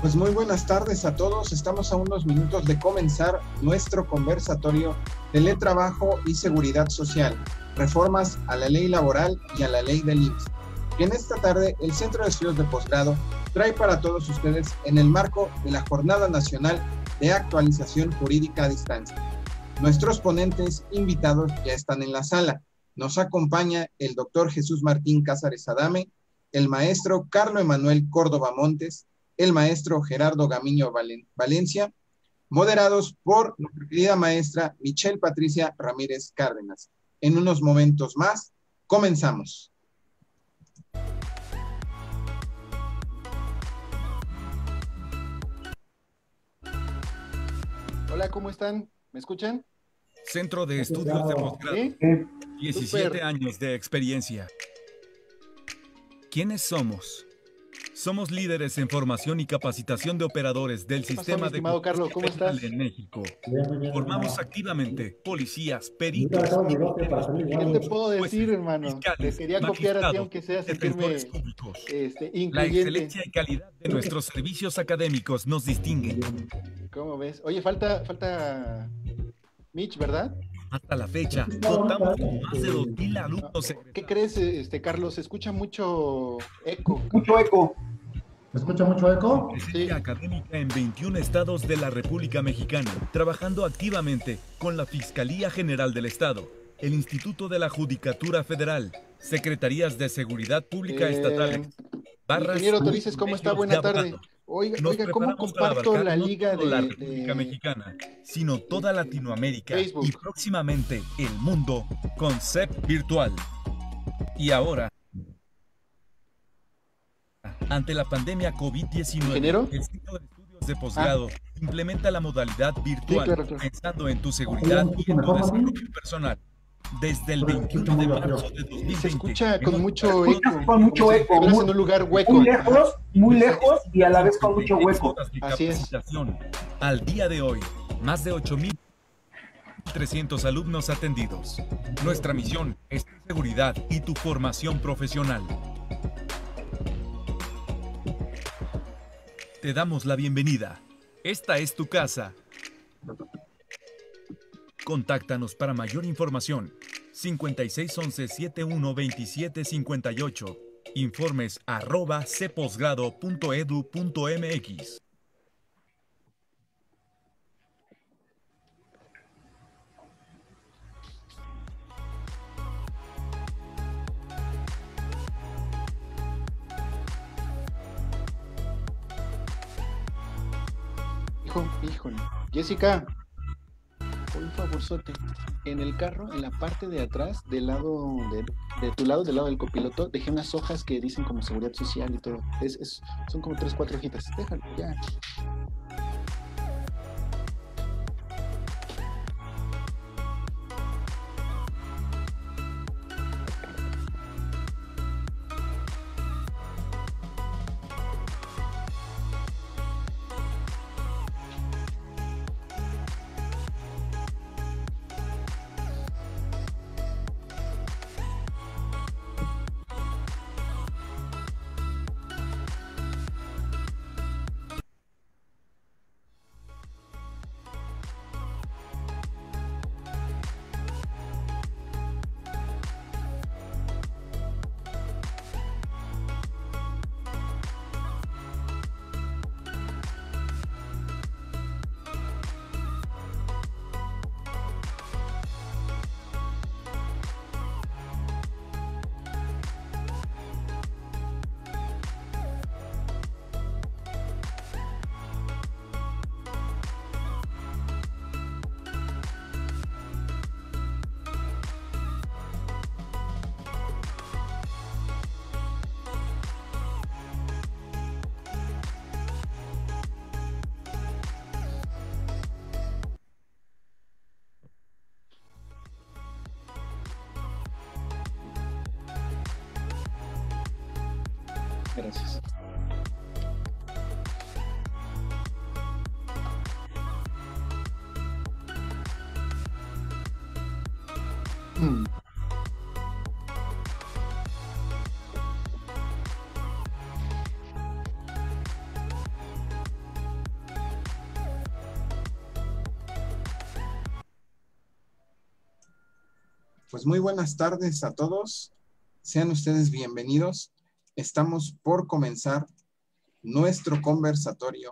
Pues muy buenas tardes a todos. Estamos a unos minutos de comenzar nuestro conversatorio de Ley Trabajo y Seguridad Social, reformas a la ley laboral y a la ley del IMSS, que en esta tarde el Centro de Estudios de Posgrado trae para todos ustedes en el marco de la Jornada Nacional de Actualización Jurídica a Distancia. Nuestros ponentes invitados ya están en la sala. Nos acompaña el doctor Jesús Martín Cázares Adame, el maestro Carlo Emanuel Córdoba Montes, el maestro Gerardo Gamiño Valencia, moderados por nuestra querida maestra Michelle Patricia Ramírez Cárdenas. En unos momentos más, comenzamos. Hola, ¿cómo están? ¿Me escuchan? Centro de Estudios de Posgrado. 17 años de experiencia. ¿Quiénes somos? Somos líderes en formación y capacitación de operadores del sistema de estimado Carlos, ¿cómo estás? en México. Formamos activamente policías, peritos, ¿Qué te puedo decir, hermano? Te quería copiar a ti, aunque sea sentirme La incluyente. excelencia y calidad de nuestros servicios académicos nos distinguen. ¿Cómo ves? Oye, falta Mitch, ¿verdad? Hasta la fecha, contamos con más de 2,000 alumnos. ¿Qué crees, Carlos? Se escucha mucho eco. Mucho eco. ¿Se escucha mucho eco? Presencia académica en 21 estados de la República Mexicana, trabajando activamente con la Fiscalía General del Estado, el Instituto de la Judicatura Federal, Secretarías de Seguridad Pública Estatales, Ingeniero Torices, ¿cómo está? Buena tarde. Oiga, ¿cómo comparto la liga de la República Mexicana, sino toda Latinoamérica Facebook y próximamente el mundo con CEP Virtual? Y ahora, ante la pandemia COVID-19, ¿Ingeniero? el Centro de Estudios de Posgrado implementa la modalidad virtual, Sí, claro. pensando en tu seguridad y en tu desarrollo personal. Desde el 21 de marzo de 2020. Se escucha con mucho eco. Con mucho eco. Estás en un lugar hueco. Muy lejos y a la vez con mucho hueco. Así es. Capacitación. Al día de hoy, más de 8,300 alumnos atendidos. Nuestra misión es tu seguridad y tu formación profesional. Te damos la bienvenida. Esta es tu casa. Contáctanos para mayor información. 5611-712758. Informes @cposgrado.edu.mx. Híjole. Jessica, por un favorzote. En el carro, en la parte de atrás, del lado de tu lado, del lado del copiloto, dejé unas hojas que dicen como seguridad social y todo. Son como 3, 4 hojitas. Déjalo, ya. Gracias. Pues muy buenas tardes a todos. Sean ustedes bienvenidos. Estamos por comenzar nuestro conversatorio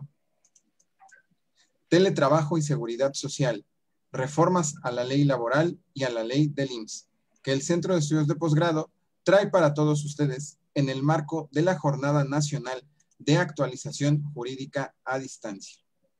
Teletrabajo y Seguridad Social, reformas a la ley laboral y a la ley del IMSS, que el Centro de Estudios de Posgrado trae para todos ustedes en el marco de la Jornada Nacional de Actualización Jurídica a Distancia.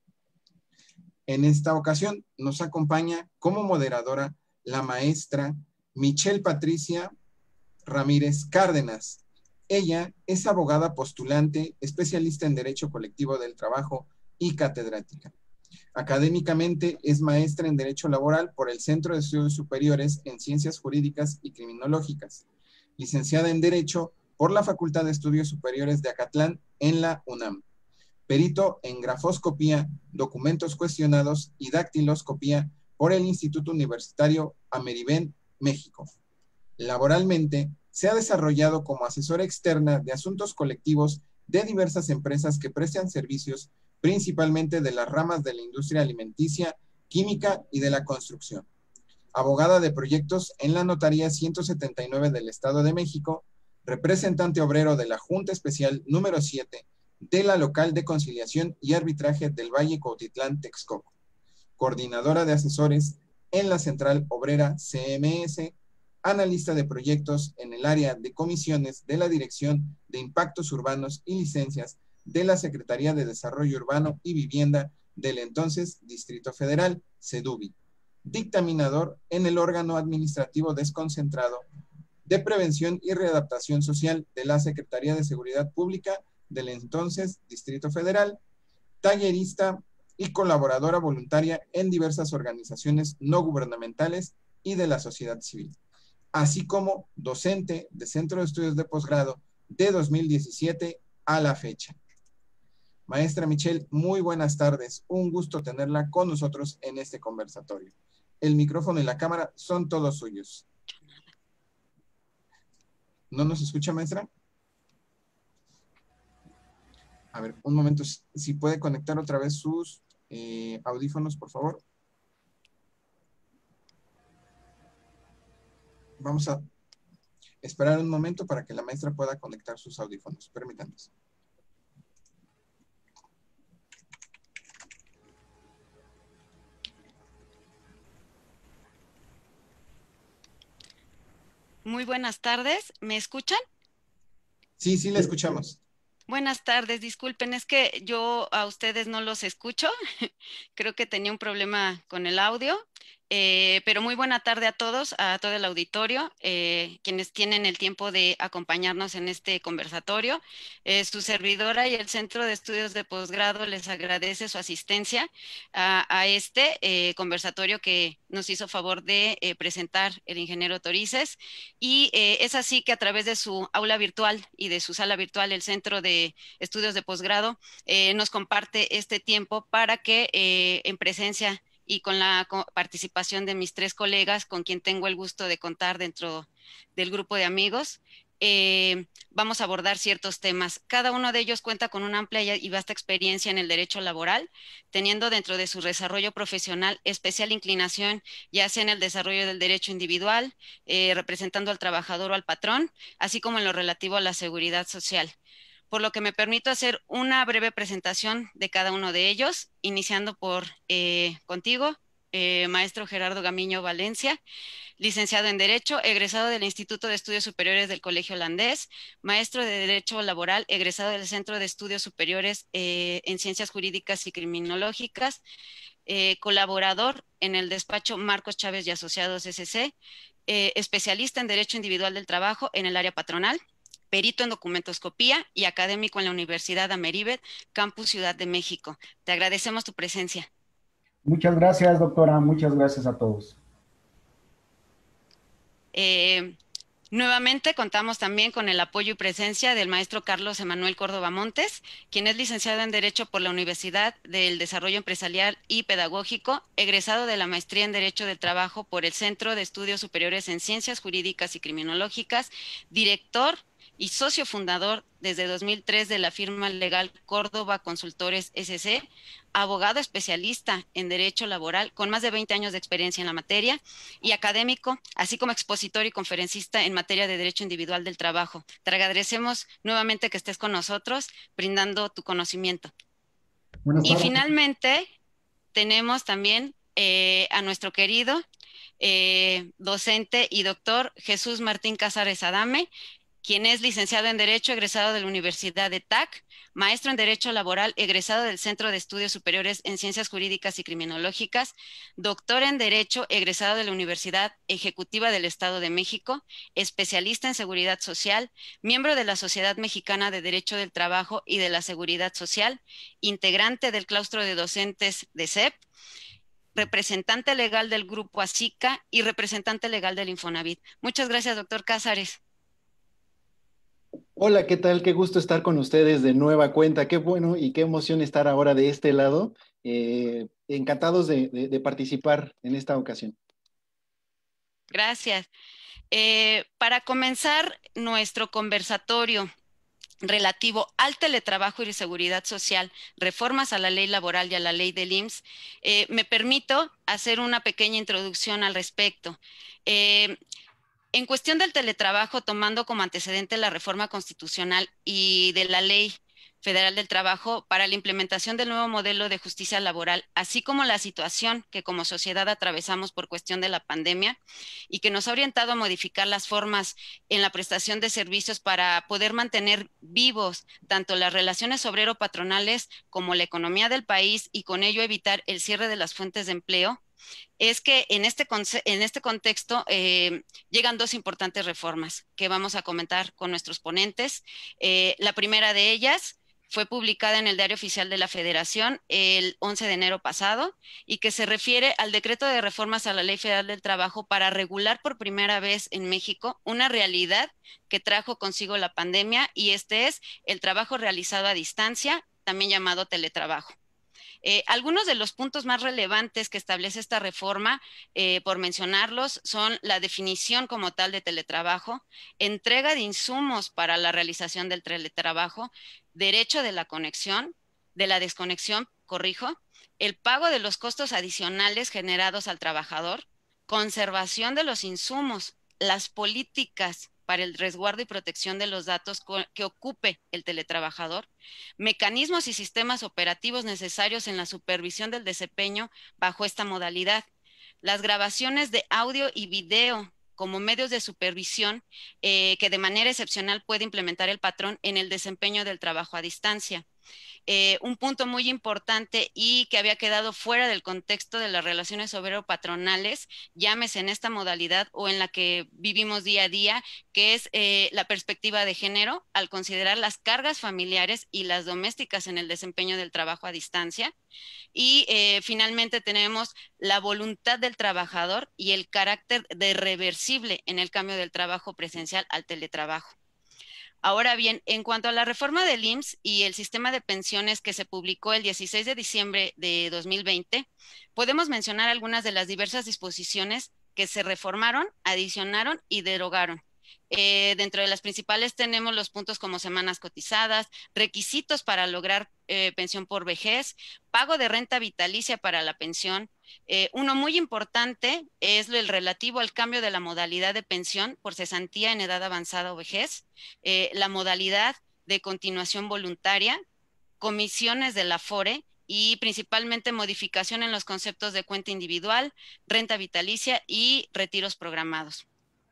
En esta ocasión nos acompaña como moderadora la maestra Michelle Patricia Ramírez Cárdenas. Ella es abogada postulante, especialista en Derecho Colectivo del Trabajo y catedrática. Académicamente es maestra en Derecho Laboral por el Centro de Estudios Superiores en Ciencias Jurídicas y Criminológicas. Licenciada en Derecho por la Facultad de Estudios Superiores de Acatlán en la UNAM. Perito en grafoscopía, documentos cuestionados y dactiloscopía por el Instituto Universitario Ameriben, México. Laboralmente, se ha desarrollado como asesora externa de asuntos colectivos de diversas empresas que prestan servicios principalmente de las ramas de la industria alimenticia, química y de la construcción. Abogada de proyectos en la Notaría 179 del Estado de México, representante obrero de la Junta Especial número 7 de la Local de Conciliación y Arbitraje del Valle Cuautitlán, Texcoco. Coordinadora de asesores en la Central Obrera CMS, analista de proyectos en el área de comisiones de la Dirección de Impactos Urbanos y Licencias de la Secretaría de Desarrollo Urbano y Vivienda del entonces Distrito Federal, SEDUVI. Dictaminador en el órgano administrativo desconcentrado de Prevención y Readaptación Social de la Secretaría de Seguridad Pública del entonces Distrito Federal, tallerista y colaboradora voluntaria en diversas organizaciones no gubernamentales y de la sociedad civil, así como docente de Centro de Estudios de Posgrado de 2017 a la fecha. Maestra Michelle, muy buenas tardes. Un gusto tenerla con nosotros en este conversatorio. El micrófono y la cámara son todos suyos. ¿No nos escucha, maestra? A ver, un momento, si puede conectar otra vez sus audífonos, por favor. Vamos a esperar un momento para que la maestra pueda conectar sus audífonos. Permítanos. Muy buenas tardes, ¿me escuchan? Sí, sí, la escuchamos. Buenas tardes, disculpen, es que yo a ustedes no los escucho, creo que tenía un problema con el audio, pero muy buena tarde a todos, a todo el auditorio, quienes tienen el tiempo de acompañarnos en este conversatorio. Su servidora y el Centro de Estudios de Posgrado les agradece su asistencia a este conversatorio que nos hizo favor de presentar el ingeniero Torices, y es así que a través de su aula virtual y de su sala virtual, el Centro de Estudios de Posgrado nos comparte este tiempo para que en presencia y con la participación de mis tres colegas, con quien tengo el gusto de contar dentro del grupo de amigos, vamos a abordar ciertos temas. Cada uno de ellos cuenta con una amplia y vasta experiencia en el derecho laboral, teniendo dentro de su desarrollo profesional especial inclinación, ya sea en el desarrollo del derecho individual, representando al trabajador o al patrón, así como en lo relativo a la seguridad social. Por lo que me permito hacer una breve presentación de cada uno de ellos, iniciando por contigo, maestro Gerardo Gamiño Valencia, licenciado en Derecho, egresado del Instituto de Estudios Superiores del Colegio Holandés, maestro de Derecho Laboral, egresado del Centro de Estudios Superiores en Ciencias Jurídicas y Criminológicas, colaborador en el despacho Marcos Chávez y Asociados S.C., especialista en Derecho Individual del Trabajo en el área patronal, perito en documentoscopía y académico en la Universidad Ameriben, Campus Ciudad de México. Te agradecemos tu presencia. Muchas gracias, doctora. Muchas gracias a todos. Nuevamente contamos también con el apoyo y presencia del maestro Carlos Emanuel Córdoba Montes, quien es licenciado en Derecho por la Universidad del Desarrollo Empresarial y Pedagógico, egresado de la maestría en Derecho del Trabajo por el Centro de Estudios Superiores en Ciencias Jurídicas y Criminológicas, director y socio fundador desde 2003 de la firma legal Córdoba Consultores SC, abogado especialista en Derecho Laboral con más de 20 años de experiencia en la materia y académico, así como expositor y conferencista en materia de Derecho Individual del Trabajo. Te agradecemos nuevamente que estés con nosotros, brindando tu conocimiento. Buenas Y tardes. finalmente tenemos también a nuestro querido docente y doctor Jesús Martín Cázares Adame, quien es licenciado en Derecho, egresado de la Universidad de TAC, maestro en Derecho Laboral, egresado del Centro de Estudios Superiores en Ciencias Jurídicas y Criminológicas, doctor en Derecho, egresado de la Universidad Ejecutiva del Estado de México, especialista en Seguridad Social, miembro de la Sociedad Mexicana de Derecho del Trabajo y de la Seguridad Social, integrante del claustro de docentes de CEP, representante legal del Grupo ASICA y representante legal del Infonavit. Muchas gracias, doctor Cázares. Hola, ¿qué tal? Qué gusto estar con ustedes de nueva cuenta. Qué bueno y qué emoción estar ahora de este lado. Encantados de participar en esta ocasión. Gracias. Para comenzar nuestro conversatorio relativo al teletrabajo y seguridad social, reformas a la ley laboral y a la ley del IMSS, me permito hacer una pequeña introducción al respecto. En cuestión del teletrabajo, tomando como antecedente la reforma constitucional y de la Ley Federal del Trabajo para la implementación del nuevo modelo de justicia laboral, así como la situación que como sociedad atravesamos por cuestión de la pandemia y que nos ha orientado a modificar las formas en la prestación de servicios para poder mantener vivos tanto las relaciones obrero-patronales como la economía del país y con ello evitar el cierre de las fuentes de empleo, es que en este contexto llegan dos importantes reformas que vamos a comentar con nuestros ponentes. La primera de ellas fue publicada en el Diario Oficial de la Federación el 11 de enero pasado y que se refiere al decreto de reformas a la Ley Federal del Trabajo para regular por primera vez en México una realidad que trajo consigo la pandemia, y este es el trabajo realizado a distancia, también llamado teletrabajo. Algunos de los puntos más relevantes que establece esta reforma, por mencionarlos, son la definición como tal de teletrabajo, entrega de insumos para la realización del teletrabajo, derecho de la conexión, de la desconexión, corrijo, el pago de los costos adicionales generados al trabajador, conservación de los insumos, las políticas para el resguardo y protección de los datos que ocupe el teletrabajador, mecanismos y sistemas operativos necesarios en la supervisión del desempeño bajo esta modalidad, las grabaciones de audio y video como medios de supervisión que de manera excepcional puede implementar el patrón en el desempeño del trabajo a distancia. Un punto muy importante y que había quedado fuera del contexto de las relaciones obrero-patronales, llámese en esta modalidad o en la que vivimos día a día, que es la perspectiva de género, al considerar las cargas familiares y las domésticas en el desempeño del trabajo a distancia. Y finalmente tenemos la voluntad del trabajador y el carácter de reversible en el cambio del trabajo presencial al teletrabajo. Ahora bien, en cuanto a la reforma del IMSS y el sistema de pensiones que se publicó el 16 de diciembre de 2020, podemos mencionar algunas de las diversas disposiciones que se reformaron, adicionaron y derogaron. Dentro de las principales tenemos los puntos como semanas cotizadas, requisitos para lograr pensión por vejez, pago de renta vitalicia para la pensión. Uno muy importante es el relativo al cambio de la modalidad de pensión por cesantía en edad avanzada o vejez, la modalidad de continuación voluntaria, comisiones de la Afore y principalmente modificación en los conceptos de cuenta individual, renta vitalicia y retiros programados.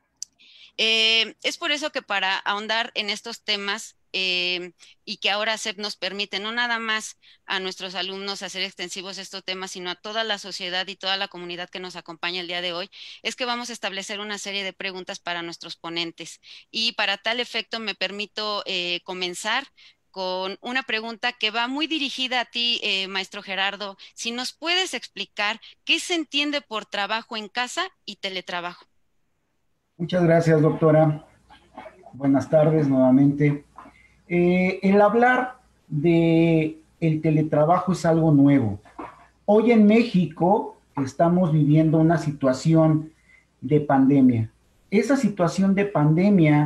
Es por eso que para ahondar en estos temas y que ahora CEP nos permite no nada más a nuestros alumnos hacer extensivos estos temas, sino a toda la sociedad y toda la comunidad que nos acompaña el día de hoy, es que vamos a establecer una serie de preguntas para nuestros ponentes. Y para tal efecto me permito comenzar con una pregunta que va muy dirigida a ti, maestro Gerardo. Si nos puedes explicar qué se entiende por trabajo en casa y teletrabajo. Muchas gracias, doctora. Buenas tardes nuevamente. El hablar de el teletrabajo es algo nuevo. Hoy en México estamos viviendo una situación de pandemia. Esa situación de pandemia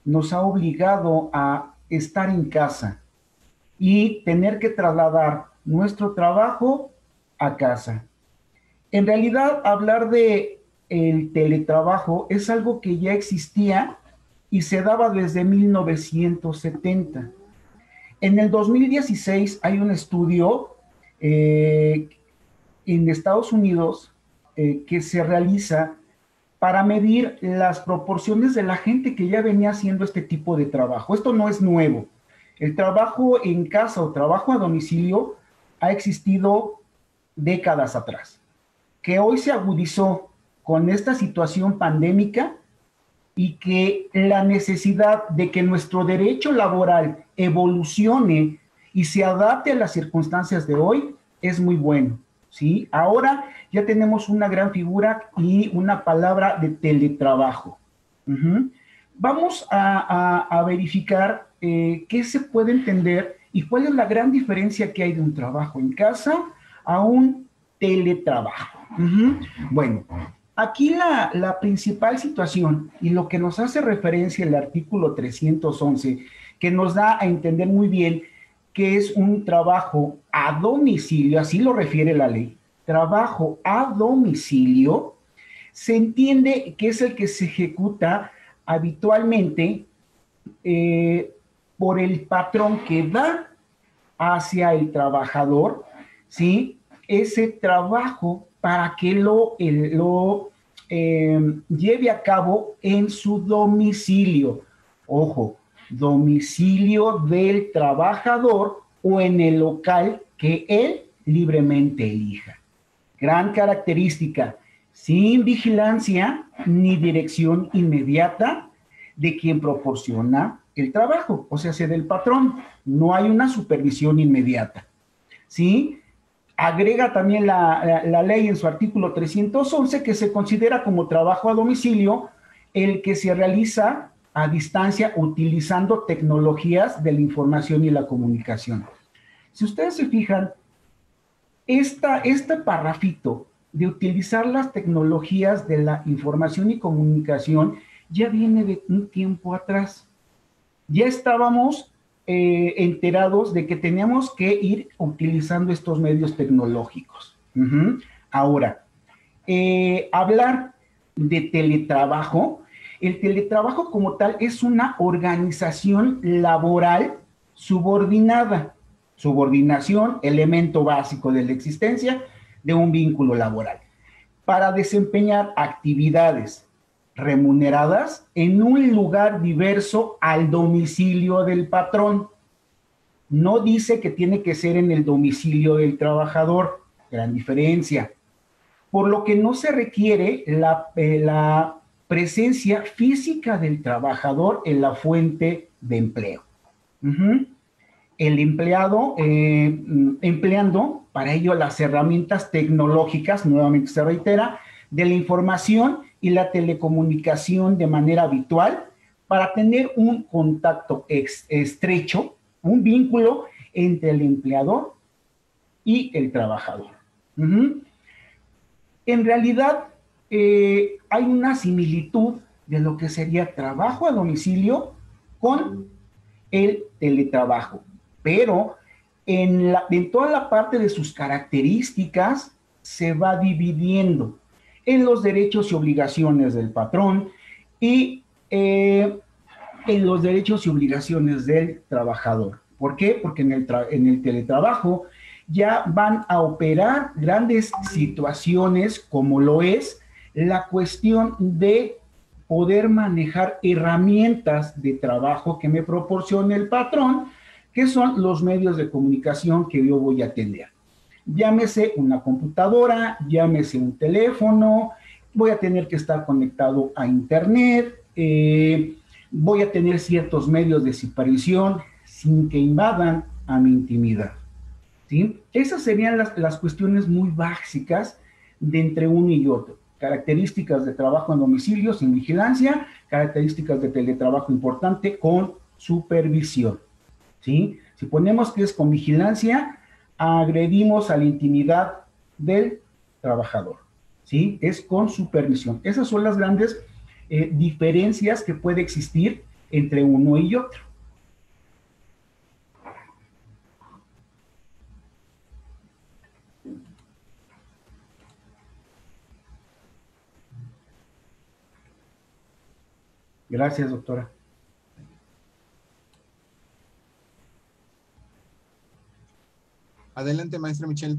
nos ha obligado a estar en casa y tener que trasladar nuestro trabajo a casa. En realidad, hablar de el teletrabajo es algo que ya existía y se daba desde 1970. En el 2016 hay un estudio en Estados Unidos que se realiza para medir las proporciones de la gente que ya venía haciendo este tipo de trabajo. Esto no es nuevo. El trabajo en casa o trabajo a domicilio ha existido décadas atrás, que hoy se agudizó con esta situación pandémica y que la necesidad de que nuestro derecho laboral evolucione y se adapte a las circunstancias de hoy es muy bueno, ¿sí? Ahora ya tenemos una gran figura y una palabra de teletrabajo. Vamos a verificar qué se puede entender y cuál es la gran diferencia que hay de un trabajo en casa a un teletrabajo. Bueno, aquí la principal situación y lo que nos hace referencia el artículo 311, que nos da a entender muy bien que es un trabajo a domicilio, así lo refiere la ley, trabajo a domicilio, se entiende que es el que se ejecuta habitualmente por el patrón que da hacia el trabajador, ¿sí? Ese trabajo para que lo lleve a cabo en su domicilio. Ojo, domicilio del trabajador o en el local que él libremente elija. Gran característica, sin vigilancia ni dirección inmediata de quien proporciona el trabajo, o sea, del patrón. No hay una supervisión inmediata, ¿sí? Agrega también la ley en su artículo 311 que se considera como trabajo a domicilio el que se realiza a distancia utilizando tecnologías de la información y la comunicación. Si ustedes se fijan, este parrafito de utilizar las tecnologías de la información y comunicación ya viene de un tiempo atrás. Ya estábamos enterados de que teníamos que ir utilizando estos medios tecnológicos. Ahora, hablar de teletrabajo, el teletrabajo como tal es una organización laboral subordinada. Subordinación, elemento básico de la existencia de un vínculo laboral, para desempeñar actividades remuneradas en un lugar diverso al domicilio del patrón. No dice que tiene que ser en el domicilio del trabajador, gran diferencia. Por lo que no se requiere la presencia física del trabajador en la fuente de empleo. El empleado empleando para ello las herramientas tecnológicas, nuevamente se reitera, de la información y la telecomunicación de manera habitual para tener un contacto estrecho, un vínculo entre el empleador y el trabajador. En realidad, hay una similitud de lo que sería trabajo a domicilio con el teletrabajo, pero en toda la parte de sus características se va dividiendo en los derechos y obligaciones del patrón y en los derechos y obligaciones del trabajador. ¿Por qué? Porque en el teletrabajo ya van a operar grandes situaciones como lo es la cuestión de poder manejar herramientas de trabajo que me proporcione el patrón, que son los medios de comunicación que yo voy a tener. Llámese una computadora, llámese un teléfono, voy a tener que estar conectado a internet, voy a tener ciertos medios de supervisión sin que invadan a mi intimidad, ¿sí? Esas serían las cuestiones muy básicas de entre uno y otro. Características de trabajo en domicilio sin vigilancia, características de teletrabajo importante con supervisión, ¿sí? Si ponemos que es con vigilancia, agredimos a la intimidad del trabajador, ¿sí? Es con supervisión. Esas son las grandes diferencias que puede existir entre uno y otro. Gracias, doctora. Adelante, maestra Michelle.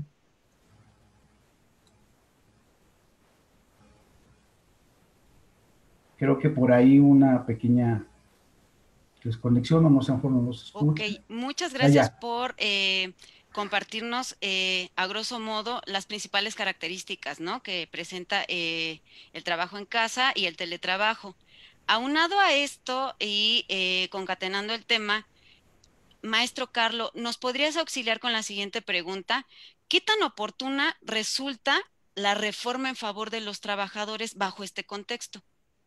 Creo que por ahí una pequeña desconexión, o no sé, a lo mejor no nos escucha. Ok, muchas gracias por compartirnos a grosso modo las principales características, ¿no?, que presenta el trabajo en casa y el teletrabajo. Aunado a esto y concatenando el tema, maestro Carlo, ¿nos podrías auxiliar con la siguiente pregunta? ¿Qué tan oportuna resulta la reforma en favor de los trabajadores bajo este contexto?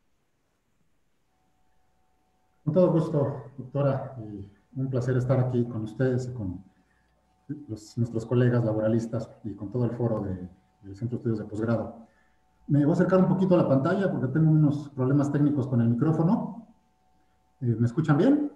Con todo gusto, doctora. Un placer estar aquí con ustedes y con nuestros colegas laboralistas y con todo el foro del Centro de Estudios de Posgrado. Me voy a acercar un poquito a la pantalla porque tengo unos problemas técnicos con el micrófono. ¿Me escuchan bien?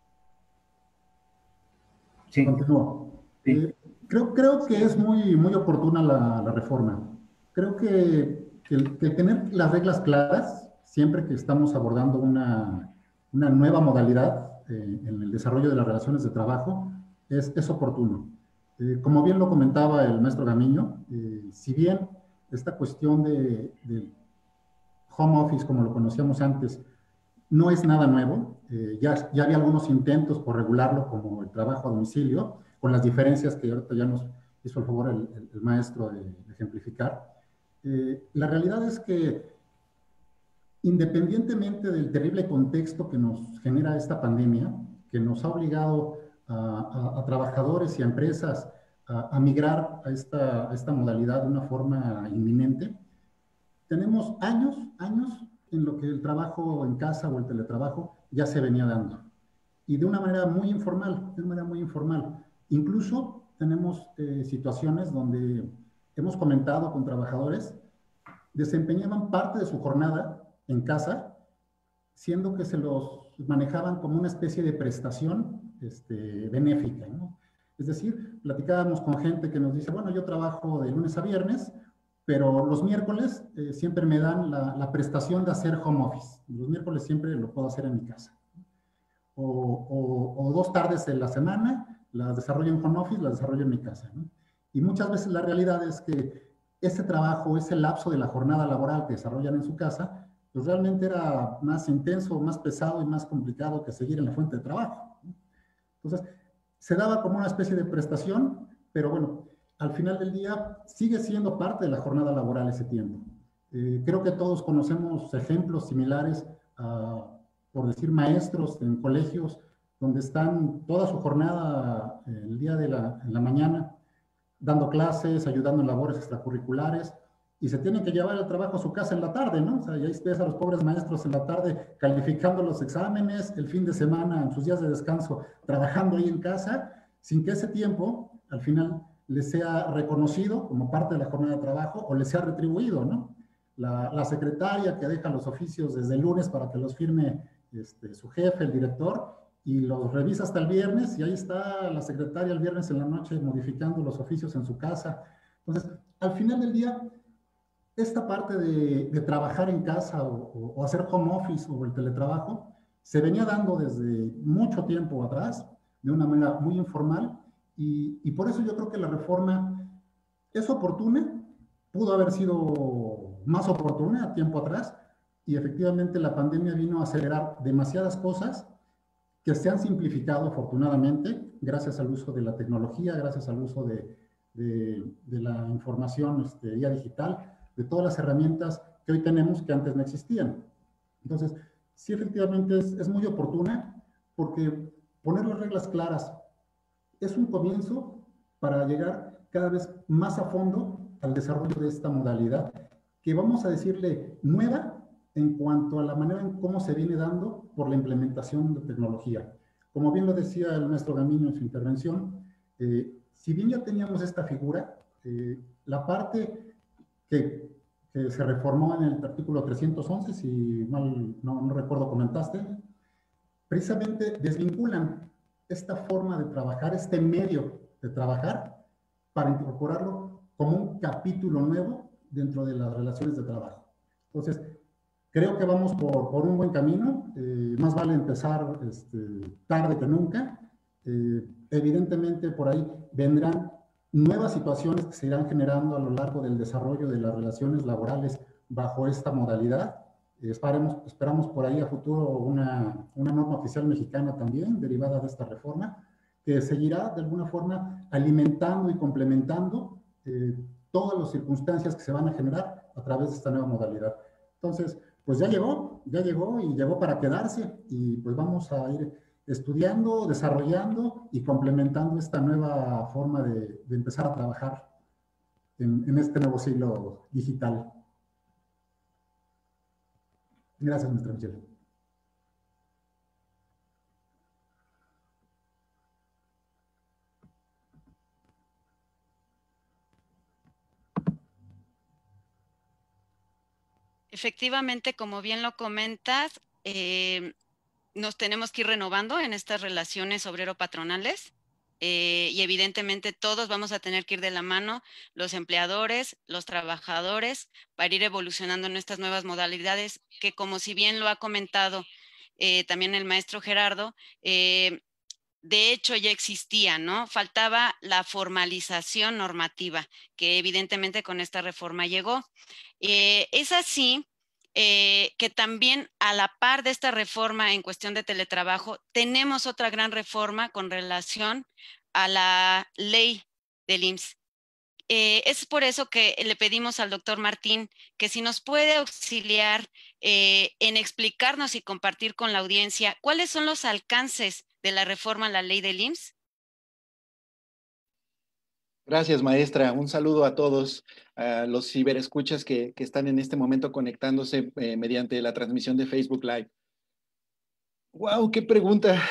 Sí. Continúo. Sí. Creo que es muy oportuna la reforma. Creo que tener las reglas claras, siempre que estamos abordando una nueva modalidad en el desarrollo de las relaciones de trabajo, es oportuno. Como bien lo comentaba el maestro Gamiño, si bien esta cuestión de home office, como lo conocíamos antes, no es nada nuevo. Ya había algunos intentos por regularlo, como el trabajo a domicilio, con las diferencias que ahorita ya nos hizo el favor el maestro de ejemplificar. La realidad es que, independientemente del terrible contexto que nos genera esta pandemia, que nos ha obligado a trabajadores y a empresas a migrar a esta modalidad de una forma inminente, tenemos años en lo que el trabajo en casa o el teletrabajo ya se venía dando. Y de una manera muy informal, Incluso tenemos situaciones donde hemos comentado con trabajadores, desempeñaban parte de su jornada en casa, siendo que se los manejaban como una especie de prestación benéfica, ¿no? Es decir, platicábamos con gente que nos dice, bueno, yo trabajo de lunes a viernes, pero los miércoles siempre me dan la prestación de hacer home office. Los miércoles siempre lo puedo hacer en mi casa. O 2 tardes en la semana las desarrollo en home office, las desarrollo en mi casa, ¿no? Y muchas veces la realidad es que ese trabajo, ese lapso de la jornada laboral que desarrollan en su casa, pues realmente era más intenso, más pesado y más complicado que seguir en la fuente de trabajo, ¿no? Entonces, se daba como una especie de prestación, pero bueno, al final del día sigue siendo parte de la jornada laboral ese tiempo. Creo que todos conocemos ejemplos similares, por decir, maestros en colegios donde están toda su jornada el día en la mañana dando clases, ayudando en labores extracurriculares, y se tienen que llevar el trabajo a su casa en la tarde, ¿no? O sea, ya ves a los pobres maestros en la tarde calificando los exámenes, el fin de semana, en sus días de descanso, trabajando ahí en casa, sin que ese tiempo, al final, les sea reconocido como parte de la jornada de trabajo o les sea retribuido, ¿no? La secretaria que deja los oficios desde el lunes para que los firme su jefe, el director, y los revisa hasta el viernes, y ahí está la secretaria el viernes en la noche modificando los oficios en su casa. Entonces, al final del día, esta parte de trabajar en casa o hacer home office o el teletrabajo se venía dando desde mucho tiempo atrás, de una manera muy informal, y por eso yo creo que la reforma es oportuna, pudo haber sido más oportuna a tiempo atrás, y efectivamente la pandemia vino a acelerar demasiadas cosas que se han simplificado afortunadamente gracias al uso de la tecnología, gracias al uso de la información ya digital, de todas las herramientas que hoy tenemos que antes no existían. Entonces, sí, efectivamente es muy oportuna, porque poner las reglas claras es un comienzo para llegar cada vez más a fondo al desarrollo de esta modalidad, que vamos a decirle nueva en cuanto a la manera en cómo se viene dando por la implementación de tecnología. Como bien lo decía el maestro Gamiño en su intervención, si bien ya teníamos esta figura, la parte que se reformó en el artículo 311, si mal no recuerdo comentaste, precisamente desvinculan esta forma de trabajar, este medio de trabajar, para incorporarlo como un capítulo nuevo dentro de las relaciones de trabajo. Entonces, creo que vamos por un buen camino. Más vale empezar tarde que nunca. Evidentemente, por ahí vendrán nuevas situaciones que se irán generando a lo largo del desarrollo de las relaciones laborales bajo esta modalidad. Esperamos por ahí a futuro una norma oficial mexicana también derivada de esta reforma, que seguirá de alguna forma alimentando y complementando todas las circunstancias que se van a generar a través de esta nueva modalidad. Entonces, pues ya llegó y llegó para quedarse, y pues vamos a ir estudiando, desarrollando y complementando esta nueva forma de empezar a trabajar en este nuevo siglo digital. Gracias, maestra Michelle. Efectivamente, como bien lo comentas, nos tenemos que ir renovando en estas relaciones obrero-patronales, y evidentemente todos vamos a tener que ir de la mano, los empleadores, los trabajadores, para ir evolucionando en estas nuevas modalidades que, como si bien lo ha comentado también el maestro Gerardo, de hecho ya existía, ¿no? Faltaba la formalización normativa, que evidentemente con esta reforma llegó. Es así que también a la par de esta reforma en cuestión de teletrabajo, tenemos otra gran reforma con relación a la ley del IMSS. Es por eso que le pedimos al doctor Martín que si nos puede auxiliar en explicarnos y compartir con la audiencia cuáles son los alcances de la reforma a la ley del IMSS. Gracias, maestra. Un saludo a todos, a los ciberescuchas que están en este momento conectándose mediante la transmisión de Facebook Live. ¡Wow! ¡Qué pregunta!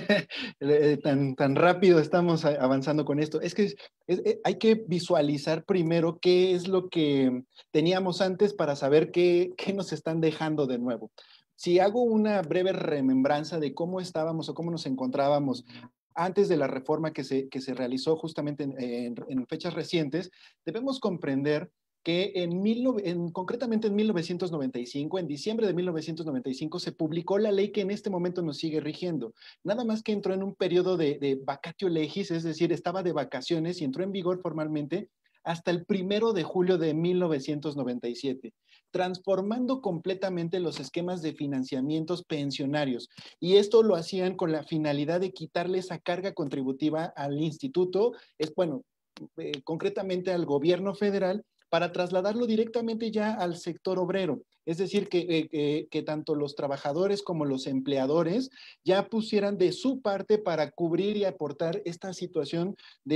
Tan rápido estamos avanzando con esto. Es que hay que visualizar primero qué es lo que teníamos antes para saber qué nos están dejando de nuevo. Si hago una breve remembranza de cómo estábamos o cómo nos encontrábamos antes de la reforma que se realizó justamente en fechas recientes, debemos comprender que concretamente en 1995, en diciembre de 1995, se publicó la ley que en este momento nos sigue rigiendo. Nada más que entró en un periodo de vacatio legis, es decir, estaba de vacaciones y entró en vigor formalmente hasta el 1 de julio de 1997, transformando completamente los esquemas de financiamientos pensionarios. Y esto lo hacían con la finalidad de quitarle esa carga contributiva al instituto, concretamente al gobierno federal, para trasladarlo directamente ya al sector obrero. Es decir, que tanto los trabajadores como los empleadores ya pusieran de su parte para cubrir y aportar esta situación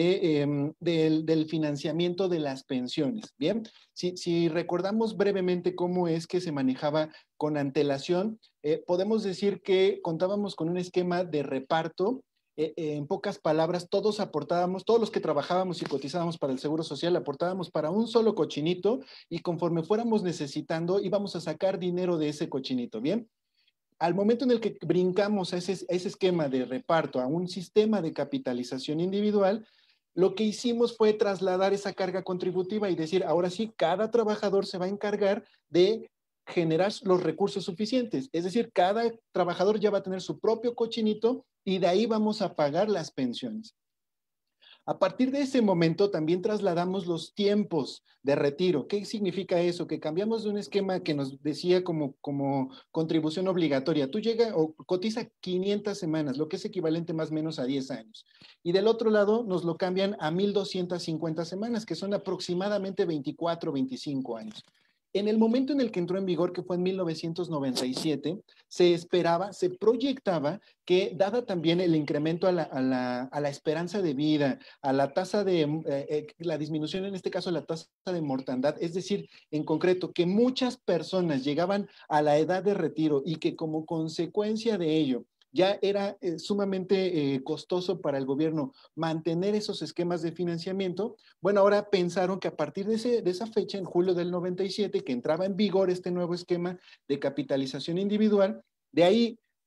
del financiamiento de las pensiones. Bien, si recordamos brevemente cómo es que se manejaba con antelación, podemos decir que contábamos con un esquema de reparto. En pocas palabras, todos aportábamos, todos los que trabajábamos y cotizábamos para el Seguro Social, aportábamos para un solo cochinito y conforme fuéramos necesitando, íbamos a sacar dinero de ese cochinito, ¿bien? Al momento en el que brincamos a ese esquema de reparto, a un sistema de capitalización individual, lo que hicimos fue trasladar esa carga contributiva y decir, ahora sí, cada trabajador se va a encargar de generar los recursos suficientes. Es decir, cada trabajador ya va a tener su propio cochinito y de ahí vamos a pagar las pensiones. A partir de ese momento también trasladamos los tiempos de retiro. ¿Qué significa eso? Que cambiamos de un esquema que nos decía como contribución obligatoria. Tú llega o cotiza 500 semanas, lo que es equivalente más o menos a 10 años. Y del otro lado nos lo cambian a 1,250 semanas, que son aproximadamente 24, 25 años. En el momento en el que entró en vigor, que fue en 1997, se esperaba, se proyectaba que, dada también el incremento a la esperanza de vida, a la tasa de, la disminución, en este caso, la tasa de mortandad, es decir, en concreto, que muchas personas llegaban a la edad de retiro y que como consecuencia de ello, ya era sumamente costoso para el gobierno mantener esos esquemas de financiamiento. Bueno, ahora pensaron que a partir de esa fecha, en julio del 97, que entraba en vigor este nuevo esquema de capitalización individual, de ahí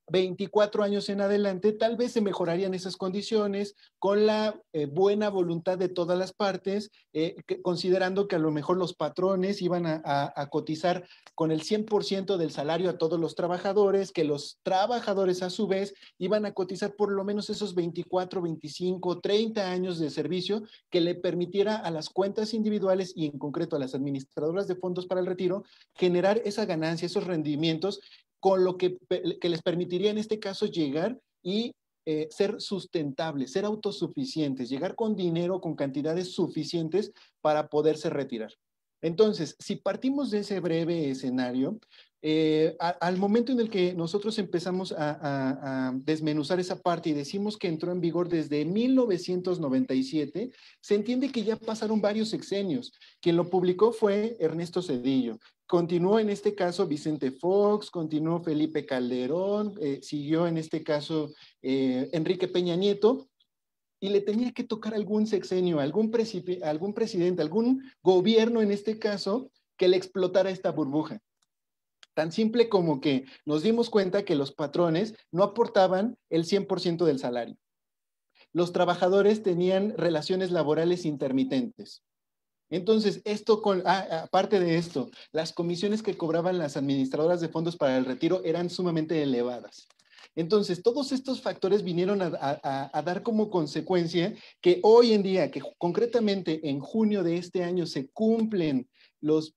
24 años en adelante, tal vez se mejorarían esas condiciones con la buena voluntad de todas las partes, considerando que a lo mejor los patrones iban a cotizar con el 100% del salario a todos los trabajadores, que los trabajadores a su vez iban a cotizar por lo menos esos 24, 25, 30 años de servicio que le permitiera a las cuentas individuales y en concreto a las administradoras de fondos para el retiro generar esa ganancia, esos rendimientos, con lo que les permitiría en este caso llegar y ser sustentables, ser autosuficientes, llegar con dinero, con cantidades suficientes para poderse retirar. Entonces, si partimos de ese breve escenario, al momento en el que nosotros empezamos a desmenuzar esa parte y decimos que entró en vigor desde 1997, se entiende que ya pasaron varios sexenios. Quien lo publicó fue Ernesto Zedillo. Continuó en este caso Vicente Fox, continuó Felipe Calderón, siguió en este caso Enrique Peña Nieto, y le tenía que tocar algún sexenio, algún presidente, algún gobierno en este caso, que le explotara esta burbuja. Tan simple como que nos dimos cuenta que los patrones no aportaban el 100% del salario. Los trabajadores tenían relaciones laborales intermitentes. Entonces, aparte de esto, las comisiones que cobraban las administradoras de fondos para el retiro eran sumamente elevadas. Entonces, todos estos factores vinieron a dar como consecuencia que hoy en día, que concretamente en junio de este año se cumplen las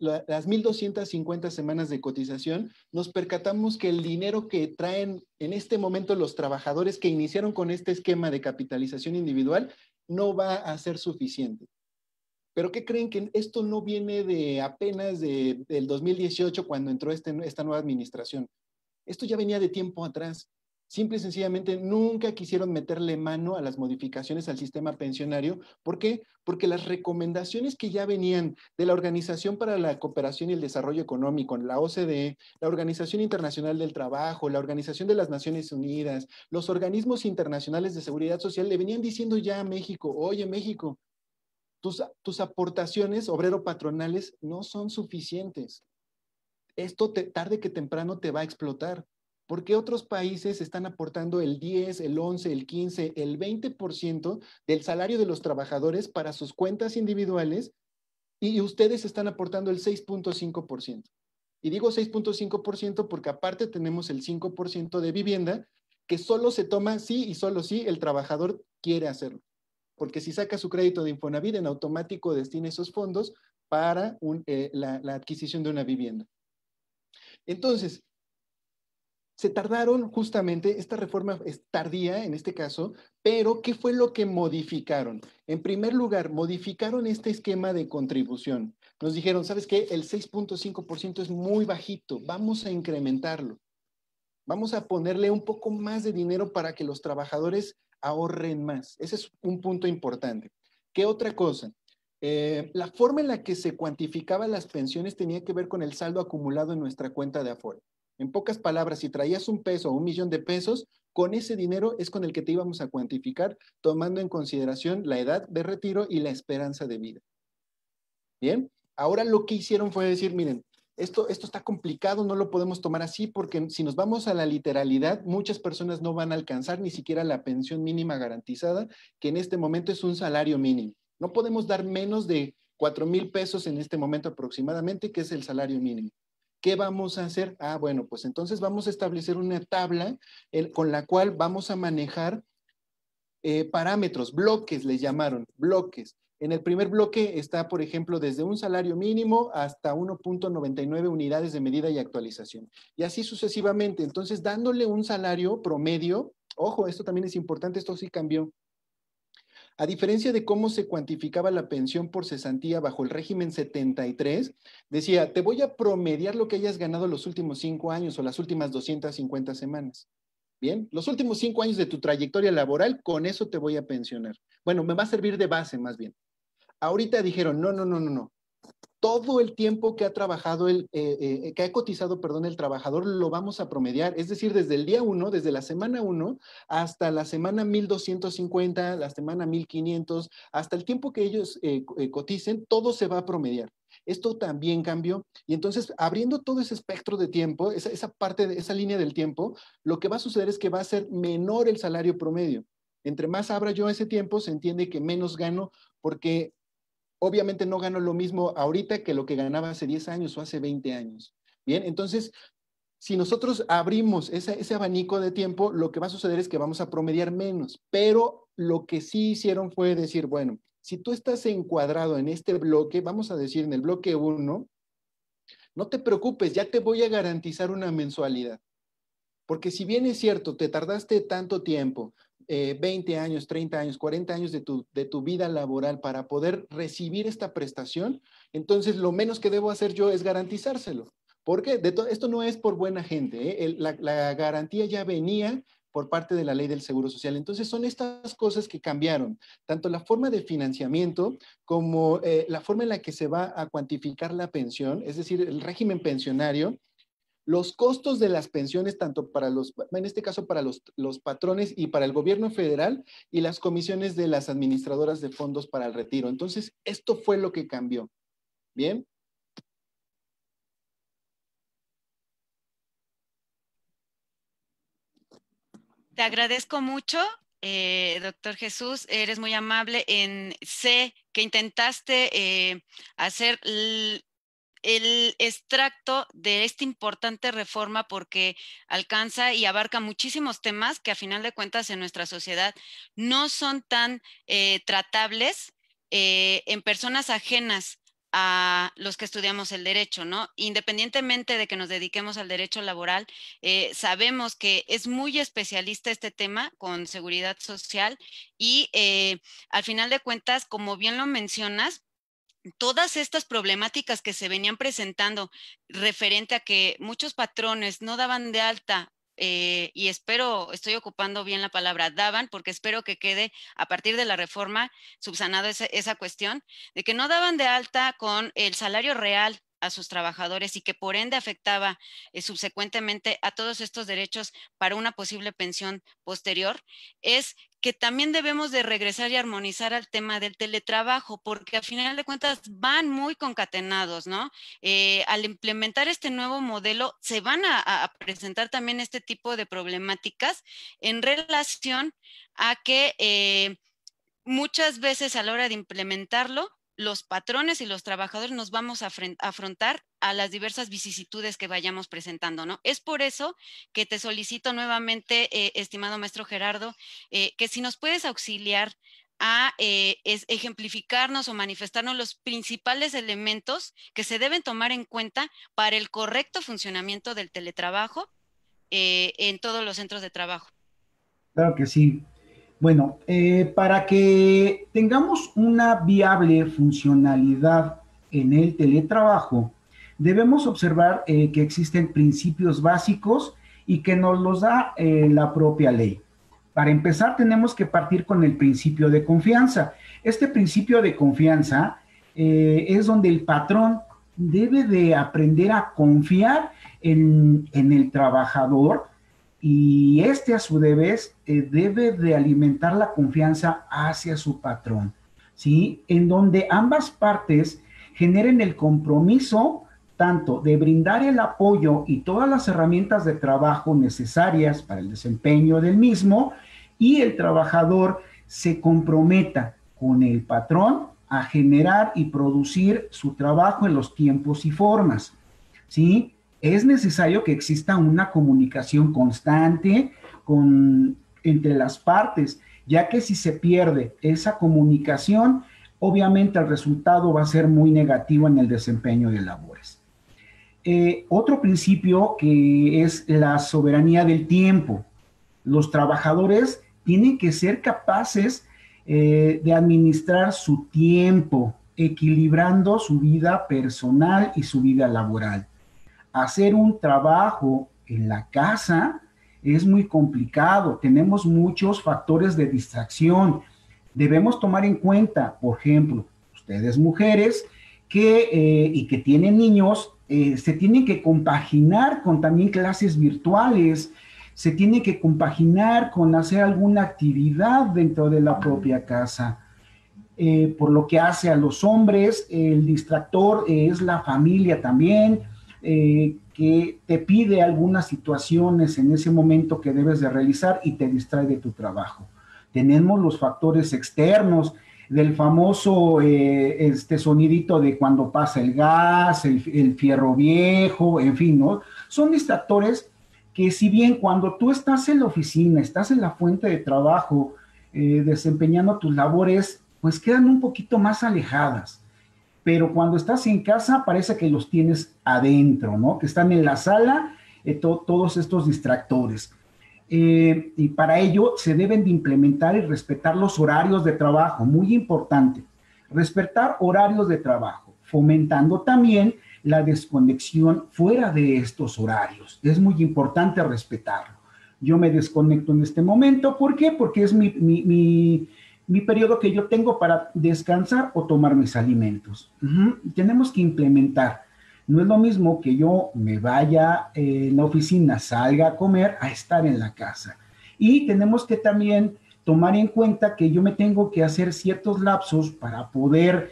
1,250 semanas de cotización, nos percatamos que el dinero que traen en este momento los trabajadores que iniciaron con este esquema de capitalización individual no va a ser suficiente. ¿Pero qué creen? Que esto no viene de apenas del 2018 cuando entró esta nueva administración. Esto ya venía de tiempo atrás. Simple y sencillamente nunca quisieron meterle mano a las modificaciones al sistema pensionario. ¿Por qué? Porque las recomendaciones que ya venían de la Organización para la Cooperación y el Desarrollo Económico, la OCDE, la Organización Internacional del Trabajo, la Organización de las Naciones Unidas, los organismos internacionales de seguridad social, le venían diciendo ya a México: oye, México, tus aportaciones obrero-patronales no son suficientes. Esto tarde que temprano te va a explotar. ¿Por qué otros países están aportando el 10, el 11, el 15, el 20% del salario de los trabajadores para sus cuentas individuales y ustedes están aportando el 6.5%? Y digo 6.5% porque aparte tenemos el 5% de vivienda que solo se toma sí y solo si el trabajador quiere hacerlo. Porque si saca su crédito de Infonavit, en automático destina esos fondos para la adquisición de una vivienda. Entonces, se tardaron justamente, esta reforma es tardía en este caso, pero ¿qué fue lo que modificaron? En primer lugar, modificaron este esquema de contribución. Nos dijeron, ¿sabes qué? El 6.5% es muy bajito, vamos a incrementarlo. Vamos a ponerle un poco más de dinero para que los trabajadores ahorren más. Ese es un punto importante. ¿Qué otra cosa? La forma en la que se cuantificaban las pensiones tenía que ver con el saldo acumulado en nuestra cuenta de Afore. En pocas palabras, si traías $1 o $1,000,000 de pesos, con ese dinero es con el que te íbamos a cuantificar, tomando en consideración la edad de retiro y la esperanza de vida. Bien, ahora lo que hicieron fue decir, miren, esto está complicado, no lo podemos tomar así porque si nos vamos a la literalidad, muchas personas no van a alcanzar ni siquiera la pensión mínima garantizada, que en este momento es un salario mínimo. No podemos dar menos de 4,000 pesos en este momento aproximadamente, que es el salario mínimo. ¿Qué vamos a hacer? Bueno, pues entonces vamos a establecer una tabla con la cual vamos a manejar parámetros, bloques les llamaron, bloques. En el primer bloque está, por ejemplo, desde un salario mínimo hasta 1.99 unidades de medida y actualización. Y así sucesivamente. Entonces, dándole un salario promedio, ojo, esto también es importante, esto sí cambió. A diferencia de cómo se cuantificaba la pensión por cesantía bajo el régimen 73, decía, te voy a promediar lo que hayas ganado los últimos 5 años o las últimas 250 semanas. Bien, los últimos 5 años de tu trayectoria laboral, con eso te voy a pensionar. Bueno, me va a servir de base más bien. Ahorita dijeron, no. Todo el tiempo que ha trabajado, que ha cotizado, perdón, el trabajador, lo vamos a promediar. Es decir, desde el día 1, desde la semana 1, hasta la semana 1,250, la semana 1,500, hasta el tiempo que ellos coticen, todo se va a promediar. Esto también cambió. Y entonces, abriendo todo ese espectro de tiempo, esa línea del tiempo, lo que va a suceder es que va a ser menor el salario promedio. Entre más abra yo ese tiempo, se entiende que menos gano, porque obviamente no gano lo mismo ahorita que lo que ganaba hace 10 años o hace 20 años. Bien, entonces, si nosotros abrimos ese abanico de tiempo, lo que va a suceder es que vamos a promediar menos, pero lo que sí hicieron fue decir, bueno, si tú estás encuadrado en este bloque, vamos a decir en el bloque 1, no te preocupes, ya te voy a garantizar una mensualidad. Porque si bien es cierto, te tardaste tanto tiempo, 20 años, 30 años, 40 años de tu vida laboral para poder recibir esta prestación, entonces lo menos que debo hacer yo es garantizárselo. Porque esto no es por buena gente, ¿eh? La garantía ya venía por parte de la ley del Seguro Social. Entonces son estas cosas que cambiaron, tanto la forma de financiamiento como la forma en la que se va a cuantificar la pensión, es decir, el régimen pensionario, los costos de las pensiones, tanto para en este caso para los patrones y para el gobierno federal, y las comisiones de las administradoras de fondos para el retiro. Entonces, esto fue lo que cambió. ¿Bien? Te agradezco mucho, doctor Jesús, eres muy amable. Sé que intentaste hacer el extracto de esta importante reforma porque alcanza y abarca muchísimos temas que a final de cuentas en nuestra sociedad no son tan tratables en personas ajenas a los que estudiamos el derecho, ¿no? Independientemente de que nos dediquemos al derecho laboral, sabemos que es muy especialista este tema con seguridad social y al final de cuentas, como bien lo mencionas, todas estas problemáticas que se venían presentando referente a que muchos patrones no daban de alta, y estoy ocupando bien la palabra daban, porque espero que quede a partir de la reforma subsanado esa cuestión, de que no daban de alta con el salario real a sus trabajadores y que por ende afectaba subsecuentemente a todos estos derechos para una posible pensión posterior, es que también debemos de regresar y armonizar al tema del teletrabajo, porque al final de cuentas van muy concatenados, ¿no? Al implementar este nuevo modelo, se van a presentar también este tipo de problemáticas en relación a que muchas veces a la hora de implementarlo, los patrones y los trabajadores nos vamos a afrontar a las diversas vicisitudes que vayamos presentando, ¿no? Es por eso que te solicito nuevamente, estimado maestro Gerardo, que si nos puedes auxiliar a ejemplificarnos o manifestarnos los principales elementos que se deben tomar en cuenta para el correcto funcionamiento del teletrabajo en todos los centros de trabajo. Claro que sí. Bueno, para que tengamos una viable funcionalidad en el teletrabajo, debemos observar que existen principios básicos y que nos los da la propia ley. Para empezar, tenemos que partir con el principio de confianza. Este principio de confianza es donde el patrón debe de aprender a confiar en el trabajador, y este a su vez debe de alimentar la confianza hacia su patrón, ¿sí? En donde ambas partes generen el compromiso tanto de brindar el apoyo y todas las herramientas de trabajo necesarias para el desempeño del mismo, y el trabajador se comprometa con el patrón a generar y producir su trabajo en los tiempos y formas, ¿sí? Es necesario que exista una comunicación constante entre las partes, ya que si se pierde esa comunicación, obviamente el resultado va a ser muy negativo en el desempeño de labores. Otro principio que es la soberanía del tiempo. Los trabajadores tienen que ser capaces de administrar su tiempo, equilibrando su vida personal y su vida laboral. Hacer un trabajo en la casa es muy complicado, tenemos muchos factores de distracción. Debemos tomar en cuenta, por ejemplo, ustedes mujeres y que tienen niños, se tienen que compaginar con también clases virtuales, se tiene que compaginar con hacer alguna actividad dentro de la propia casa. por lo que hace a los hombres. El distractor es la familia también, que te pide algunas situaciones en ese momento que debes de realizar y te distrae de tu trabajo. Tenemos los factores externos, del famoso sonidito de cuando pasa el gas, el fierro viejo, en fin, ¿no? Son distractores que, si bien cuando tú estás en la oficina, estás en la fuente de trabajo, desempeñando tus labores, pues quedan un poquito más alejadas. Pero cuando estás en casa parece que los tienes adentro, ¿no? Que están en la sala, todos estos distractores. Y para ello se deben de implementar y respetar los horarios de trabajo, muy importante. Respetar horarios de trabajo, fomentando también la desconexión fuera de estos horarios. Es muy importante respetarlo. Yo me desconecto en este momento, ¿por qué? Porque es mi periodo que yo tengo para descansar o tomar mis alimentos. Tenemos que implementar. No es lo mismo que yo me vaya en la oficina, salga a comer, a estar en la casa. Y tenemos que también tomar en cuenta que yo me tengo que hacer ciertos lapsos para poder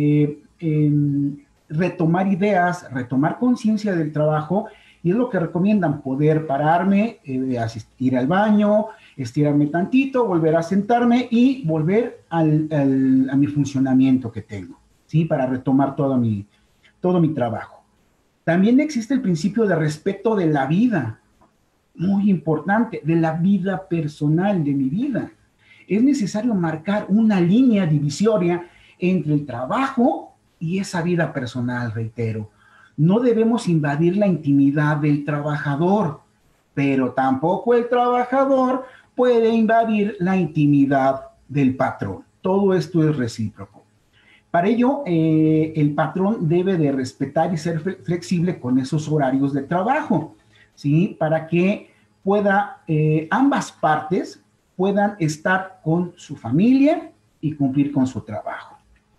retomar ideas, retomar conciencia del trabajo, y es lo que recomiendan: poder pararme, ir al baño, estirarme tantito, volver a sentarme y volver a mi funcionamiento que tengo, ¿sí? Para retomar todo mi trabajo. También existe el principio de respeto de la vida, muy importante, de la vida personal, de mi vida. Es necesario marcar una línea divisoria entre el trabajo y esa vida personal, reitero. No debemos invadir la intimidad del trabajador, pero tampoco el trabajador puede invadir la intimidad del patrón. Todo esto es recíproco. Para ello, el patrón debe de respetar y ser flexible con esos horarios de trabajo, ¿sí? Para que ambas partes puedan estar con su familia y cumplir con su trabajo.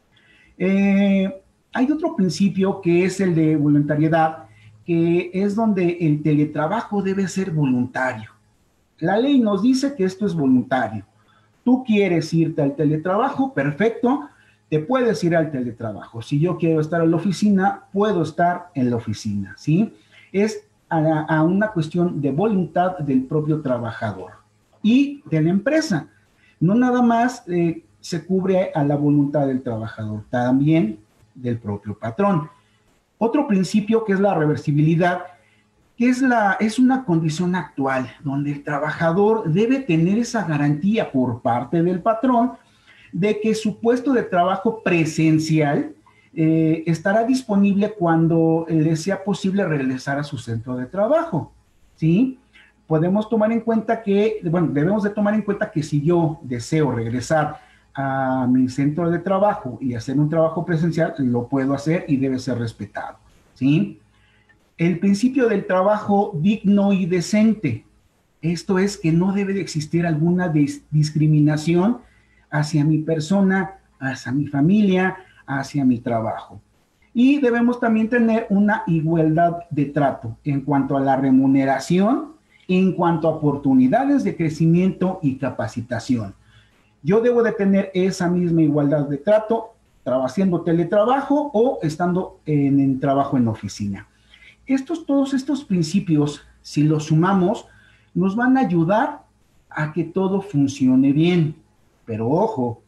Hay otro principio que es el de voluntariedad, que es donde el teletrabajo debe ser voluntario. La ley nos dice que esto es voluntario. Tú quieres irte al teletrabajo, perfecto, te puedes ir al teletrabajo. Si yo quiero estar en la oficina, puedo estar en la oficina, ¿sí? Es a una cuestión de voluntad del propio trabajador y de la empresa. No nada más se cubre a la voluntad del trabajador, también del propio patrón. Otro principio, que es la reversibilidad, que es una condición actual donde el trabajador debe tener esa garantía por parte del patrón de que su puesto de trabajo presencial estará disponible cuando le sea posible regresar a su centro de trabajo, ¿sí? Debemos tomar en cuenta que si yo deseo regresar a mi centro de trabajo y hacer un trabajo presencial, lo puedo hacer y debe ser respetado, ¿sí? El principio del trabajo digno y decente. Esto es que no debe de existir alguna discriminación hacia mi persona, hacia mi familia, hacia mi trabajo. Y debemos también tener una igualdad de trato en cuanto a la remuneración, en cuanto a oportunidades de crecimiento y capacitación. Yo debo de tener esa misma igualdad de trato haciendo teletrabajo o estando en el trabajo en oficina. Todos estos principios, si los sumamos, nos van a ayudar a que todo funcione bien. Pero ojo,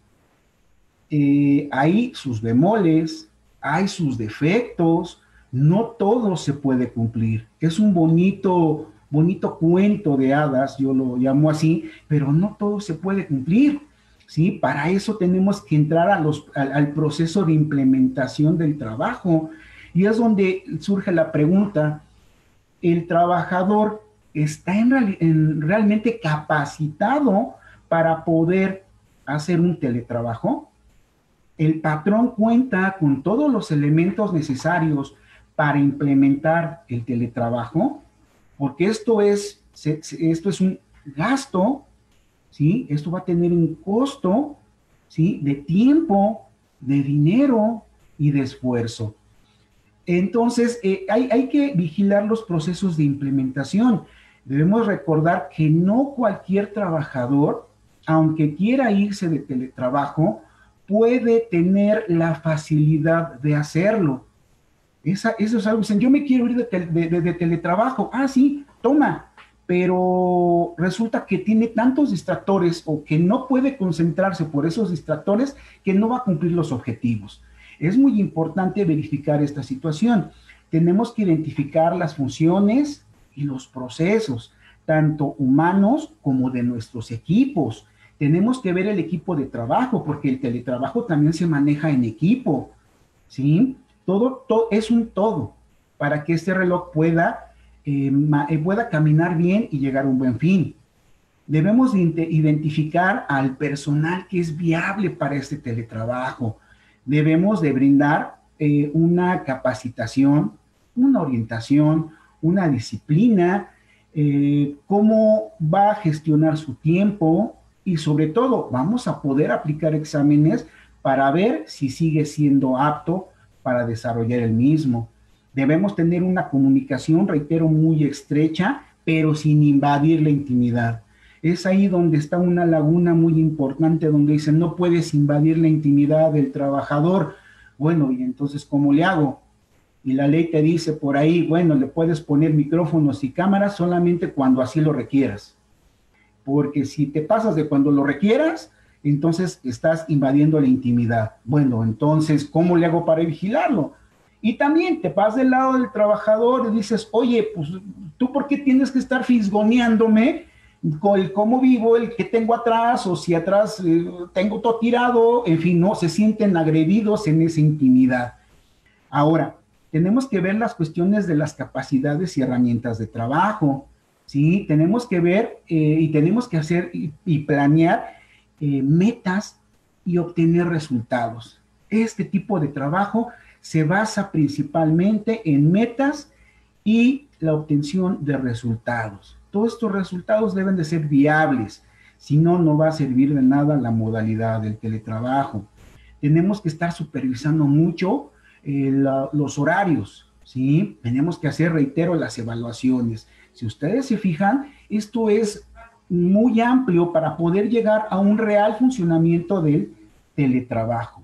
hay sus bemoles, hay sus defectos, no todo se puede cumplir. Es un bonito cuento de hadas, yo lo llamo así, pero no todo se puede cumplir, ¿sí? Para eso tenemos que entrar al proceso de implementación del trabajo. Y es donde surge la pregunta: ¿el trabajador está realmente capacitado para poder hacer un teletrabajo? ¿El patrón cuenta con todos los elementos necesarios para implementar el teletrabajo? Porque esto es un gasto, ¿sí? Esto va a tener un costo, ¿sí? De tiempo, de dinero y de esfuerzo. Entonces, hay que vigilar los procesos de implementación. Debemos recordar que no cualquier trabajador, aunque quiera irse de teletrabajo, puede tener la facilidad de hacerlo. Eso es algo, dicen, yo me quiero ir de teletrabajo. Ah, sí, toma, pero resulta que tiene tantos distractores o que no puede concentrarse por esos distractores que no va a cumplir los objetivos. Es muy importante verificar esta situación. Tenemos que identificar las funciones y los procesos, tanto humanos como de nuestros equipos. Tenemos que ver el equipo de trabajo, porque el teletrabajo también se maneja en equipo, ¿sí? Todo es un todo para que este reloj pueda caminar bien y llegar a un buen fin. Debemos identificar al personal que es viable para este teletrabajo. Debemos de brindar una capacitación, una orientación, una disciplina, cómo va a gestionar su tiempo y sobre todo vamos a poder aplicar exámenes para ver si sigue siendo apto para desarrollar el mismo. Debemos tener una comunicación, reitero, muy estrecha, pero sin invadir la intimidad. Es ahí donde está una laguna muy importante, donde dicen, no puedes invadir la intimidad del trabajador. Bueno, y entonces, ¿cómo le hago? Y la ley te dice por ahí, bueno, le puedes poner micrófonos y cámaras solamente cuando así lo requieras. Porque si te pasas de cuando lo requieras, entonces estás invadiendo la intimidad. Bueno, entonces, ¿cómo le hago para vigilarlo? Y también te vas del lado del trabajador y dices, oye, pues, ¿tú por qué tienes que estar fisgoneándome con el cómo vivo, el que tengo atrás, o si atrás tengo todo tirado? En fin, no, se sienten agredidos en esa intimidad. Ahora, tenemos que ver las cuestiones de las capacidades y herramientas de trabajo, ¿sí? Tenemos que ver y tenemos que hacer y planear metas y obtener resultados. Este tipo de trabajo se basa principalmente en metas y la obtención de resultados. Todos estos resultados deben de ser viables, si no, no va a servir de nada la modalidad del teletrabajo. Tenemos que estar supervisando mucho los horarios, ¿sí? Tenemos que hacer, reitero, las evaluaciones. Si ustedes se fijan, esto es muy amplio para poder llegar a un real funcionamiento del teletrabajo.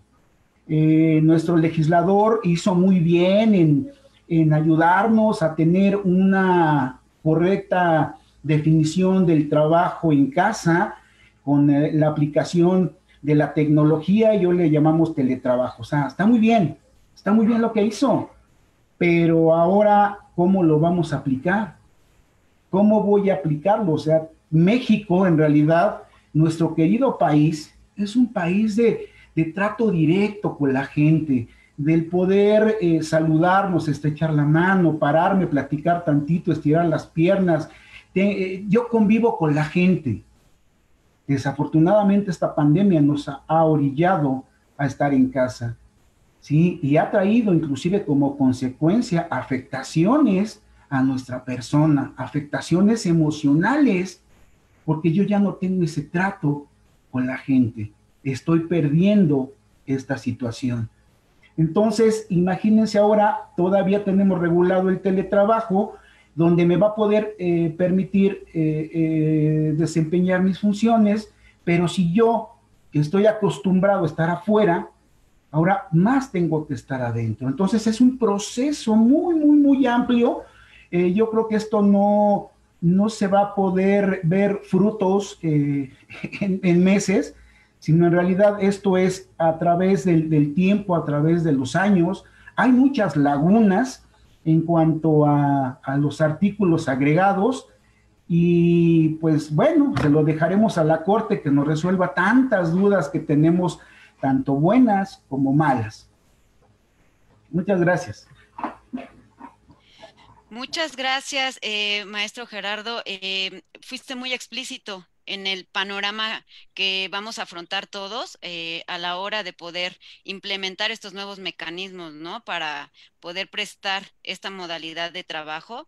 Nuestro legislador hizo muy bien en ayudarnos a tener una correcta definición del trabajo en casa con la aplicación de la tecnología, yo le llamamos teletrabajo. O sea, está muy bien lo que hizo, pero ahora, ¿cómo lo vamos a aplicar? ¿Cómo voy a aplicarlo? O sea, México, en realidad, nuestro querido país, es un país de trato directo con la gente, del poder saludarnos, estrechar la mano, pararme, platicar tantito, estirar las piernas. Yo convivo con la gente. Desafortunadamente esta pandemia nos ha orillado a estar en casa, ¿sí? Y ha traído inclusive como consecuencia afectaciones a nuestra persona, afectaciones emocionales, porque yo ya no tengo ese trato con la gente. Estoy perdiendo esta situación. Entonces, imagínense ahora, todavía tenemos regulado el teletrabajo, donde me va a poder permitir desempeñar mis funciones, pero si yo estoy acostumbrado a estar afuera, ahora más tengo que estar adentro. Entonces, es un proceso muy, muy, muy amplio. Yo creo que esto no se va a poder ver frutos en meses, sino en realidad esto es a través del tiempo, a través de los años. Hay muchas lagunas en cuanto a los artículos agregados y pues bueno, se lo dejaremos a la Corte que nos resuelva tantas dudas que tenemos, tanto buenas como malas. Muchas gracias. Muchas gracias, maestro Gerardo. Fuiste muy explícito en el panorama que vamos a afrontar todos a la hora de poder implementar estos nuevos mecanismos, ¿no? Para poder prestar esta modalidad de trabajo.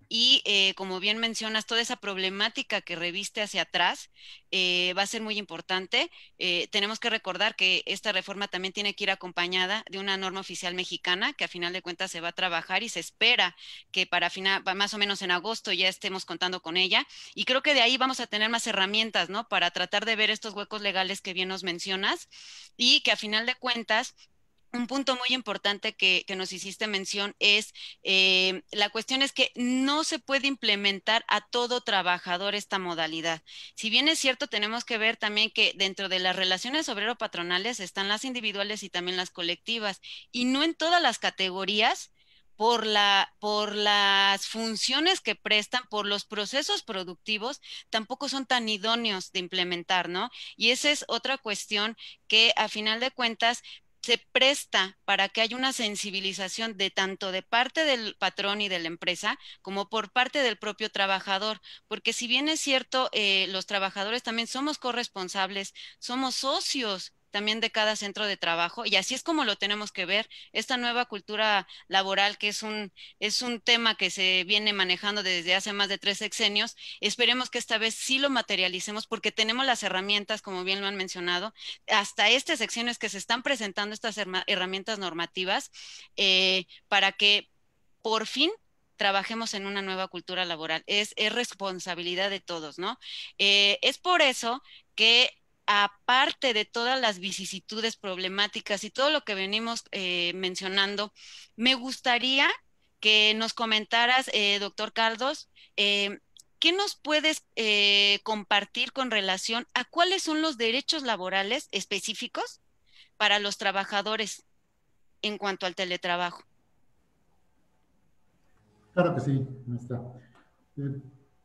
Y como bien mencionas, toda esa problemática que reviste hacia atrás va a ser muy importante. Tenemos que recordar que esta reforma también tiene que ir acompañada de una norma oficial mexicana que a final de cuentas se va a trabajar y se espera que para final, más o menos en agosto ya estemos contando con ella. Y creo que de ahí vamos a tener más herramientas, ¿no? Para tratar de ver estos huecos legales que bien nos mencionas y que a final de cuentas un punto muy importante que nos hiciste mención es la cuestión es que no se puede implementar a todo trabajador esta modalidad. Si bien es cierto, tenemos que ver también que dentro de las relaciones obrero-patronales están las individuales y también las colectivas, y no en todas las categorías. Por las funciones que prestan, por los procesos productivos, tampoco son tan idóneos de implementar, ¿no? Y esa es otra cuestión que a final de cuentas se presta para que haya una sensibilización de tanto de parte del patrón y de la empresa como por parte del propio trabajador, porque si bien es cierto, los trabajadores también somos corresponsables, somos socios también de cada centro de trabajo y así es como lo tenemos que ver. Esta nueva cultura laboral que es un tema que se viene manejando desde hace más de 3 sexenios, esperemos que esta vez sí lo materialicemos porque tenemos las herramientas, como bien lo han mencionado, hasta estas secciones que se están presentando estas herramientas normativas para que por fin trabajemos en una nueva cultura laboral. Es responsabilidad de todos, ¿no? Es por eso que aparte de todas las vicisitudes problemáticas y todo lo que venimos mencionando, me gustaría que nos comentaras, doctor Carlos, ¿qué nos puedes compartir con relación a cuáles son los derechos laborales específicos para los trabajadores en cuanto al teletrabajo? Claro que sí, maestra. Eh,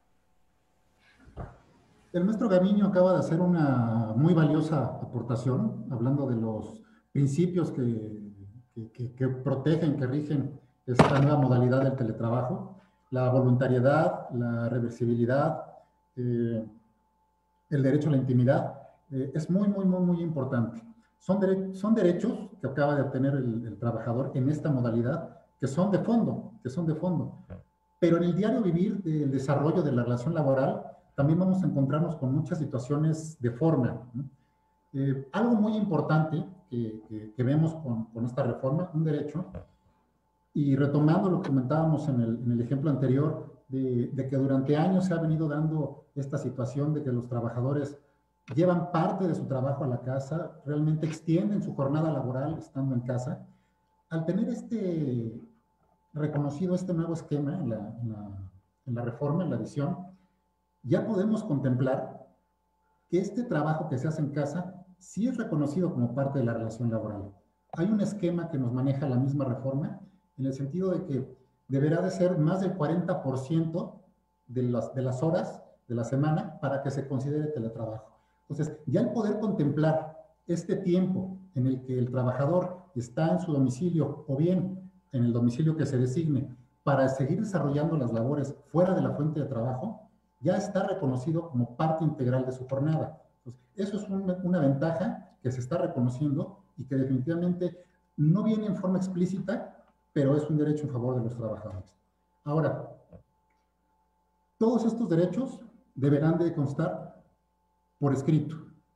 El maestro Gamiño acaba de hacer una muy valiosa aportación, hablando de los principios que protegen, que rigen esta nueva modalidad del teletrabajo, la voluntariedad, la reversibilidad, eh, el derecho a la intimidad, es muy importante. Son derechos que acaba de obtener el trabajador en esta modalidad, que son de fondo, Pero en el diario vivir del desarrollo de la relación laboral, también vamos a encontrarnos con muchas situaciones de forma, ¿no? Algo muy importante que vemos con esta reforma, un derecho, y retomando lo que comentábamos en el ejemplo anterior, de que durante años se ha venido dando esta situación de que los trabajadores llevan parte de su trabajo a la casa, realmente extienden su jornada laboral estando en casa. Al tener reconocido este nuevo esquema en la reforma, en la adición, ya podemos contemplar que este trabajo que se hace en casa sí es reconocido como parte de la relación laboral. Hay un esquema que nos maneja la misma reforma en el sentido de que deberá de ser más del 40% de las horas de la semana para que se considere teletrabajo. Entonces, ya el poder contemplar este tiempo en el que el trabajador está en su domicilio o bien en el domicilio que se designe para seguir desarrollando las labores fuera de la fuente de trabajo, ya está reconocido como parte integral de su jornada. Entonces, eso es una ventaja que se está reconociendo y que definitivamente no viene en forma explícita, pero es un derecho en favor de los trabajadores. Ahora, todos estos derechos deberán de constar por escrito,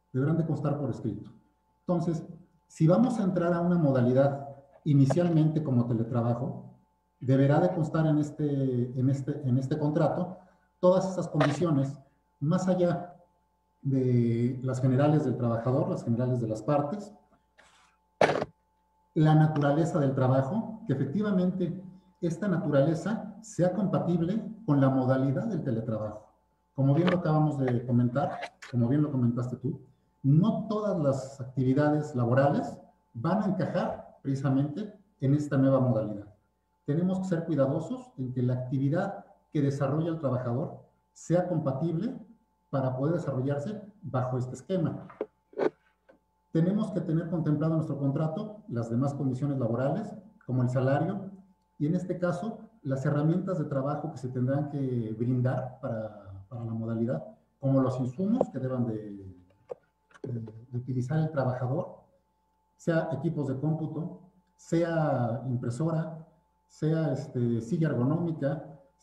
Entonces, si vamos a entrar a una modalidad inicialmente como teletrabajo, deberá de constar en este contrato todas esas condiciones, más allá de las generales del trabajador, las generales de las partes, la naturaleza del trabajo, que efectivamente esta naturaleza sea compatible con la modalidad del teletrabajo. Como bien lo acabamos de comentar, como bien lo comentaste tú, no todas las actividades laborales van a encajar precisamente en esta nueva modalidad. Tenemos que ser cuidadosos en que la actividad que desarrolla el trabajador sea compatible para poder desarrollarse bajo este esquema. Tenemos que tener contemplado en nuestro contrato las demás condiciones laborales, como el salario, y en este caso, las herramientas de trabajo que se tendrán que brindar para la modalidad, como los insumos que deban de utilizar el trabajador, sea equipos de cómputo, sea impresora, sea silla ergonómica,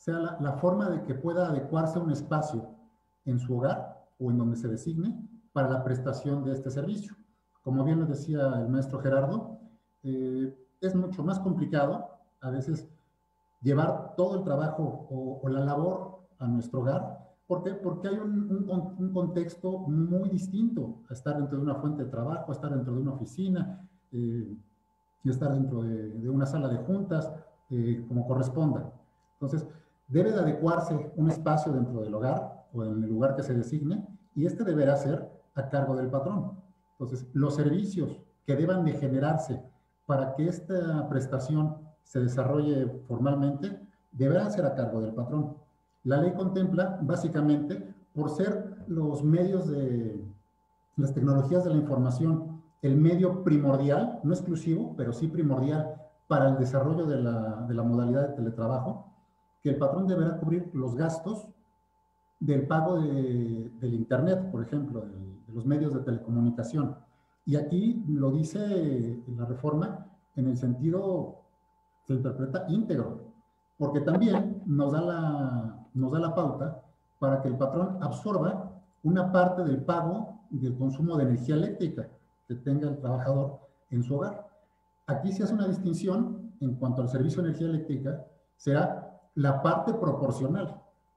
sea la forma de que pueda adecuarse a un espacio en su hogar o en donde se designe para la prestación de este servicio. Como bien lo decía el maestro Gerardo, es mucho más complicado a veces llevar todo el trabajo o la labor a nuestro hogar. ¿Por qué? Porque hay un contexto muy distinto a estar dentro de una fuente de trabajo, a estar dentro de una oficina, y estar dentro de una sala de juntas, como corresponda. Entonces, debe de adecuarse un espacio dentro del hogar o en el lugar que se designe, y este deberá ser a cargo del patrón. Entonces, los servicios que deban de generarse para que esta prestación se desarrolle formalmente deberán ser a cargo del patrón. La ley contempla, básicamente, por ser los medios de las tecnologías de la información, el medio primordial, no exclusivo, pero sí primordial para el desarrollo de la modalidad de teletrabajo, que el patrón deberá cubrir los gastos del pago del Internet, por ejemplo, de los medios de telecomunicación. Y aquí lo dice la reforma en el sentido, se interpreta íntegro, porque también nos da la pauta para que el patrón absorba una parte del pago del consumo de energía eléctrica que tenga el trabajador en su hogar. Aquí se hace una distinción en cuanto al servicio de energía eléctrica, será la parte proporcional.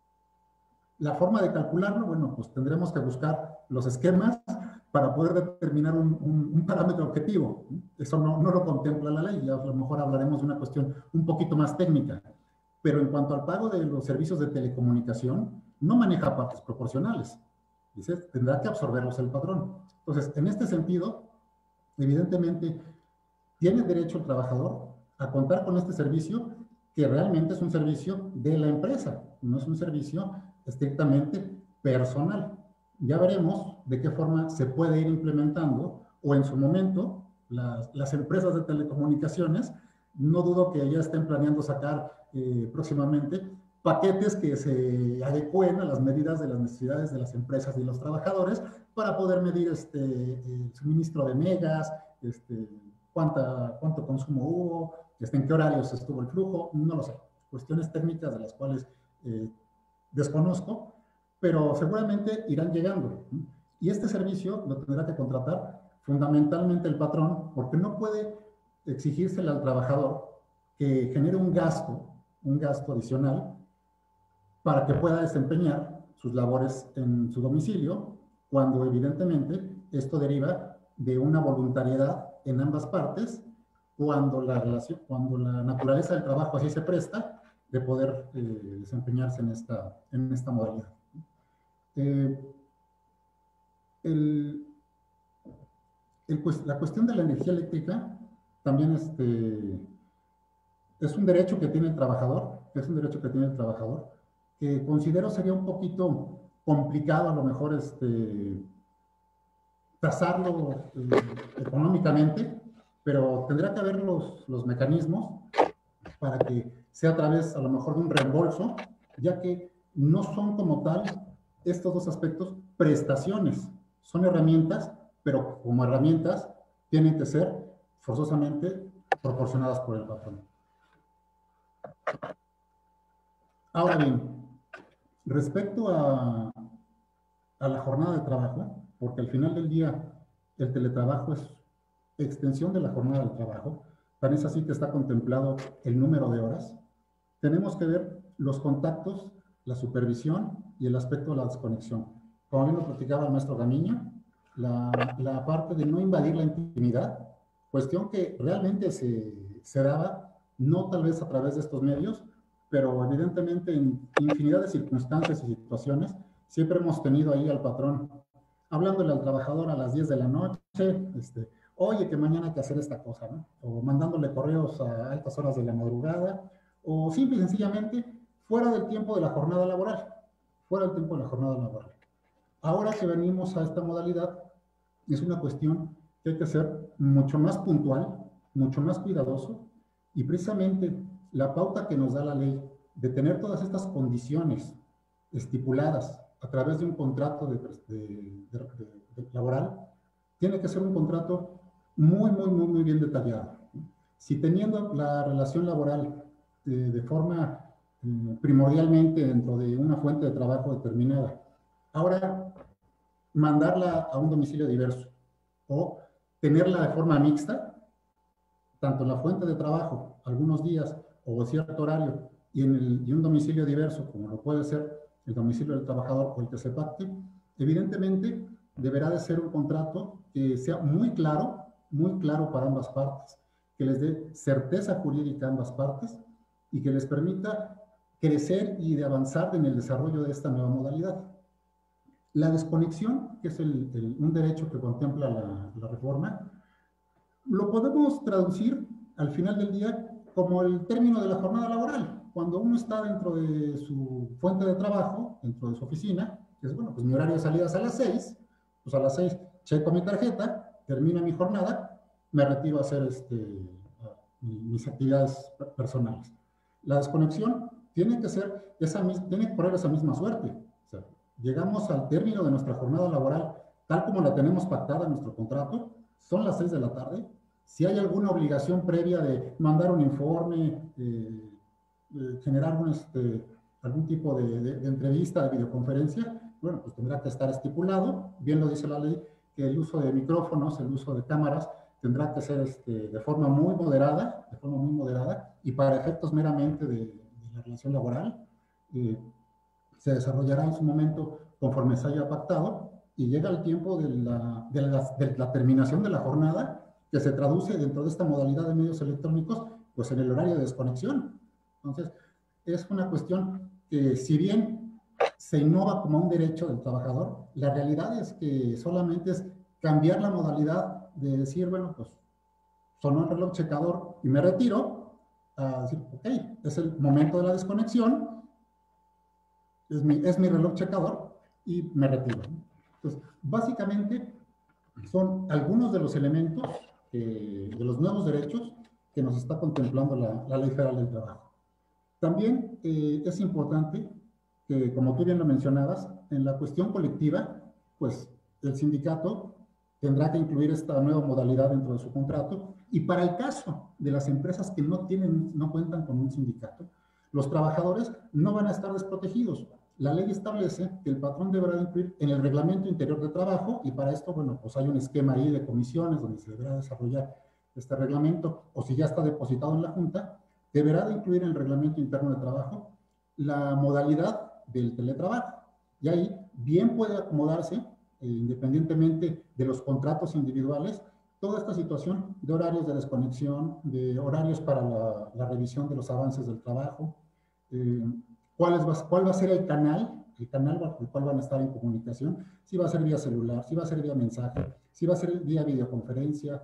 La forma de calcularlo, bueno, pues tendremos que buscar los esquemas para poder determinar un parámetro objetivo. Eso no lo contempla la ley, ya a lo mejor hablaremos de una cuestión un poquito más técnica. Pero en cuanto al pago de los servicios de telecomunicación, no maneja partes proporcionales. Dice, tendrá que absorberlos el patrón. Entonces, en este sentido, evidentemente, tiene derecho el trabajador a contar con este servicio, que realmente es un servicio de la empresa, no es un servicio estrictamente personal. Ya veremos de qué forma se puede ir implementando, o en su momento, las empresas de telecomunicaciones, no dudo que ya estén planeando sacar próximamente paquetes que se adecúen a las medidas de las necesidades de las empresas y los trabajadores para poder medir el suministro de megas, cuánto consumo hubo, en qué horarios estuvo el flujo, no lo sé. Cuestiones técnicas de las cuales desconozco, pero seguramente irán llegando. Y este servicio lo tendrá que contratar fundamentalmente el patrón, porque no puede exigírsele al trabajador que genere un gasto adicional para que pueda desempeñar sus labores en su domicilio, cuando evidentemente esto deriva de una voluntariedad en ambas partes, cuando la naturaleza del trabajo así se presta, de poder desempeñarse en esta modalidad. La cuestión de la energía eléctrica también es un derecho que tiene el trabajador, que considero sería un poquito complicado a lo mejor tasarlo económicamente, pero tendrá que haber los mecanismos para que sea a través a lo mejor de un reembolso, ya que no son como tal estos dos aspectos prestaciones, son herramientas, pero como herramientas tienen que ser forzosamente proporcionadas por el patrón. Ahora bien, respecto a la jornada de trabajo, porque al final del día el teletrabajo es extensión de la jornada de trabajo, tan es así que está contemplado el número de horas, tenemos que ver los contactos, la supervisión y el aspecto de la desconexión. Como bien lo platicaba el maestro Gamiño, la parte de no invadir la intimidad, cuestión que realmente se daba, no tal vez a través de estos medios, pero evidentemente en infinidad de circunstancias y situaciones, siempre hemos tenido ahí al patrón hablándole al trabajador a las 10 de la noche, oye, que mañana hay que hacer esta cosa, ¿no? O mandándole correos a altas horas de la madrugada, o simple y sencillamente fuera del tiempo de la jornada laboral, Ahora que venimos a esta modalidad, es una cuestión que hay que ser mucho más puntual, mucho más cuidadoso, y precisamente la pauta que nos da la ley de tener todas estas condiciones estipuladas a través de un contrato laboral, tiene que ser un contrato muy bien detallado. Si teniendo la relación laboral de forma primordialmente dentro de una fuente de trabajo determinada. Ahora, mandarla a un domicilio diverso o tenerla de forma mixta, tanto en la fuente de trabajo, algunos días o cierto horario, y un domicilio diverso, como lo puede ser el domicilio del trabajador o el que se pacte, evidentemente deberá de ser un contrato que sea muy claro para ambas partes, que les dé certeza jurídica a ambas partes y que les permita crecer y de avanzar en el desarrollo de esta nueva modalidad. La desconexión, que es un derecho que contempla la reforma, lo podemos traducir al final del día como el término de la jornada laboral. Cuando uno está dentro de su fuente de trabajo, dentro de su oficina, que es, bueno, pues mi horario de salida es a las 6, pues a las 6 checo mi tarjeta, termina mi jornada, me retiro a hacer mis actividades personales. La desconexión tiene que correr esa misma suerte. O sea, llegamos al término de nuestra jornada laboral, tal como la tenemos pactada en nuestro contrato, son las 6 de la tarde. Si hay alguna obligación previa de mandar un informe, generar algún tipo de entrevista, de videoconferencia, bueno, pues tendrá que estar estipulado, bien lo dice la ley, que el uso de micrófonos, el uso de cámaras, tendrá que ser de forma muy moderada, y para efectos meramente de la relación laboral, se desarrollará en su momento conforme se haya pactado, y llega el tiempo de la terminación de la jornada, que se traduce dentro de esta modalidad de medios electrónicos, pues en el horario de desconexión. Entonces, es una cuestión que, si bien se innova como un derecho del trabajador, la realidad es que solamente es cambiar la modalidad de decir, bueno, pues sonó el reloj checador y me retiro, a decir, ok, es el momento de la desconexión, es mi reloj checador y me retiro. Entonces, básicamente son algunos de los elementos de los nuevos derechos que nos está contemplando la Ley Federal del Trabajo. También es importante que, como tú bien lo mencionabas, en la cuestión colectiva, pues el sindicato tendrá que incluir esta nueva modalidad dentro de su contrato, y para el caso de las empresas que no cuentan con un sindicato, los trabajadores no van a estar desprotegidos. La ley establece que el patrón deberá incluir en el reglamento interior de trabajo, y para esto, bueno, pues hay un esquema ahí de comisiones donde se deberá desarrollar este reglamento, o si ya está depositado en la Junta, deberá de incluir en el reglamento interno de trabajo la modalidad del teletrabajo. Y ahí bien puede acomodarse, independientemente de los contratos individuales, toda esta situación de horarios de desconexión, de horarios para la revisión de los avances del trabajo, cuál va a ser el canal bajo el cual van a estar en comunicación, si va a ser vía celular, si va a ser vía mensaje, si va a ser vía videoconferencia,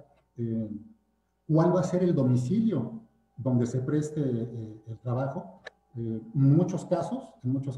cuál va a ser el domicilio donde se preste el trabajo. En muchos casos,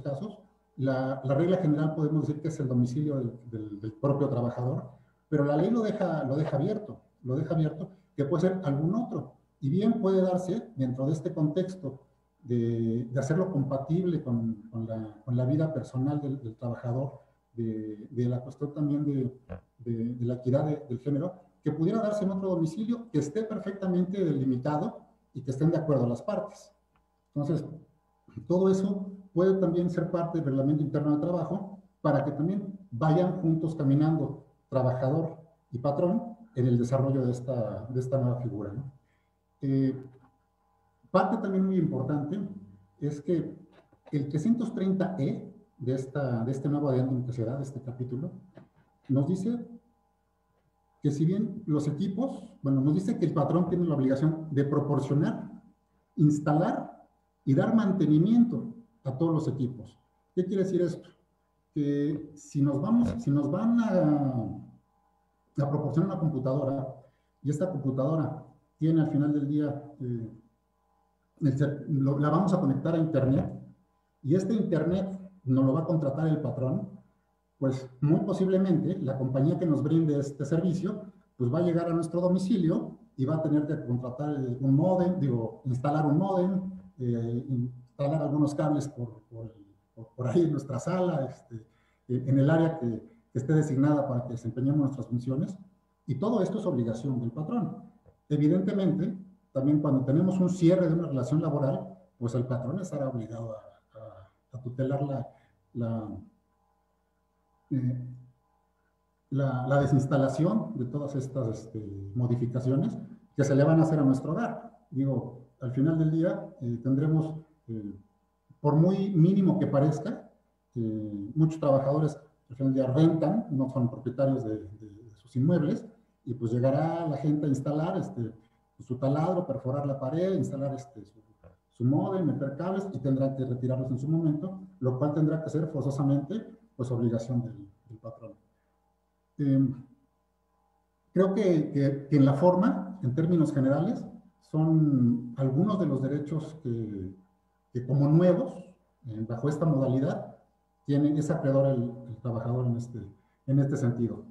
la regla general podemos decir que es el domicilio del propio trabajador, pero la ley lo deja abierto, que puede ser algún otro, y bien puede darse dentro de este contexto de hacerlo compatible con la vida personal del trabajador, de la cuestión también de la equidad del género, que pudiera darse en otro domicilio que esté perfectamente delimitado y que estén de acuerdo las partes. Entonces, todo eso puede también ser parte del reglamento interno de trabajo, para que también vayan juntos caminando trabajador y patrón en el desarrollo de esta nueva figura, ¿no? Parte también muy importante es que el 330E de este nuevo addendum que se da, de este capítulo, nos dice que si bien los equipos, bueno, nos dice que el patrón tiene la obligación de proporcionar, instalar y dar mantenimiento a todos los equipos. ¿Qué quiere decir esto? Que si nos van a proporcionar una computadora, y esta computadora tiene al final del día, la vamos a conectar a internet, y este internet nos lo va a contratar el patrón, pues muy posiblemente la compañía que nos brinde este servicio, pues va a llegar a nuestro domicilio y va a tener que contratar un módem, instalar un módem, instalar algunos cables por ahí en nuestra sala, en el área que esté designada para que desempeñemos nuestras funciones, y todo esto es obligación del patrón. Evidentemente, también cuando tenemos un cierre de una relación laboral, pues el patrón estará obligado a tutelar la desinstalación de todas estas modificaciones que se le van a hacer a nuestro hogar. Digo, al final del día tendremos, por muy mínimo que parezca, muchos trabajadores al final del día rentan, no son propietarios de sus inmuebles, y pues llegará la gente a instalar su taladro, perforar la pared, instalar su módem, meter cables, y tendrán que retirarlos en su momento, lo cual tendrá que ser forzosamente pues obligación del patrón. Creo que en la forma, en términos generales, son algunos de los derechos que como nuevos, bajo esta modalidad, es acreedor el trabajador en este sentido.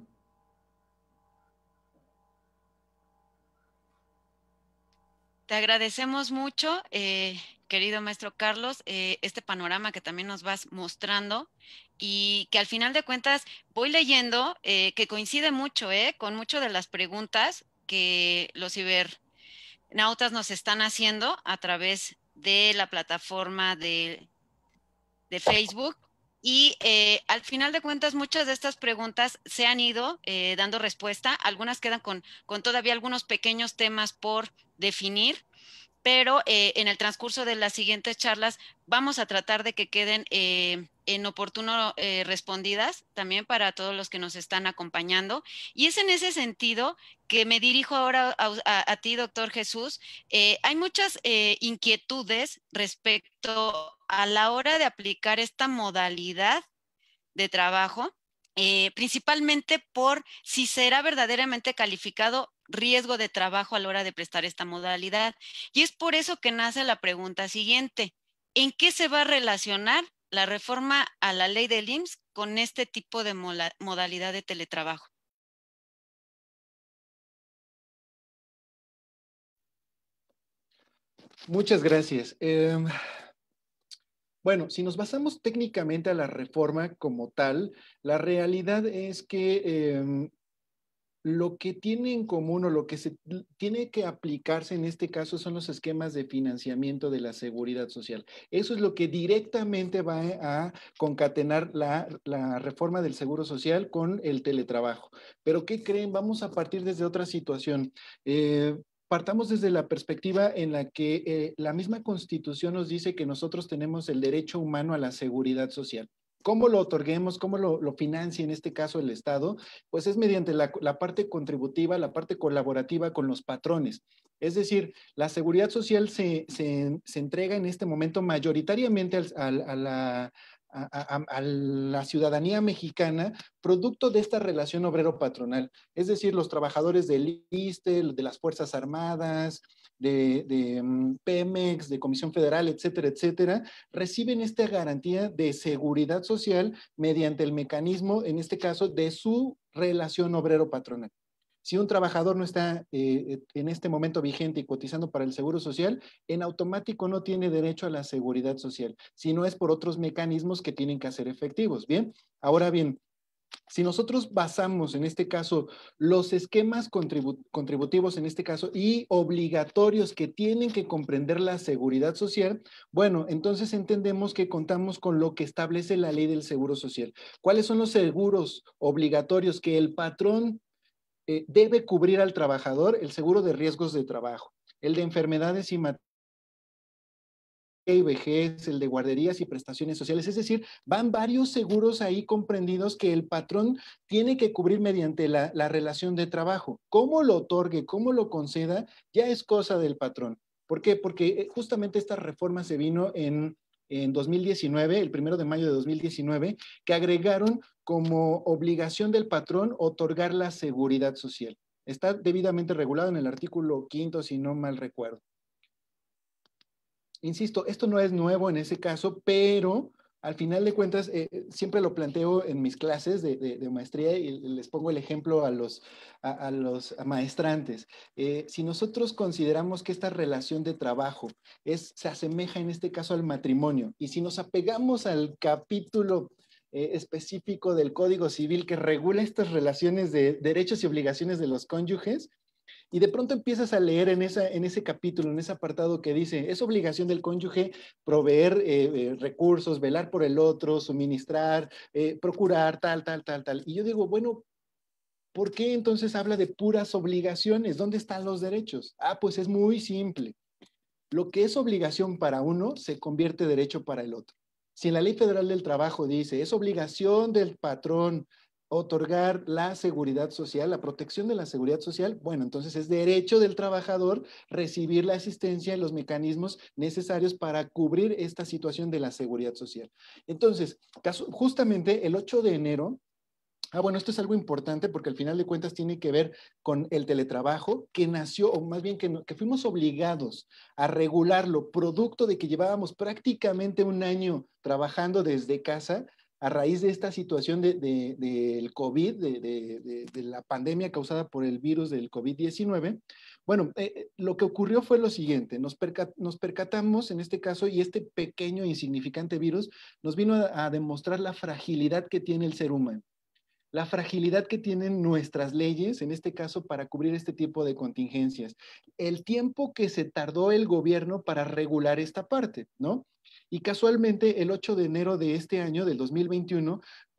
Te agradecemos mucho, querido maestro Carlos, este panorama que también nos vas mostrando y que al final de cuentas voy leyendo que coincide mucho con muchas de las preguntas que los cibernautas nos están haciendo a través de la plataforma de Facebook. Y al final de cuentas, muchas de estas preguntas se han ido dando respuesta. Algunas quedan con todavía algunos pequeños temas por definir, pero en el transcurso de las siguientes charlas vamos a tratar de que queden en oportuno respondidas también para todos los que nos están acompañando. Y es en ese sentido que me dirijo ahora a ti, doctor Jesús. Hay muchas inquietudes respecto a la hora de aplicar esta modalidad de trabajo, principalmente por si será verdaderamente calificado riesgo de trabajo a la hora de prestar esta modalidad. Y es por eso que nace la pregunta siguiente: ¿en qué se va a relacionar la reforma a la ley del IMSS con este tipo de modalidad de teletrabajo? Muchas gracias. Bueno, si nos basamos técnicamente a la reforma como tal, la realidad es que lo que tiene en común o lo que se tiene que aplicarse en este caso son los esquemas de financiamiento de la seguridad social. Eso es lo que directamente va a concatenar la reforma del seguro social con el teletrabajo. Pero ¿qué creen? Vamos a partir desde otra situación. Partamos desde la perspectiva en la que la misma Constitución nos dice que nosotros tenemos el derecho humano a la seguridad social. ¿Cómo lo otorguemos? ¿Cómo lo financia en este caso el Estado? Pues es mediante la parte contributiva, la parte colaborativa con los patrones. Es decir, la seguridad social se entrega en este momento mayoritariamente a la ciudadanía mexicana, producto de esta relación obrero-patronal. Es decir, los trabajadores del ISSSTE, de las Fuerzas Armadas, de Pemex, de Comisión Federal, etcétera, etcétera, reciben esta garantía de seguridad social mediante el mecanismo, en este caso, de su relación obrero-patronal. Si un trabajador no está en este momento vigente y cotizando para el Seguro Social, en automático no tiene derecho a la seguridad social, si no es por otros mecanismos que tienen que hacer efectivos. Bien, ahora bien, si nosotros basamos en este caso los esquemas contributivos en este caso y obligatorios que tienen que comprender la seguridad social, bueno, entonces entendemos que contamos con lo que establece la ley del Seguro Social. ¿Cuáles son los seguros obligatorios que el patrón debe cubrir al trabajador? El seguro de riesgos de trabajo, el de enfermedades y vejez, el de guarderías y prestaciones sociales. Es decir, van varios seguros ahí comprendidos que el patrón tiene que cubrir mediante la relación de trabajo. Cómo lo otorgue, cómo lo conceda, ya es cosa del patrón. ¿Por qué? Porque justamente esta reforma se vino en 2019, el 1 de mayo de 2019, que agregaron como obligación del patrón otorgar la seguridad social. Está debidamente regulado en el artículo 5º, si no mal recuerdo. Insisto, esto no es nuevo en ese caso, pero al final de cuentas, siempre lo planteo en mis clases de maestría y les pongo el ejemplo a los maestrantes. Si nosotros consideramos que esta relación de trabajo se asemeja en este caso al matrimonio, y si nos apegamos al capítulo específico del Código Civil que regula estas relaciones de derechos y obligaciones de los cónyuges, Y de pronto empiezas a leer en ese capítulo, en ese apartado que dice, es obligación del cónyuge proveer recursos, velar por el otro, suministrar, procurar, tal. Y yo digo, bueno, ¿por qué entonces habla de puras obligaciones? ¿Dónde están los derechos? Ah, pues es muy simple. Lo que es obligación para uno se convierte en derecho para el otro. Si en la Ley Federal del Trabajo dice, es obligación del patrón otorgar la seguridad social, la protección de la seguridad social, bueno, entonces es derecho del trabajador recibir la asistencia y los mecanismos necesarios para cubrir esta situación de la seguridad social. Entonces, justamente el 8 de enero, bueno, esto es algo importante porque al final de cuentas tiene que ver con el teletrabajo que nació, o más bien que fuimos obligados a regularlo, producto de que llevábamos prácticamente un año trabajando desde casa a raíz de esta situación del COVID, de la pandemia causada por el virus del COVID-19. Bueno, lo que ocurrió fue lo siguiente, nos percatamos en este caso y este pequeño insignificante virus nos vino a demostrar la fragilidad que tiene el ser humano. La fragilidad que tienen nuestras leyes, en este caso, para cubrir este tipo de contingencias. El tiempo que se tardó el gobierno para regular esta parte, ¿no? Y casualmente, el 8 de enero de este año, del 2021,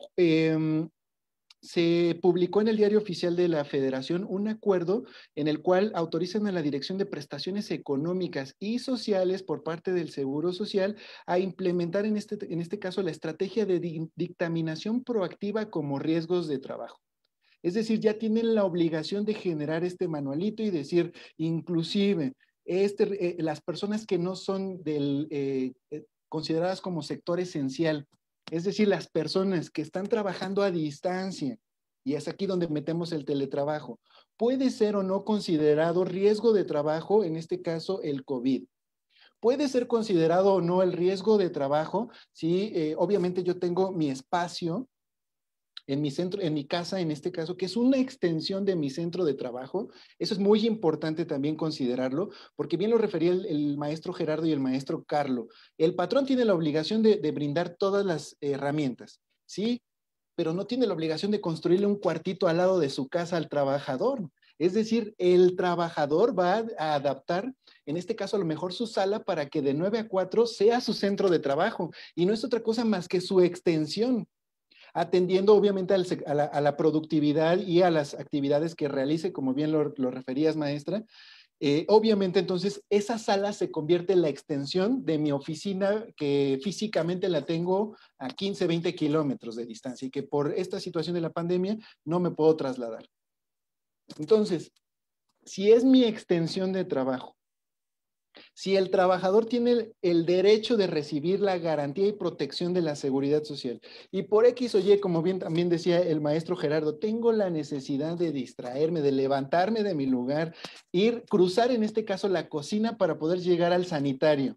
se publicó en el Diario Oficial de la Federación un acuerdo en el cual autorizan a la Dirección de Prestaciones Económicas y Sociales por parte del Seguro Social a implementar en este caso la estrategia de dictaminación proactiva como riesgos de trabajo. Es decir, ya tienen la obligación de generar este manualito y decir, inclusive, las personas que no son consideradas como sector esencial, es decir, las personas que están trabajando a distancia, y es aquí donde metemos el teletrabajo, puede ser o no considerado riesgo de trabajo, en este caso el COVID. Puede ser considerado o no el riesgo de trabajo si obviamente yo tengo mi espacio en mi centro, en mi casa, en este caso, que es una extensión de mi centro de trabajo. Eso es muy importante también considerarlo, porque bien lo refería el maestro Gerardo y el maestro Carlo. El patrón tiene la obligación de brindar todas las herramientas, ¿sí? Pero no tiene la obligación de construirle un cuartito al lado de su casa al trabajador. Es decir, el trabajador va a adaptar, en este caso a lo mejor su sala, para que de 9 a 4 sea su centro de trabajo, y no es otra cosa más que su extensión, atendiendo obviamente a la productividad y a las actividades que realice, como bien lo referías, maestra. Obviamente, entonces, esa sala se convierte en la extensión de mi oficina, que físicamente la tengo a 15, 20 kilómetros de distancia y que por esta situación de la pandemia no me puedo trasladar. Entonces, si es mi extensión de trabajo, si el trabajador tiene el derecho de recibir la garantía y protección de la seguridad social, y por X o Y, como bien también decía el maestro Gerardo, tengo la necesidad de distraerme, de levantarme de mi lugar, cruzar en este caso la cocina para poder llegar al sanitario,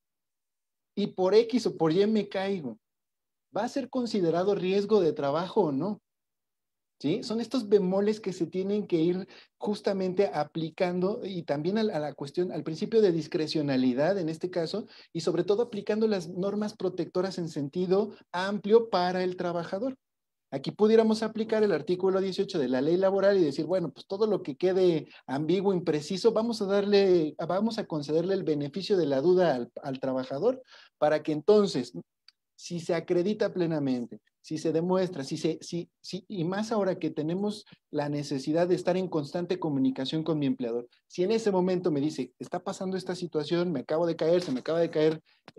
y por X o por Y me caigo, ¿va a ser considerado riesgo de trabajo o no? ¿Sí? Son estos bemoles que se tienen que ir justamente aplicando, y también a la cuestión, al principio de discrecionalidad en este caso, y sobre todo aplicando las normas protectoras en sentido amplio para el trabajador. Aquí pudiéramos aplicar el artículo 18 de la ley laboral y decir, bueno, pues todo lo que quede ambiguo, impreciso, vamos a concederle el beneficio de la duda al trabajador, para que entonces, si se acredita plenamente, si se demuestra, y más ahora que tenemos la necesidad de estar en constante comunicación con mi empleador, si en ese momento me dice, está pasando esta situación, me acabo de caer, se me acaba de caer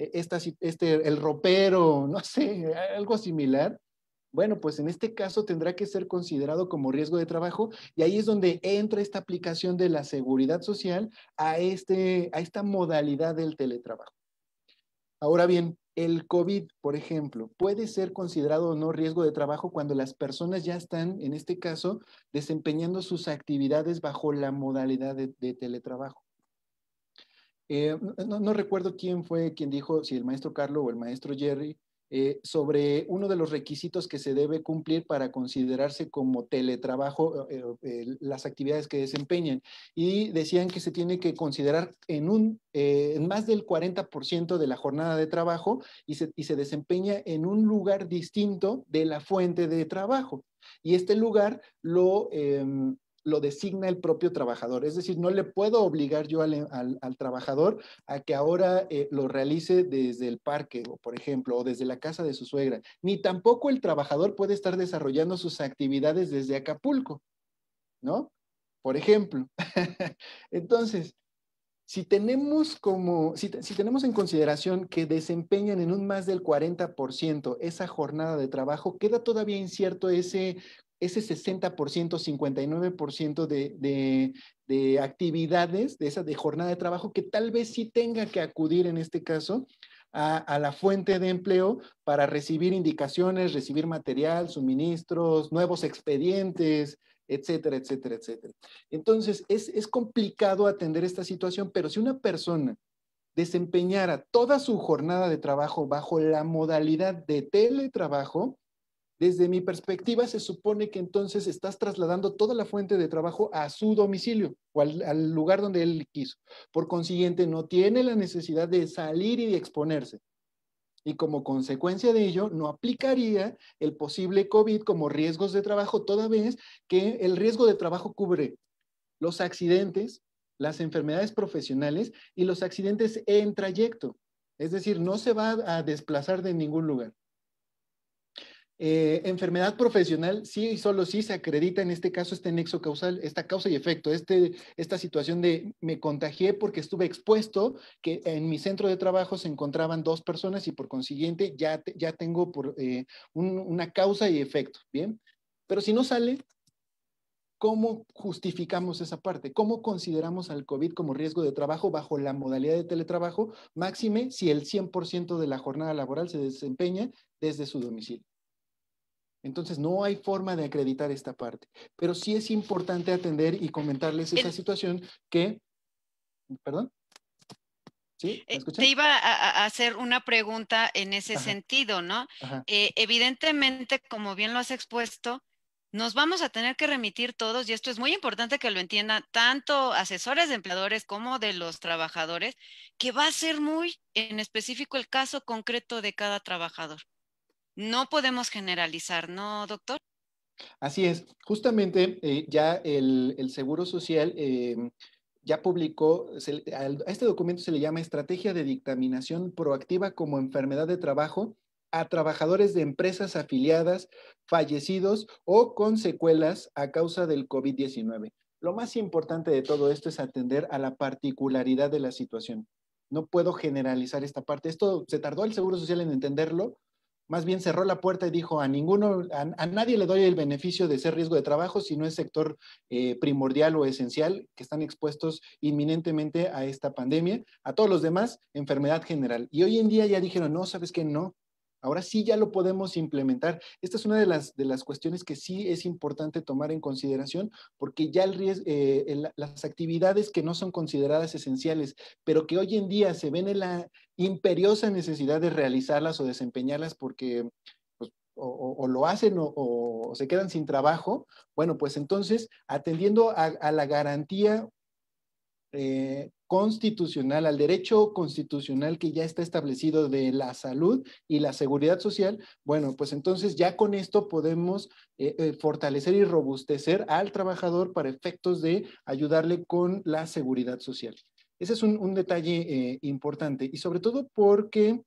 el ropero, no sé, algo similar, bueno, pues en este caso tendrá que ser considerado como riesgo de trabajo, y ahí es donde entra esta aplicación de la seguridad social a esta modalidad del teletrabajo. Ahora bien, el COVID, por ejemplo, puede ser considerado o no riesgo de trabajo cuando las personas ya están, en este caso, desempeñando sus actividades bajo la modalidad de teletrabajo. No recuerdo quién fue quien dijo, si el maestro Carlo o el maestro Jerry, sobre uno de los requisitos que se debe cumplir para considerarse como teletrabajo las actividades que desempeñan, y decían que se tiene que considerar en más del 40% de la jornada de trabajo, y se desempeña en un lugar distinto de la fuente de trabajo, y este lugar lo lo designa el propio trabajador. Es decir, no le puedo obligar yo al trabajador a que ahora lo realice desde el parque, o por ejemplo, o desde la casa de su suegra. Ni tampoco el trabajador puede estar desarrollando sus actividades desde Acapulco, ¿no? Por ejemplo. Entonces, si tenemos en consideración que desempeñan en un más del 40% esa jornada de trabajo, queda todavía incierto ese 60%, 59% de actividades de jornada de trabajo que tal vez sí tenga que acudir en este caso a la fuente de empleo para recibir indicaciones, recibir material, suministros, nuevos expedientes, etcétera, etcétera, etcétera. Entonces, es complicado atender esta situación, pero si una persona desempeñara toda su jornada de trabajo bajo la modalidad de teletrabajo, desde mi perspectiva se supone que entonces estás trasladando toda la fuente de trabajo a su domicilio o al lugar donde él quiso. Por consiguiente, no tiene la necesidad de salir y de exponerse. Y como consecuencia de ello, no aplicaría el posible COVID como riesgos de trabajo, toda vez que el riesgo de trabajo cubre los accidentes, las enfermedades profesionales y los accidentes en trayecto. Es decir, no se va a desplazar de ningún lugar. Enfermedad profesional, sí y solo sí se acredita en este caso este nexo causal, esta causa y efecto, esta situación de me contagié porque estuve expuesto, que en mi centro de trabajo se encontraban 2 personas y por consiguiente ya tengo una causa y efecto, ¿bien? Pero si no sale, ¿cómo justificamos esa parte? ¿Cómo consideramos al COVID como riesgo de trabajo bajo la modalidad de teletrabajo, máxime si el 100% de la jornada laboral se desempeña desde su domicilio? Entonces, no hay forma de acreditar esta parte, pero sí es importante atender y comentarles esa situación que, ¿perdón? ¿Sí? ¿Me escuchan? Te iba a hacer una pregunta en ese sentido, ¿no? Evidentemente, como bien lo has expuesto, nos vamos a tener que remitir todos, y esto es muy importante que lo entiendan tanto asesores de empleadores como de los trabajadores, que va a ser muy en específico el caso concreto de cada trabajador. No podemos generalizar, ¿no, doctor? Así es. Justamente ya el Seguro Social ya publicó, a este documento se le llama Estrategia de Dictaminación Proactiva como Enfermedad de Trabajo a trabajadores de empresas afiliadas, fallecidos o con secuelas a causa del COVID-19. Lo más importante de todo esto es atender a la particularidad de la situación. No puedo generalizar esta parte. Esto se tardó el Seguro Social en entenderlo. Más bien cerró la puerta y dijo a nadie le doy el beneficio de ser riesgo de trabajo si no es sector primordial o esencial, que están expuestos inminentemente a esta pandemia. A todos los demás, enfermedad general. Y hoy en día ya dijeron, no, ¿sabes qué? No. Ahora sí ya lo podemos implementar. Esta es una de las cuestiones que sí es importante tomar en consideración, porque ya las actividades que no son consideradas esenciales, pero que hoy en día se ven en la imperiosa necesidad de realizarlas o desempeñarlas porque pues, o lo hacen o se quedan sin trabajo, bueno, pues entonces atendiendo a la garantía constitucional, al derecho constitucional que ya está establecido de la salud y la seguridad social, bueno, pues entonces ya con esto podemos fortalecer y robustecer al trabajador para efectos de ayudarle con la seguridad social. Ese es un detalle importante y sobre todo porque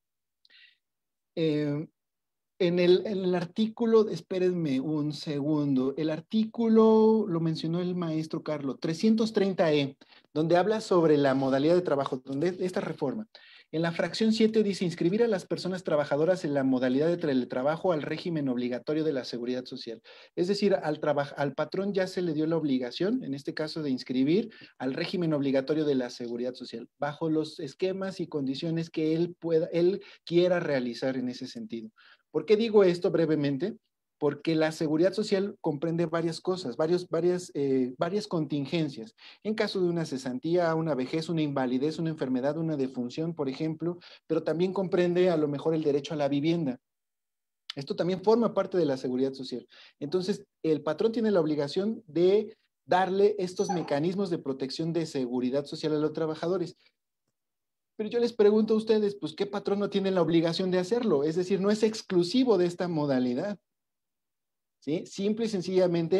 en el artículo, espérenme un segundo, el artículo lo mencionó el maestro Carlos, 330E, donde habla sobre la modalidad de trabajo, donde esta reforma. En la fracción 7 dice inscribir a las personas trabajadoras en la modalidad de teletrabajo al régimen obligatorio de la seguridad social. Es decir, al patrón ya se le dio la obligación, en este caso, de inscribir al régimen obligatorio de la seguridad social, bajo los esquemas y condiciones que él quiera realizar en ese sentido. ¿Por qué digo esto brevemente? Porque la seguridad social comprende varias cosas, varias contingencias. En caso de una cesantía, una vejez, una invalidez, una enfermedad, una defunción, por ejemplo, pero también comprende a lo mejor el derecho a la vivienda. Esto también forma parte de la seguridad social. Entonces, el patrón tiene la obligación de darle estos mecanismos de protección de seguridad social a los trabajadores. Pero yo les pregunto a ustedes, pues, ¿qué patrón no tiene la obligación de hacerlo? Es decir, no es exclusivo de esta modalidad. ¿Sí? Simple y sencillamente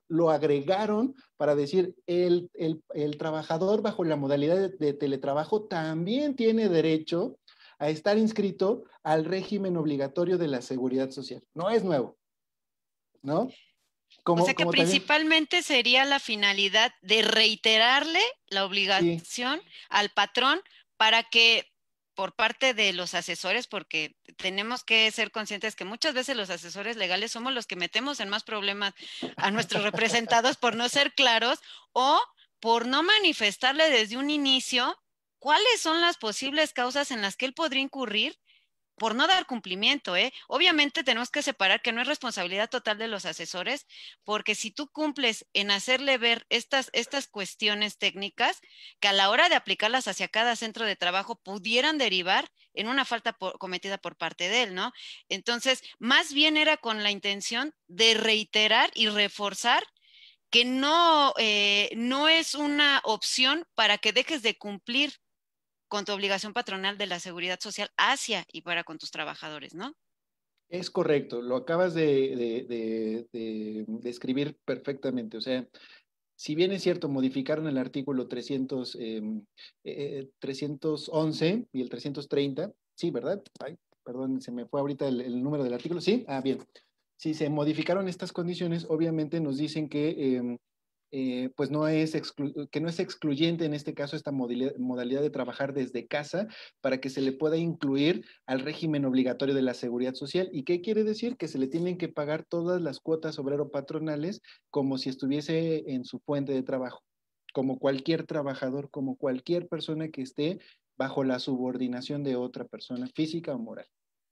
lo agregaron para decir, el trabajador bajo la modalidad de teletrabajo también tiene derecho a estar inscrito al régimen obligatorio de la Seguridad Social. No es nuevo, ¿no? O sea que principalmente sería la finalidad de reiterarle la obligación al patrón para que por parte de los asesores, porque tenemos que ser conscientes que muchas veces los asesores legales somos los que metemos en más problemas a nuestros representados por no ser claros o por no manifestarle desde un inicio cuáles son las posibles causas en las que él podría incurrir por no dar cumplimiento, ¿eh? Obviamente tenemos que separar que no es responsabilidad total de los asesores, porque si tú cumples en hacerle ver estas cuestiones técnicas, que a la hora de aplicarlas hacia cada centro de trabajo pudieran derivar en una falta cometida por parte de él, ¿no? Entonces, más bien era con la intención de reiterar y reforzar que no es una opción para que dejes de cumplir con tu obligación patronal de la seguridad social hacia y para con tus trabajadores, ¿no? Es correcto, lo acabas de describir perfectamente. O sea, si bien es cierto, modificaron el artículo 311 y el 330, sí, ¿verdad? Ay, perdón, se me fue ahorita el número del artículo, ¿sí? Ah, bien. Si se modificaron estas condiciones, obviamente nos dicen que pues que no es excluyente en este caso esta modalidad de trabajar desde casa para que se le pueda incluir al régimen obligatorio de la seguridad social. ¿Y qué quiere decir? Que se le tienen que pagar todas las cuotas obrero-patronales como si estuviese en su fuente de trabajo, como cualquier trabajador, como cualquier persona que esté bajo la subordinación de otra persona física o moral.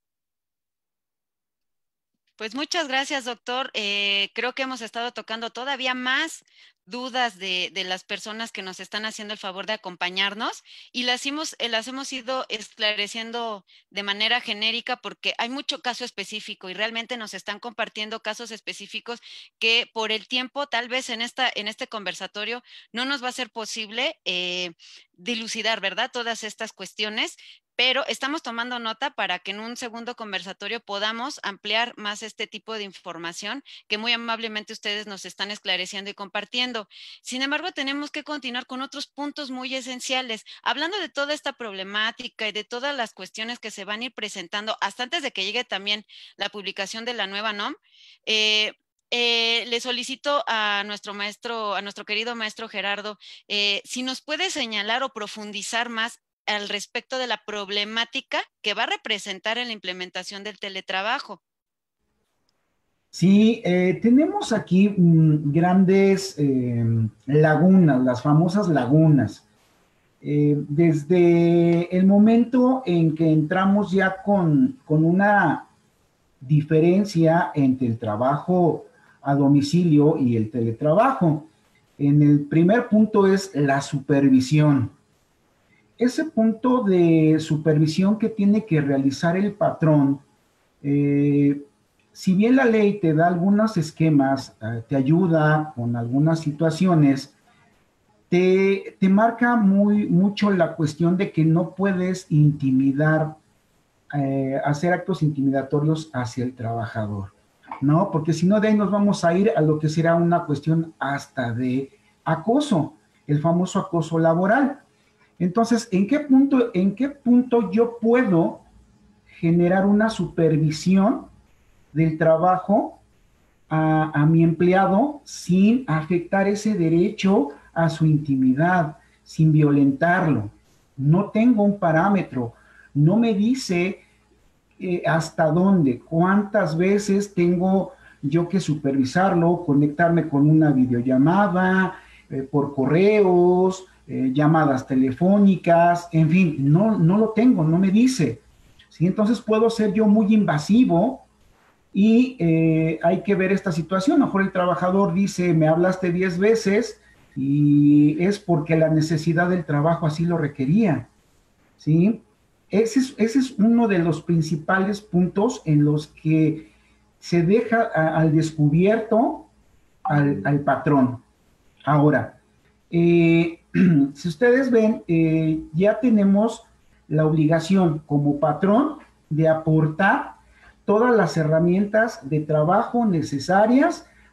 Pues muchas gracias, doctor. Creo que hemos estado tocando todavía más dudas de las personas que nos están haciendo el favor de acompañarnos y las hemos ido esclareciendo de manera genérica porque hay mucho caso específico y realmente nos están compartiendo casos específicos que por el tiempo, tal vez en este conversatorio, no nos va a ser posible dilucidar, ¿verdad? Todas estas cuestiones. Pero estamos tomando nota para que en un segundo conversatorio podamos ampliar más este tipo de información que muy amablemente ustedes nos están esclareciendo y compartiendo. Sin embargo, tenemos que continuar con otros puntos muy esenciales. Hablando de toda esta problemática y de todas las cuestiones que se van a ir presentando hasta antes de que llegue también la publicación de la nueva NOM, le solicito a nuestro querido maestro Gerardo, si nos puede señalar o profundizar más al respecto de la problemática que va a representar en la implementación del teletrabajo. Sí, tenemos aquí grandes lagunas, las famosas lagunas. Desde el momento en que entramos ya con una diferencia entre el trabajo a domicilio y el teletrabajo. En el primer punto es la supervisión. Ese punto de supervisión que tiene que realizar el patrón, si bien la ley te da algunos esquemas, te ayuda con algunas situaciones, te marca mucho la cuestión de que no puedes intimidar, hacer actos intimidatorios hacia el trabajador, ¿no? Porque si no, de ahí nos vamos a ir a lo que será una cuestión hasta de acoso, el famoso acoso laboral. Entonces, ¿en qué punto yo puedo generar una supervisión del trabajo a mi empleado sin afectar ese derecho a su intimidad, sin violentarlo? No tengo un parámetro, no me dice hasta dónde, cuántas veces tengo yo que supervisarlo, conectarme con una videollamada, por correos, llamadas telefónicas, en fin, no lo tengo, no me dice. ¿Sí? Entonces puedo ser yo muy invasivo y hay que ver esta situación. A lo mejor el trabajador dice, me hablaste 10 veces y es porque la necesidad del trabajo así lo requería. ¿Sí? Ese es uno de los principales puntos en los que se deja al descubierto al patrón. Ahora, si ustedes ven, ya tenemos la obligación como patrón de aportar todas las herramientas de trabajo necesarias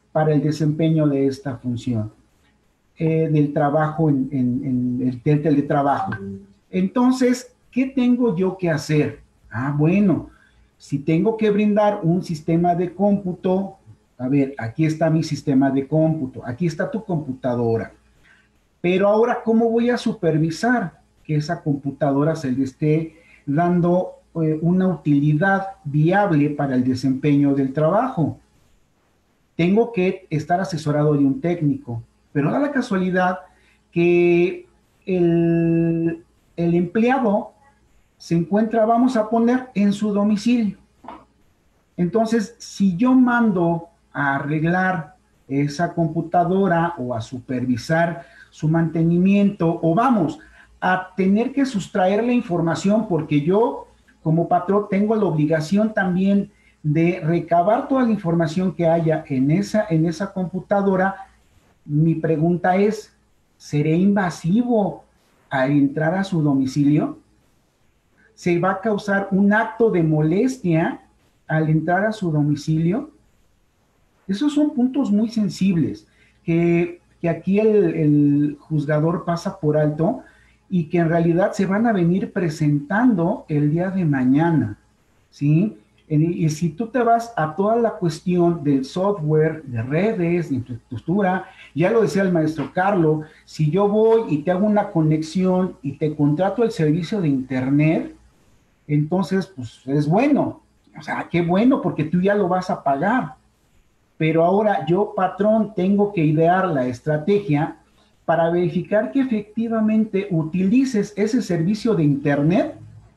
para el desempeño de esta función, del trabajo del teletrabajo. Entonces, ¿qué tengo yo que hacer? Bueno, si tengo que brindar un sistema de cómputo, a ver, aquí está mi sistema de cómputo, aquí está tu computadora. Pero ahora, ¿cómo voy a supervisar que esa computadora se le esté dando una utilidad viable para el desempeño del trabajo? Tengo que estar asesorado de un técnico, pero da la casualidad que el empleado se encuentra, vamos a poner, en su domicilio. Entonces, si yo mando a arreglar esa computadora o a supervisar su mantenimiento, o vamos, a tener que sustraer la información, porque yo como patrón tengo la obligación también de recabar toda la información que haya en esa computadora. Mi pregunta es, ¿seré invasivo al entrar a su domicilio? ¿Se va a causar un acto de molestia al entrar a su domicilio? Esos son puntos muy sensibles que aquí el juzgador pasa por alto y que en realidad se van a venir presentando el día de mañana, ¿sí? Y si tú te vas a toda la cuestión del software, de redes, de infraestructura, ya lo decía el maestro Carlos, si yo voy y te hago una conexión y te contrato el servicio de internet, entonces, pues es bueno. O sea, qué bueno, porque tú ya lo vas a pagar. Pero ahora yo, patrón, tengo que idear la estrategia para verificar que efectivamente utilices ese servicio de internet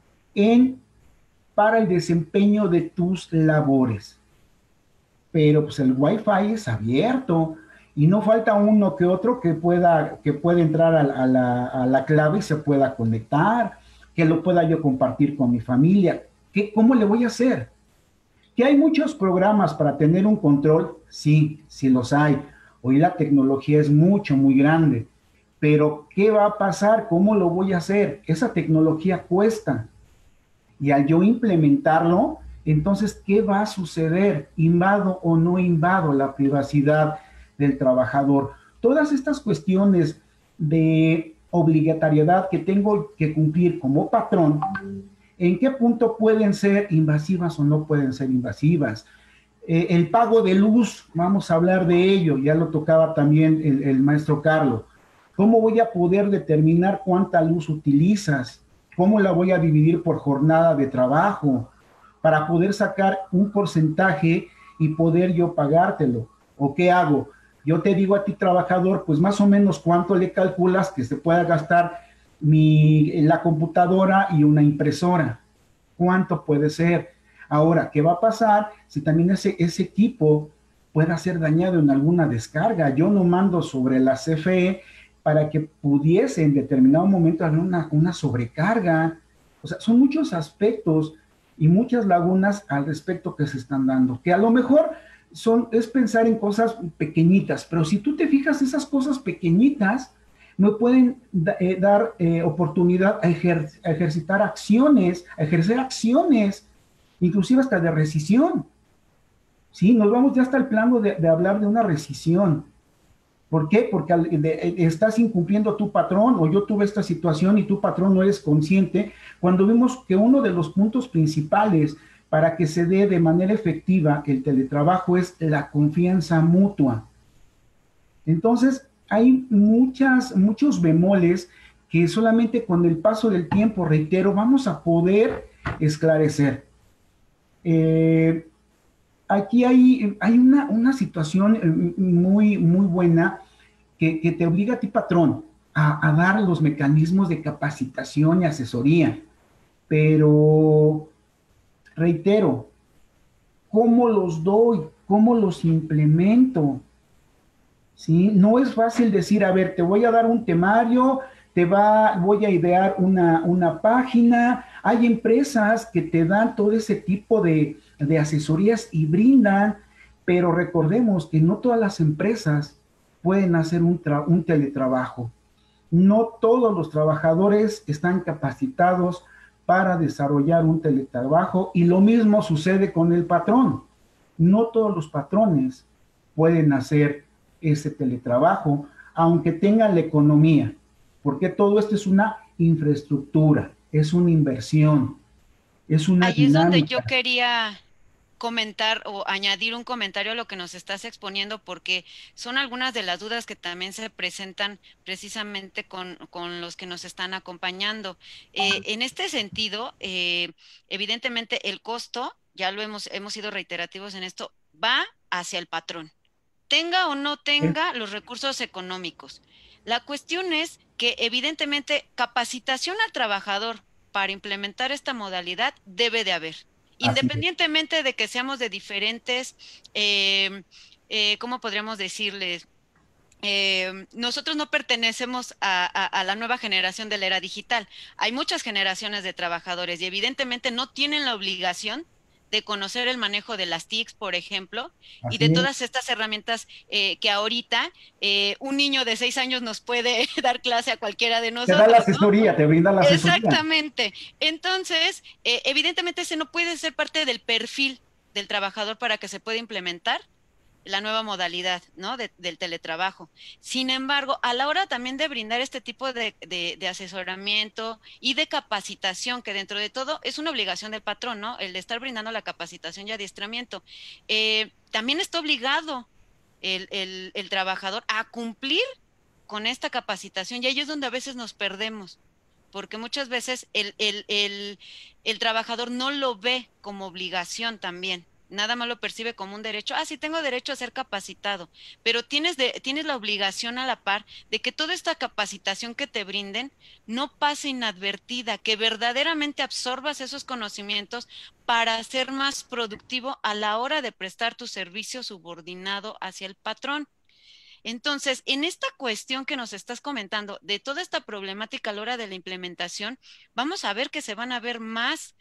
para el desempeño de tus labores. Pero pues el Wi-Fi es abierto y no falta uno que otro que pueda entrar a la clave y se pueda conectar, que lo pueda yo compartir con mi familia. ¿Cómo le voy a hacer? ¿Que hay muchos programas para tener un control? Sí, sí los hay. Hoy la tecnología es muy grande. Pero, ¿qué va a pasar? ¿Cómo lo voy a hacer? Esa tecnología cuesta. Y al yo implementarlo, entonces, ¿qué va a suceder? ¿Invado o no invado la privacidad del trabajador? Todas estas cuestiones de obligatoriedad que tengo que cumplir como patrón, ¿en qué punto pueden ser invasivas o no pueden ser invasivas? El pago de luz, vamos a hablar de ello, ya lo tocaba también el maestro Carlos. ¿Cómo voy a poder determinar cuánta luz utilizas? ¿Cómo la voy a dividir por jornada de trabajo? Para poder sacar un porcentaje y poder yo pagártelo. ¿O qué hago? Yo te digo a ti, trabajador, pues más o menos cuánto le calculas que se pueda gastar la computadora y una impresora. ¿Cuánto puede ser? Ahora, ¿qué va a pasar si también ese equipo pueda ser dañado en alguna descarga? Yo no mando sobre la CFE para que pudiese en determinado momento haber una sobrecarga. O sea, son muchos aspectos y muchas lagunas al respecto que se están dando, que a lo mejor es pensar en cosas pequeñitas, pero si tú te fijas, esas cosas pequeñitas me pueden dar oportunidad a ejercer acciones, inclusive hasta de rescisión. Sí, nos vamos ya hasta el plano de hablar de una rescisión. ¿Por qué? Porque estás incumpliendo a tu patrón, o yo tuve esta situación y tu patrón no eres consciente, cuando vimos que uno de los puntos principales para que se dé de manera efectiva el teletrabajo es la confianza mutua. Entonces, hay muchos bemoles que solamente con el paso del tiempo, reitero, vamos a poder esclarecer. Aquí hay una situación muy buena que te obliga a ti, patrón, a dar los mecanismos de capacitación y asesoría. Pero, reitero, ¿cómo los doy? ¿Cómo los implemento? ¿Sí? No es fácil decir, a ver, te voy a dar un temario, voy a idear una página. Hay empresas que te dan todo ese tipo de asesorías y brindan, pero recordemos que no todas las empresas pueden hacer un teletrabajo. No todos los trabajadores están capacitados para desarrollar un teletrabajo y lo mismo sucede con el patrón. No todos los patrones pueden hacer ese teletrabajo, aunque tengan la economía, porque todo esto es una infraestructura, es una inversión, es una Ahí es donde yo dinámica. quería comentar o añadir un comentario a lo que nos estás exponiendo, porque son algunas de las dudas que también se presentan precisamente con los que nos están acompañando. En este sentido, evidentemente el costo, ya lo hemos sido reiterativos en esto, va hacia el patrón, tenga o no Es tenga los recursos económicos. La cuestión es que evidentemente capacitación al trabajador para implementar esta modalidad debe de haber, así es. independientemente de que seamos de diferentes, ¿cómo podríamos decirles? Nosotros no pertenecemos a la nueva generación de la era digital. Hay muchas generaciones de trabajadores y evidentemente no tienen la obligación de conocer el manejo de las TICs, por ejemplo, y de Así es. todas estas herramientas que ahorita un niño de 6 años nos puede dar clase a cualquiera de Te da la nosotros, ¿no? asesoría, te brinda la asesoría. Exactamente. Entonces, evidentemente ese no puede ser parte del perfil del trabajador para que se pueda implementar la nueva modalidad, ¿no? Del teletrabajo. Sin embargo, a la hora también de brindar este tipo de asesoramiento y de capacitación, que dentro de todo es una obligación del patrón, ¿no? El de estar brindando la capacitación y adiestramiento. También está obligado el trabajador a cumplir con esta capacitación y ahí es donde a veces nos perdemos, porque muchas veces el trabajador no lo ve como obligación también, nada más lo percibe como un derecho. Ah, sí, tengo derecho a ser capacitado, pero tienes la obligación a la par de que toda esta capacitación que te brinden no pase inadvertida, que verdaderamente absorbas esos conocimientos para ser más productivo a la hora de prestar tu servicio subordinado hacia el patrón. Entonces, en esta cuestión que nos estás comentando de toda esta problemática a la hora de la implementación, vamos a ver que se van a ver más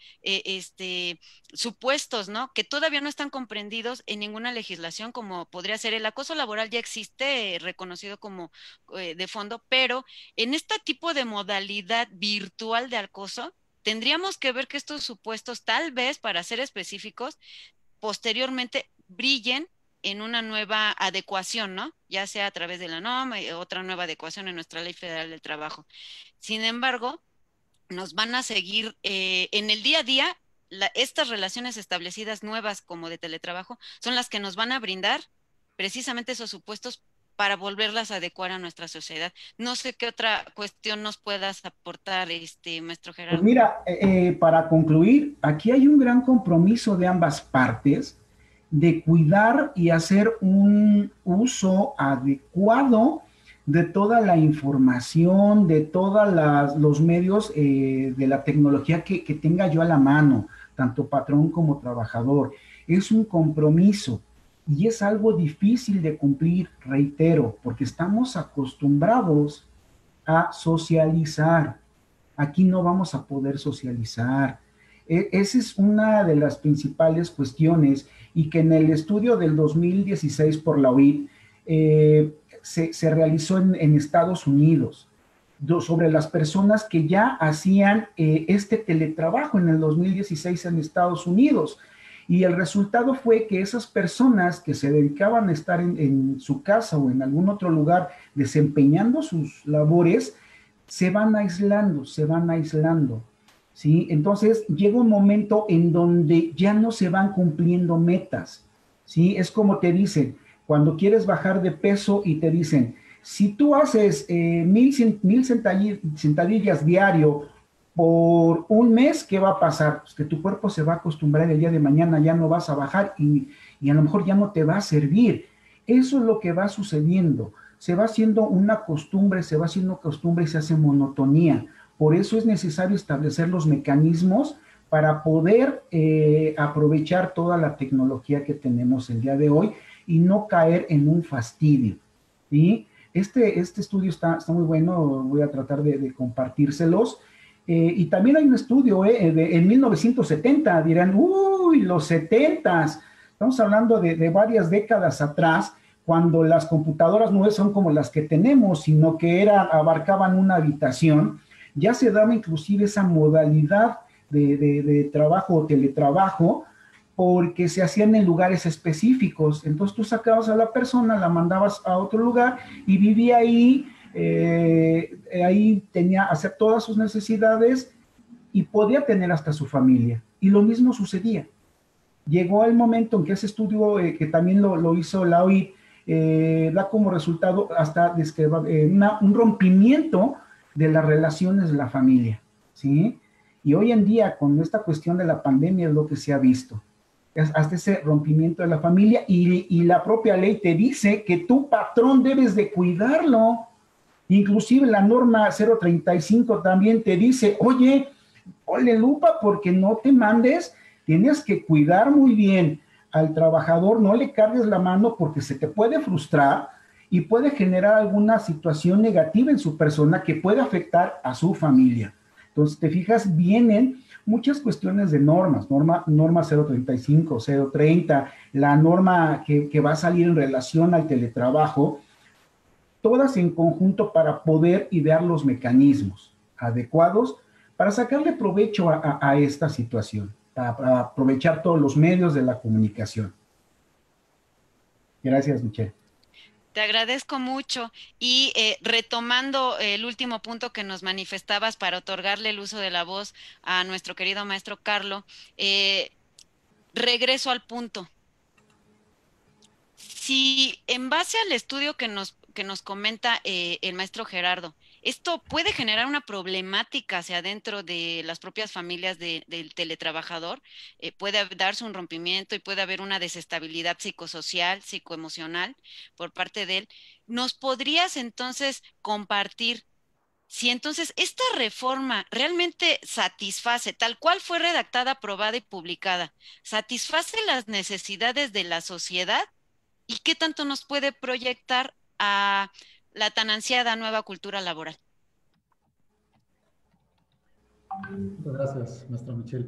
supuestos, ¿no? Que todavía no están comprendidos en ninguna legislación, como podría ser el acoso laboral, ya existe reconocido como de fondo, pero en este tipo de modalidad virtual de acoso, tendríamos que ver que estos supuestos, tal vez para ser específicos, posteriormente brillen en una nueva adecuación, ¿no? Ya sea a través de la NOM, otra nueva adecuación en nuestra Ley Federal del Trabajo. Sin embargo, nos van a seguir en el día a día, estas relaciones establecidas nuevas como de teletrabajo son las que nos van a brindar precisamente esos supuestos para volverlas a adecuar a nuestra sociedad. No sé qué otra cuestión nos puedas aportar, maestro Pues Gerardo. mira, para concluir, aquí hay un gran compromiso de ambas partes de cuidar y hacer un uso adecuado de toda la información, de todos los medios de la tecnología que tenga yo a la mano, tanto patrón como trabajador. Es un compromiso y es algo difícil de cumplir, reitero, porque estamos acostumbrados a socializar. Aquí no vamos a poder socializar. Esa es una de las principales cuestiones y que en el estudio del 2016 por la OIT se realizó en Estados Unidos sobre las personas que ya hacían este teletrabajo en el 2016 en Estados Unidos. Y el resultado fue que esas personas que se dedicaban a estar en su casa o en algún otro lugar desempeñando sus labores, se van aislando, ¿sí? Entonces llega un momento en donde ya no se van cumpliendo metas, ¿sí? Es como te dicen, cuando quieres bajar de peso y te dicen, si tú haces 1000 sentadillas diario por un mes, ¿qué va a pasar? Pues que tu cuerpo se va a acostumbrar, el día de mañana ya no vas a bajar y a lo mejor ya no te va a servir. Eso es lo que va sucediendo. Se va haciendo una costumbre, se hace monotonía. Por eso es necesario establecer los mecanismos para poder aprovechar toda la tecnología que tenemos el día de hoy y no caer en un fastidio, ¿sí? Este estudio está muy bueno, voy a tratar de compartírselos. Y también hay un estudio en 1970, dirán, uy, los 70s. Estamos hablando de varias décadas atrás, cuando las computadoras no son como las que tenemos, sino que abarcaban una habitación. Ya se daba inclusive esa modalidad de trabajo o teletrabajo, porque se hacían en lugares específicos. Entonces tú sacabas a la persona, la mandabas a otro lugar y vivía ahí, ahí tenía hacer todas sus necesidades y podía tener hasta su familia. Y lo mismo sucedía. Llegó el momento en que ese estudio, que también lo hizo la OIT, da como resultado hasta un rompimiento de las relaciones de la familia, ¿sí? Y hoy en día, con esta cuestión de la pandemia, es lo que se ha visto. Hasta ese rompimiento de la familia y la propia ley te dice que tu patrón debes de cuidarlo. Inclusive la norma 035 también te dice, oye, ponle lupa porque no te mandes, tienes que cuidar muy bien al trabajador, no le cargues la mano porque se te puede frustrar y puede generar alguna situación negativa en su persona que puede afectar a su familia. Entonces, te fijas, vienen muchas cuestiones de normas, norma 035, 030, la norma que va a salir en relación al teletrabajo, todas en conjunto para poder idear los mecanismos adecuados para sacarle provecho a esta situación, para aprovechar todos los medios de la comunicación. Gracias, Michelle. Te agradezco mucho y retomando el último punto que nos manifestabas para otorgarle el uso de la voz a nuestro querido maestro Carlo, regreso al punto. Si en base al estudio que nos comenta el maestro Gerardo, esto puede generar una problemática hacia adentro de las propias familias del teletrabajador, puede darse un rompimiento y puede haber una desestabilidad psicosocial, psicoemocional por parte de él. ¿Nos podrías entonces compartir si entonces esta reforma realmente satisface, tal cual fue redactada, aprobada y publicada, satisface las necesidades de la sociedad? ¿Y qué tanto nos puede proyectar a la tan ansiada nueva cultura laboral? Muchas gracias, maestra Michelle.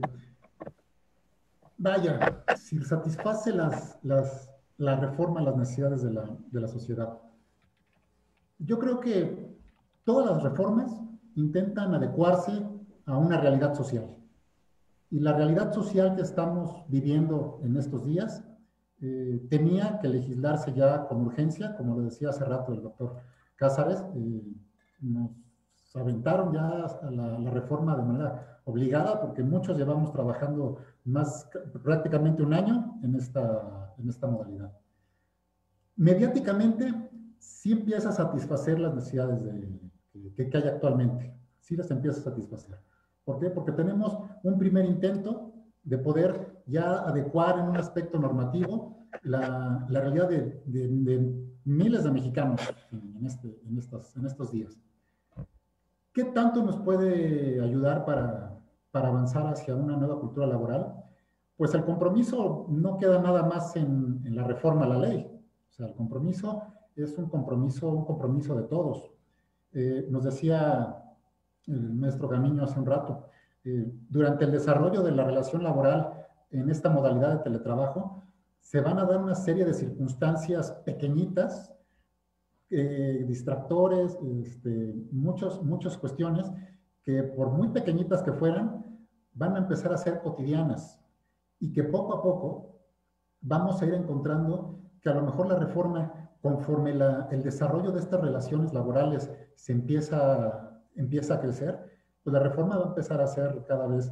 Vaya, si satisface la reforma a las necesidades de la sociedad. Yo creo que todas las reformas intentan adecuarse a una realidad social. Y la realidad social que estamos viviendo en estos días tenía que legislarse ya con urgencia, como lo decía hace rato el doctor Cázares, nos aventaron ya a la reforma de manera obligada, porque muchos llevamos trabajando prácticamente un año en esta modalidad. Mediáticamente, sí empieza a satisfacer las necesidades que hay actualmente, sí las empieza a satisfacer. ¿Por qué? Porque tenemos un primer intento de poder ya adecuar en un aspecto normativo la realidad de miles de mexicanos en estos días. ¿Qué tanto nos puede ayudar para avanzar hacia una nueva cultura laboral? Pues el compromiso no queda nada más en la reforma a la ley. O sea, el compromiso es un compromiso de todos. Nos decía el maestro Gamiño hace un rato, durante el desarrollo de la relación laboral en esta modalidad de teletrabajo, se van a dar una serie de circunstancias pequeñitas, distractores, muchas cuestiones que por muy pequeñitas que fueran, van a empezar a ser cotidianas y que poco a poco vamos a ir encontrando que a lo mejor la reforma, conforme el desarrollo de estas relaciones laborales se empieza a crecer, pues la reforma va a empezar a ser cada vez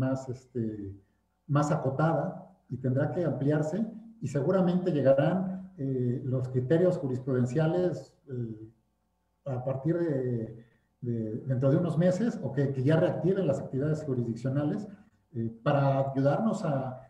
más acotada y tendrá que ampliarse y seguramente llegarán los criterios jurisprudenciales a partir dentro de unos meses o que ya reactiven las actividades jurisdiccionales para ayudarnos a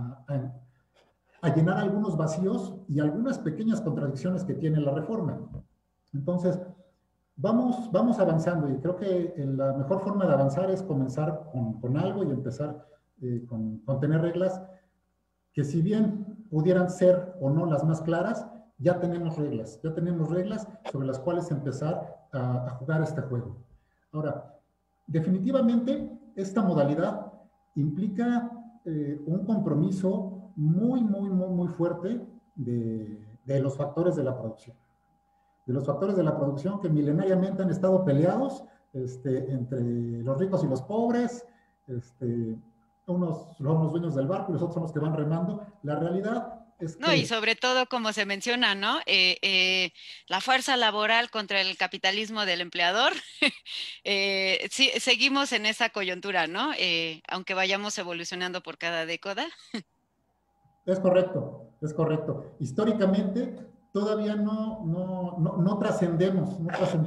llenar algunos vacíos y algunas pequeñas contradicciones que tiene la reforma. Entonces, vamos avanzando y creo que la mejor forma de avanzar es comenzar con algo y empezar con tener reglas que si bien pudieran ser o no las más claras, ya tenemos reglas sobre las cuales empezar a jugar este juego. Ahora, definitivamente esta modalidad implica un compromiso muy fuerte de los factores de la producción. De los factores de la producción que milenariamente han estado peleados entre los ricos y los pobres, unos son los dueños del barco y los otros son los que van remando. La realidad es No, y que sobre todo, como se menciona, ¿no? La fuerza laboral contra el capitalismo del empleador. Sí, seguimos en esa coyuntura, ¿no? Aunque vayamos evolucionando por cada década. es correcto, es correcto. Históricamente todavía no trascendemos,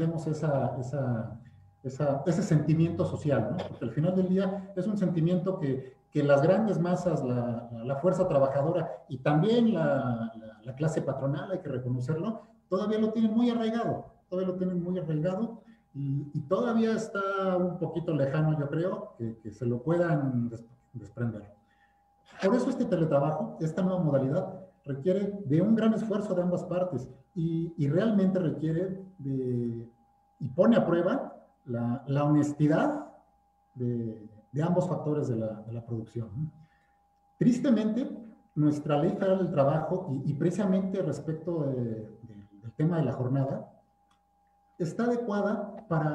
ese sentimiento social, ¿no? Porque al final del día es un sentimiento que las grandes masas, la fuerza trabajadora y también la clase patronal, hay que reconocerlo, todavía lo tienen muy arraigado, y todavía está un poquito lejano, yo creo, que se lo puedan desprender. Por eso este teletrabajo, esta nueva modalidad, requiere de un gran esfuerzo de ambas partes y realmente requiere y pone a prueba la honestidad de ambos factores de la producción. Tristemente, nuestra Ley Federal del Trabajo, y precisamente respecto del tema de la jornada, está adecuada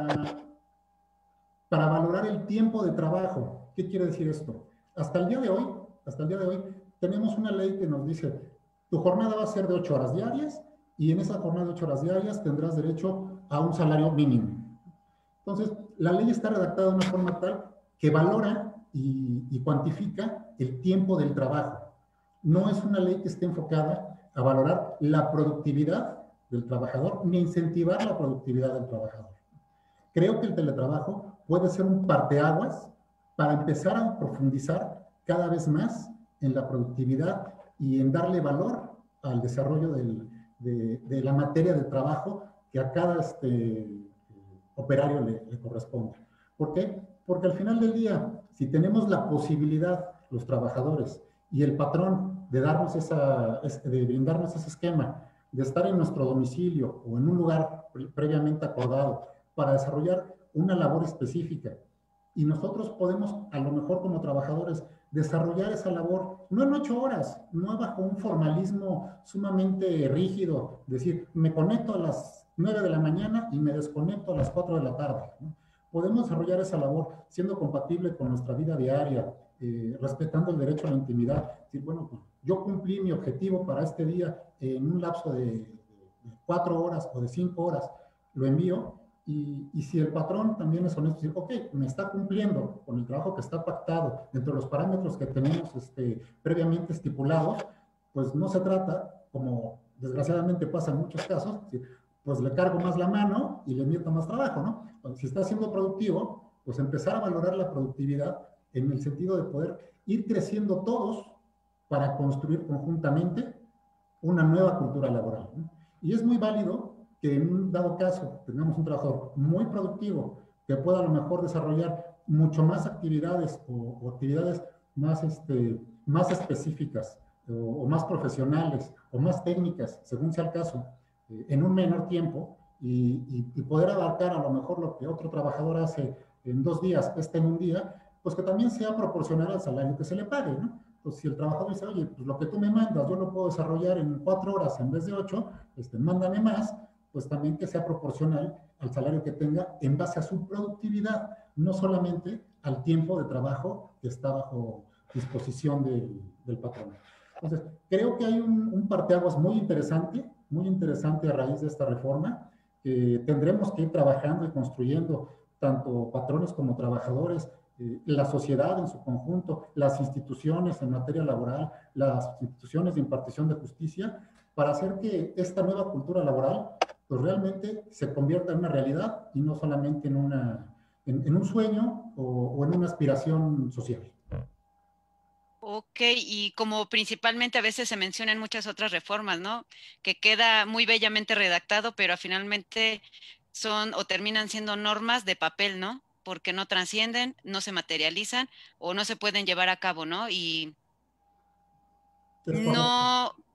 para valorar el tiempo de trabajo. ¿Qué quiere decir esto? Hasta el día de hoy, tenemos una ley que nos dice, tu jornada va a ser de 8 horas diarias y en esa jornada de 8 horas diarias tendrás derecho a un salario mínimo. Entonces, la ley está redactada de una forma tal que valora y cuantifica el tiempo del trabajo. No es una ley que esté enfocada a valorar la productividad del trabajador ni incentivar la productividad del trabajador. Creo que el teletrabajo puede ser un parteaguas para empezar a profundizar cada vez más en la productividad y en darle valor al desarrollo de la materia de trabajo que a cada operario le corresponde. ¿Por qué? Porque al final del día, si tenemos la posibilidad, los trabajadores y el patrón, de brindarnos ese esquema, de estar en nuestro domicilio o en un lugar previamente acordado para desarrollar una labor específica, y nosotros podemos, a lo mejor como trabajadores, desarrollar esa labor, no en 8 horas, no bajo un formalismo sumamente rígido, decir, me conecto a las 9 de la mañana y me desconecto a las 4 de la tarde, ¿no? Podemos desarrollar esa labor siendo compatible con nuestra vida diaria, respetando el derecho a la intimidad. Decir, bueno, pues yo cumplí mi objetivo para este día en un lapso de 4 horas o de 5 horas, lo envío. Y si el patrón también es honesto, decir, ok, me está cumpliendo con el trabajo que está pactado dentro de los parámetros que tenemos previamente estipulados, pues no se trata, como desgraciadamente pasa en muchos casos, pues le cargo más la mano y le meto más trabajo, ¿no? Entonces, si está siendo productivo, pues empezar a valorar la productividad en el sentido de poder ir creciendo todos para construir conjuntamente una nueva cultura laboral, ¿no? Y es muy válido que en un dado caso tengamos un trabajador muy productivo que pueda a lo mejor desarrollar mucho más actividades o actividades más específicas o más profesionales o más técnicas, según sea el caso, en un menor tiempo y poder abarcar a lo mejor lo que otro trabajador hace en 2 días, en un día, pues que también sea proporcional al salario que se le pague, ¿no? Pues si el trabajador dice, oye, pues lo que tú me mandas, yo lo puedo desarrollar en 4 horas en vez de 8, mándame más, pues también que sea proporcional al salario que tenga en base a su productividad, no solamente al tiempo de trabajo que está bajo disposición del patrón. Entonces, creo que hay un parteaguas muy interesante a raíz de esta reforma, que tendremos que ir trabajando y construyendo, tanto patrones como trabajadores, la sociedad en su conjunto, las instituciones en materia laboral, las instituciones de impartición de justicia, para hacer que esta nueva cultura laboral pues realmente se convierta en una realidad y no solamente en un sueño o en una aspiración social. Ok, y como principalmente a veces se mencionan muchas otras reformas, ¿no? Que queda muy bellamente redactado, pero finalmente son o terminan siendo normas de papel, ¿no? Porque no trascienden, no se materializan o no se pueden llevar a cabo, ¿no? Y Es correcto.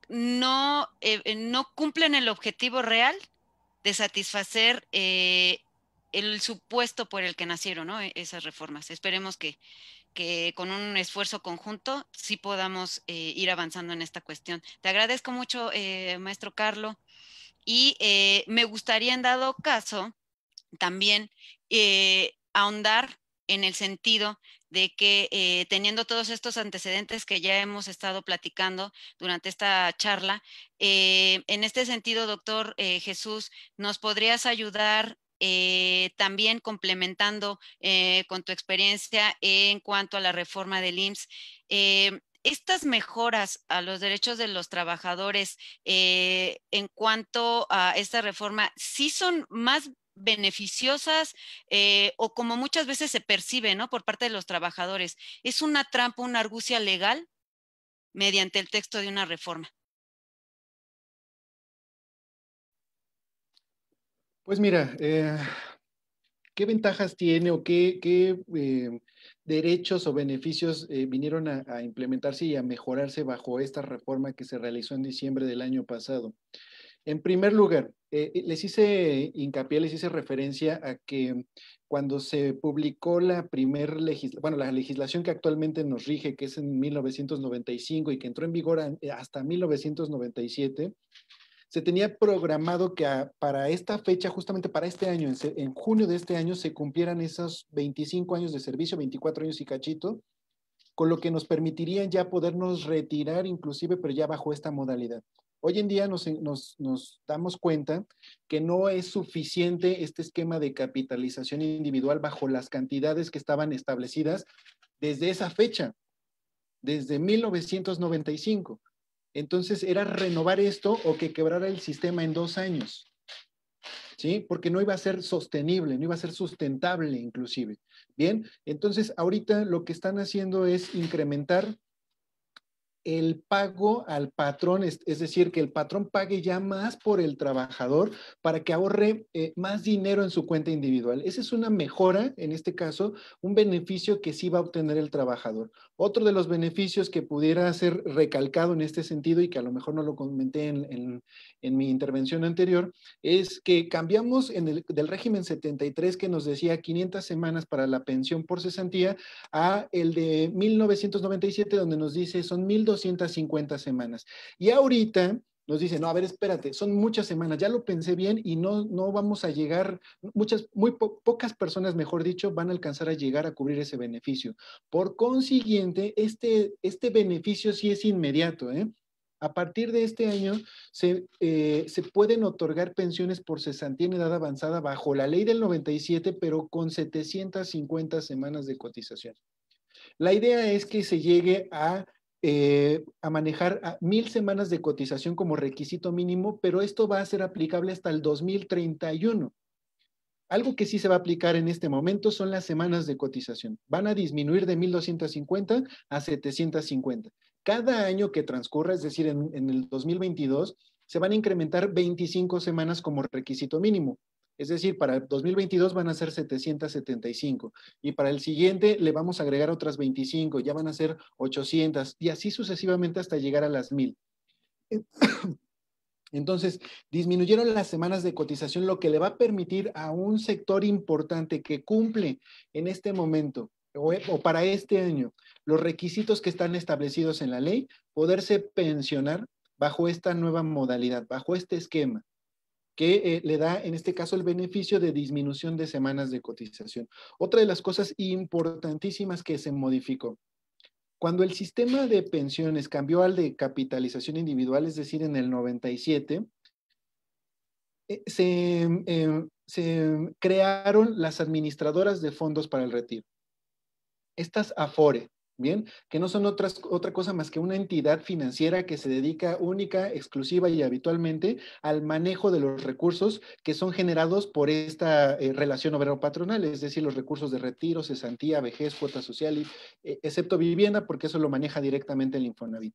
no cumplen el objetivo real de satisfacer el supuesto por el que nacieron, ¿no? Esas reformas. Esperemos que con un esfuerzo conjunto sí podamos ir avanzando en esta cuestión. Te agradezco mucho, maestro Carlo, y me gustaría en dado caso también ahondar en el sentido de que teniendo todos estos antecedentes que ya hemos estado platicando durante esta charla, en este sentido, doctor Jesús, ¿nos podrías ayudar también complementando con tu experiencia en cuanto a la reforma del IMSS? Estas mejoras a los derechos de los trabajadores en cuanto a esta reforma, ¿sí son más beneficiosas o como muchas veces se percibe, ¿no?, por parte de los trabajadores? ¿Es una trampa, una argucia legal mediante el texto de una reforma? Pues mira, ¿qué ventajas tiene o qué derechos o beneficios vinieron a implementarse y a mejorarse bajo esta reforma que se realizó en diciembre del año pasado? En primer lugar, les hice hincapié, les hice referencia a que cuando se publicó la la legislación que actualmente nos rige, que es en 1995 y que entró en vigor hasta 1997, se tenía programado que para esta fecha, justamente para este año, en junio de este año, se cumplieran esos 25 años de servicio, 24 años y cachito, con lo que nos permitirían ya podernos retirar inclusive, pero ya bajo esta modalidad. Hoy en día nos damos cuenta que no es suficiente este esquema de capitalización individual bajo las cantidades que estaban establecidas desde esa fecha, desde 1995. Entonces era renovar esto o que quebrara el sistema en 2 años, ¿sí? Porque no iba a ser sostenible, no iba a ser sustentable inclusive. Bien, entonces ahorita lo que están haciendo es incrementar el pago al patrón, es decir, que el patrón pague ya más por el trabajador para que ahorre más dinero en su cuenta individual. Esa es una mejora, en este caso, un beneficio que sí va a obtener el trabajador. Otro de los beneficios que pudiera ser recalcado en este sentido y que a lo mejor no lo comenté en mi intervención anterior, es que cambiamos del régimen 73 que nos decía 500 semanas para la pensión por cesantía a el de 1997 donde nos dice son 1,250 semanas. Y ahorita nos dice, no, a ver, espérate, son muchas semanas, ya lo pensé bien y no vamos a llegar, pocas personas, mejor dicho, van a alcanzar a llegar a cubrir ese beneficio. Por consiguiente, este beneficio sí es inmediato, ¿eh? A partir de este año se pueden otorgar pensiones por cesantía en edad avanzada bajo la ley del 97, pero con 750 semanas de cotización. La idea es que se llegue a manejar a 1,000 semanas de cotización como requisito mínimo, pero esto va a ser aplicable hasta el 2031. Algo que sí se va a aplicar en este momento son las semanas de cotización. Van a disminuir de 1,250 a 750. Cada año que transcurra, es decir, en el 2022, se van a incrementar 25 semanas como requisito mínimo. Es decir, para el 2022 van a ser 775 y para el siguiente le vamos a agregar otras 25, ya van a ser 800 y así sucesivamente hasta llegar a las 1,000. Entonces, disminuyeron las semanas de cotización, lo que le va a permitir a un sector importante que cumple en este momento o para este año los requisitos que están establecidos en la ley, poderse pensionar bajo esta nueva modalidad, bajo este esquema, que le da en este caso el beneficio de disminución de semanas de cotización. Otra de las cosas importantísimas que se modificó, cuando el sistema de pensiones cambió al de capitalización individual, es decir, en el 97, se crearon las administradoras de fondos para el retiro. Estas Afore, ¿bien? Que no son otra cosa más que una entidad financiera que se dedica única, exclusiva y habitualmente al manejo de los recursos que son generados por esta relación obrero-patronal, es decir, los recursos de retiro, cesantía, vejez, cuota social, excepto vivienda, porque eso lo maneja directamente el Infonavit.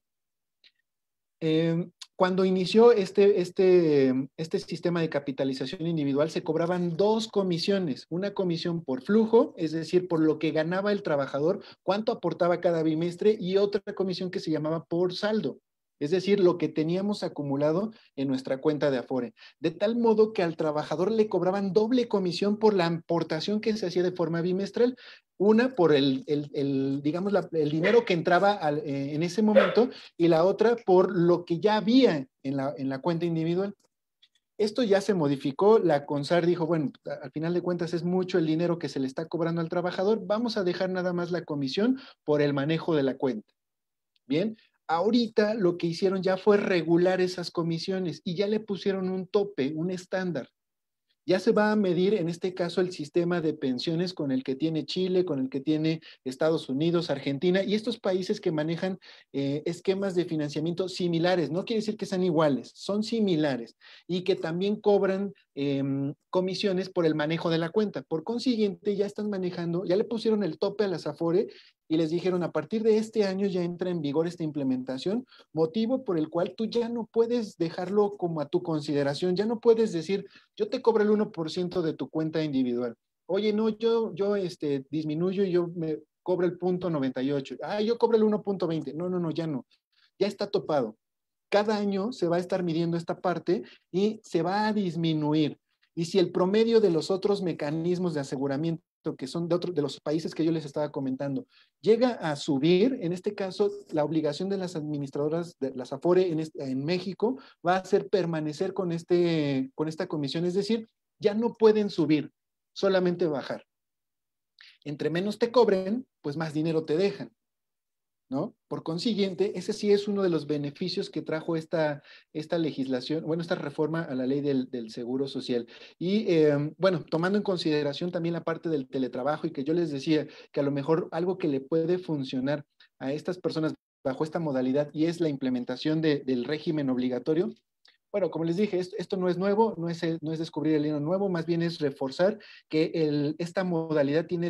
Cuando inició este sistema de capitalización individual, se cobraban 2 comisiones. Una comisión por flujo, es decir, por lo que ganaba el trabajador, cuánto aportaba cada bimestre, y otra comisión que se llamaba por saldo, es decir, lo que teníamos acumulado en nuestra cuenta de Afore. De tal modo que al trabajador le cobraban doble comisión por la aportación que se hacía de forma bimestral. Una por digamos, el dinero que entraba en ese momento, y la otra por lo que ya había en la cuenta individual. Esto ya se modificó, la CONSAR dijo, bueno, al final de cuentas es mucho el dinero que se le está cobrando al trabajador, vamos a dejar nada más la comisión por el manejo de la cuenta. Bien, ahorita lo que hicieron ya fue regular esas comisiones y ya le pusieron un tope, un estándar. Ya se va a medir, en este caso, el sistema de pensiones con el que tiene Chile, con el que tiene Estados Unidos, Argentina, y estos países que manejan esquemas de financiamiento similares. No quiere decir que sean iguales, son similares, y que también cobran comisiones por el manejo de la cuenta. Por consiguiente, ya están manejando, ya le pusieron el tope a las Afore y les dijeron, a partir de este año ya entra en vigor esta implementación, motivo por el cual tú ya no puedes dejarlo como a tu consideración, ya no puedes decir, yo te cobro el 1% de tu cuenta individual. Oye, no, yo disminuyo y yo me cobro el 0.98. Ah, yo cobro el 1.20. No, ya no. Ya está topado. Cada año se va a estar midiendo esta parte y se va a disminuir. Y si el promedio de los otros mecanismos de aseguramiento que son de los países que yo les estaba comentando, llega a subir, en este caso, la obligación de las administradoras de las Afore en México va a ser permanecer con esta comisión, es decir, ya no pueden subir, solamente bajar. Entre menos te cobren, pues más dinero te dejan, ¿no? Por consiguiente, ese sí es uno de los beneficios que trajo esta legislación, bueno, esta reforma a la ley del Seguro Social. Y bueno, tomando en consideración también la parte del teletrabajo y que yo les decía que a lo mejor algo que le puede funcionar a estas personas bajo esta modalidad y es la implementación del régimen obligatorio. Bueno, como les dije, esto no es nuevo, no es descubrir el hilo nuevo, más bien es reforzar que esta modalidad tiene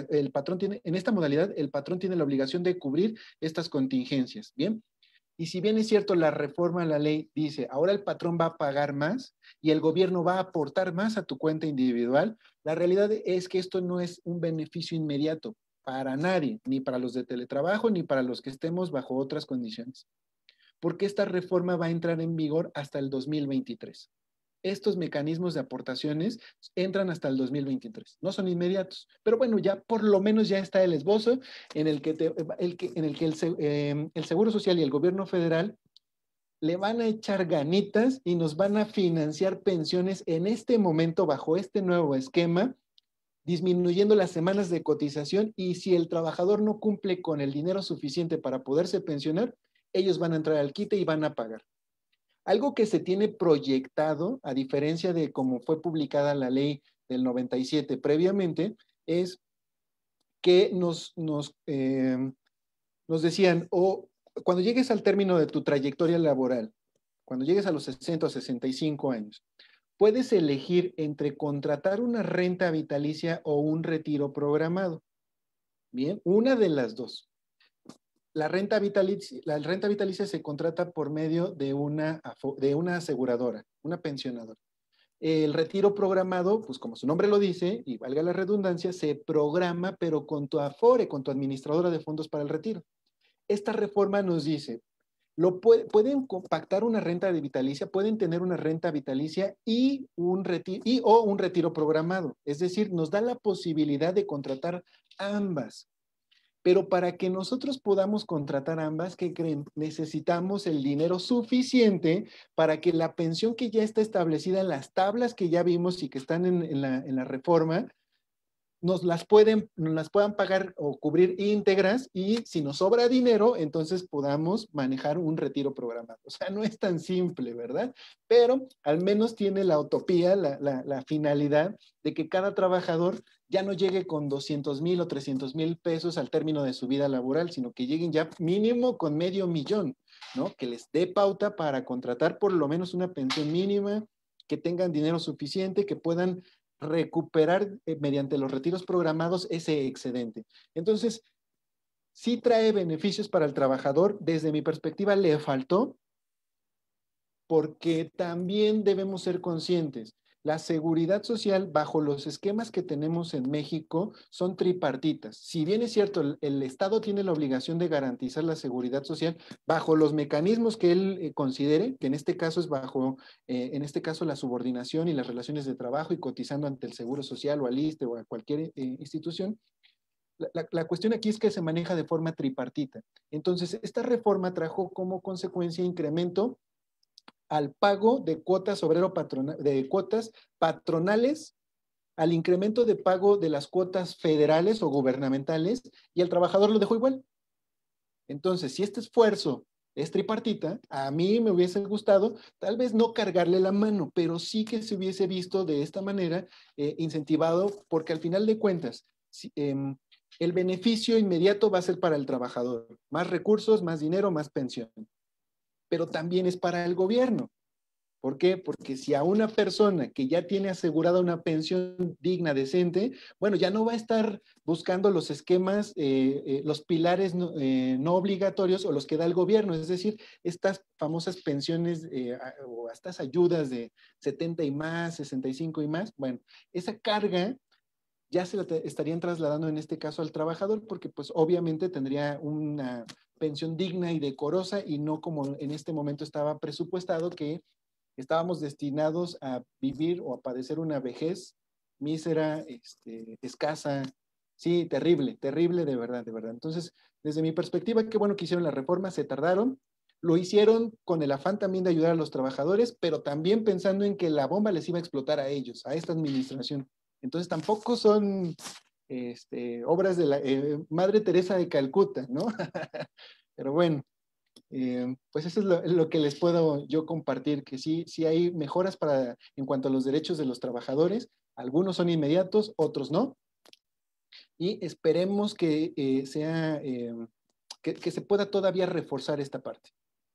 en esta modalidad el patrón tiene la obligación de cubrir estas contingencias, ¿bien? Y si bien es cierto, la reforma a la ley dice, ahora el patrón va a pagar más y el gobierno va a aportar más a tu cuenta individual, la realidad es que esto no es un beneficio inmediato para nadie, ni para los de teletrabajo, ni para los que estemos bajo otras condiciones, porque esta reforma va a entrar en vigor hasta el 2023. Estos mecanismos de aportaciones entran hasta el 2023, no son inmediatos, pero bueno, ya por lo menos ya está el esbozo en el que el Seguro Social y el gobierno federal le van a echar ganitas y nos van a financiar pensiones en este momento bajo este nuevo esquema, disminuyendo las semanas de cotización, y si el trabajador no cumple con el dinero suficiente para poderse pensionar, ellos van a entrar al quite y van a pagar. Algo que se tiene proyectado, a diferencia de cómo fue publicada la ley del 97 previamente, es que nos decían, cuando llegues al término de tu trayectoria laboral, cuando llegues a los 60 o 65 años, puedes elegir entre contratar una renta vitalicia o un retiro programado. Bien, una de las dos. La renta vitalicia se contrata por medio de una aseguradora, una pensionadora. El retiro programado, pues como su nombre lo dice, y valga la redundancia, se programa, pero con tu Afore, con tu administradora de fondos para el retiro. Esta reforma nos dice, pueden compactar una renta de vitalicia, pueden tener una renta vitalicia o un retiro programado. Es decir, nos da la posibilidad de contratar ambas. Pero para que nosotros podamos contratar ambas, ¿qué creen? Necesitamos el dinero suficiente para que la pensión que ya está establecida en las tablas que ya vimos y que están en la reforma, nos las puedan pagar o cubrir íntegras, y si nos sobra dinero, entonces podamos manejar un retiro programado. O sea, no es tan simple, ¿verdad? Pero al menos tiene la utopía, la finalidad de que cada trabajador ya no llegue con 200,000 o 300,000 pesos al término de su vida laboral, sino que lleguen ya mínimo con $500,000, ¿no? Que les dé pauta para contratar por lo menos una pensión mínima, que tengan dinero suficiente, que puedan recuperar mediante los retiros programados ese excedente. Entonces, sí trae beneficios para el trabajador. Desde mi perspectiva le faltó, porque también debemos ser conscientes. La seguridad social bajo los esquemas que tenemos en México son tripartitas. Si bien es cierto, el Estado tiene la obligación de garantizar la seguridad social bajo los mecanismos que él considere, que en este caso es la subordinación y las relaciones de trabajo y cotizando ante el Seguro Social o al ISSSTE o a cualquier institución. La cuestión aquí es que se maneja de forma tripartita. Entonces, esta reforma trajo como consecuencia incremento al pago de cuotas de cuotas patronales, al incremento de pago de las cuotas federales o gubernamentales, y el trabajador lo dejó igual. Entonces, si este esfuerzo es tripartita, a mí me hubiese gustado tal vez no cargarle la mano, pero sí que se hubiese visto de esta manera incentivado, porque al final de cuentas, el beneficio inmediato va a ser para el trabajador. Más recursos, más dinero, más pensión. Pero también es para el gobierno. ¿Por qué? Porque si a una persona que ya tiene asegurada una pensión digna, decente, bueno, ya no va a estar buscando los esquemas, los pilares no obligatorios o los que da el gobierno, es decir, estas famosas pensiones o estas ayudas de 70 y más, 65 y más, bueno, esa carga ya se la estarían trasladando en este caso al trabajador, porque pues obviamente tendría una pensión digna y decorosa y no como en este momento estaba presupuestado, que estábamos destinados a vivir o a padecer una vejez mísera, escasa, sí, terrible, terrible de verdad, de verdad. Entonces, desde mi perspectiva, qué bueno que hicieron la reforma, se tardaron, lo hicieron con el afán también de ayudar a los trabajadores, pero también pensando en que la bomba les iba a explotar a ellos, a esta administración. Entonces, tampoco son obras de la Madre Teresa de Calcuta, ¿no? Pero bueno. Pues eso es lo que les puedo yo compartir, que sí hay mejoras en cuanto a los derechos de los trabajadores, algunos son inmediatos, otros no, y esperemos que que se pueda todavía reforzar esta parte.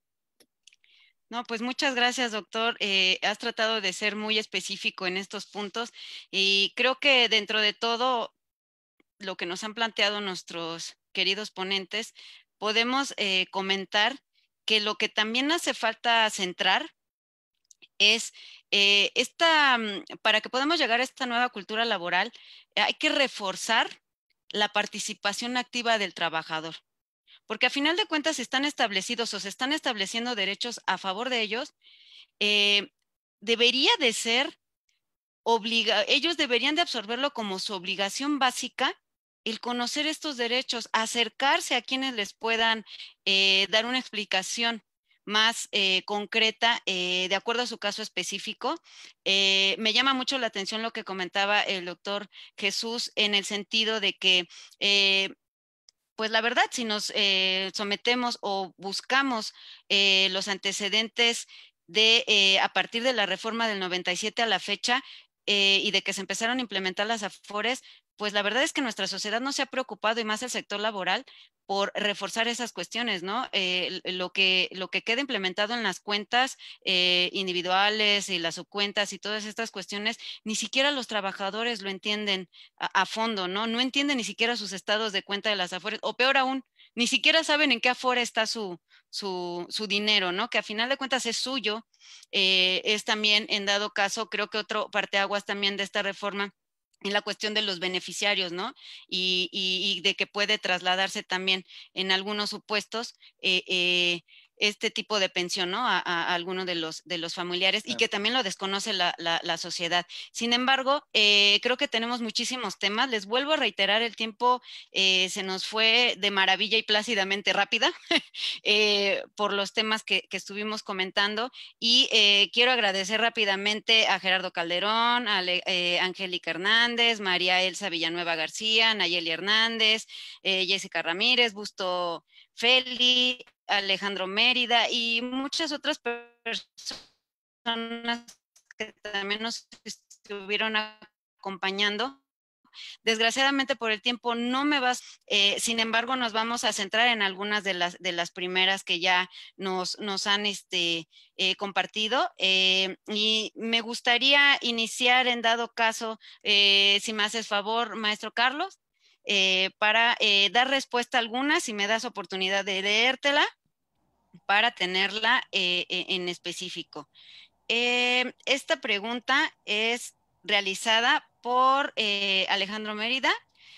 No, pues muchas gracias, doctor. Has tratado de ser muy específico en estos puntos y creo que dentro de todo lo que nos han planteado nuestros queridos ponentes, podemos comentar que lo que también hace falta centrar es para que podamos llegar a esta nueva cultura laboral, hay que reforzar la participación activa del trabajador, porque a final de cuentas están establecidos o se están estableciendo derechos a favor de ellos, debería de ser ellos deberían de absorberlo como su obligación básica, el conocer estos derechos, acercarse a quienes les puedan dar una explicación más concreta de acuerdo a su caso específico. Me llama mucho la atención lo que comentaba el doctor Jesús en el sentido de que pues la verdad, si nos sometemos o buscamos los antecedentes de a partir de la reforma del 97 a la fecha y de que se empezaron a implementar las AFORES, pues la verdad es que nuestra sociedad no se ha preocupado, y más el sector laboral, por reforzar esas cuestiones, ¿no? Lo que queda implementado en las cuentas individuales y las subcuentas y todas estas cuestiones, ni siquiera los trabajadores lo entienden a fondo, ¿no? No entienden ni siquiera sus estados de cuenta de las AFORES, o peor aún, ni siquiera saben en qué AFORE está su dinero, ¿no? Que a final de cuentas es suyo. Es también, en dado caso, creo que otro parteaguas también de esta reforma en la cuestión de los beneficiarios, ¿no? Y de que puede trasladarse también en algunos supuestos este tipo de pensión, ¿no? A alguno de los familiares, y que también lo desconoce la sociedad. Sin embargo, creo que tenemos muchísimos temas. Les vuelvo a reiterar, el tiempo se nos fue de maravilla y plácidamente rápida por los temas que estuvimos comentando, y quiero agradecer rápidamente a Gerardo Calderón, a Angélica Hernández, María Elsa Villanueva García, Nayeli Hernández, Jessica Ramírez, Busto Feli, Alejandro Mérida y muchas otras personas que también nos estuvieron acompañando. Desgraciadamente por el tiempo no me vas, sin embargo nos vamos a centrar en algunas de las primeras que ya nos han compartido, y me gustaría iniciar, en dado caso, si me haces favor, maestro Carlos, para dar respuesta a algunas, si me das oportunidad de leértela para tenerla en específico. Esta pregunta es realizada por Alejandro Mérida.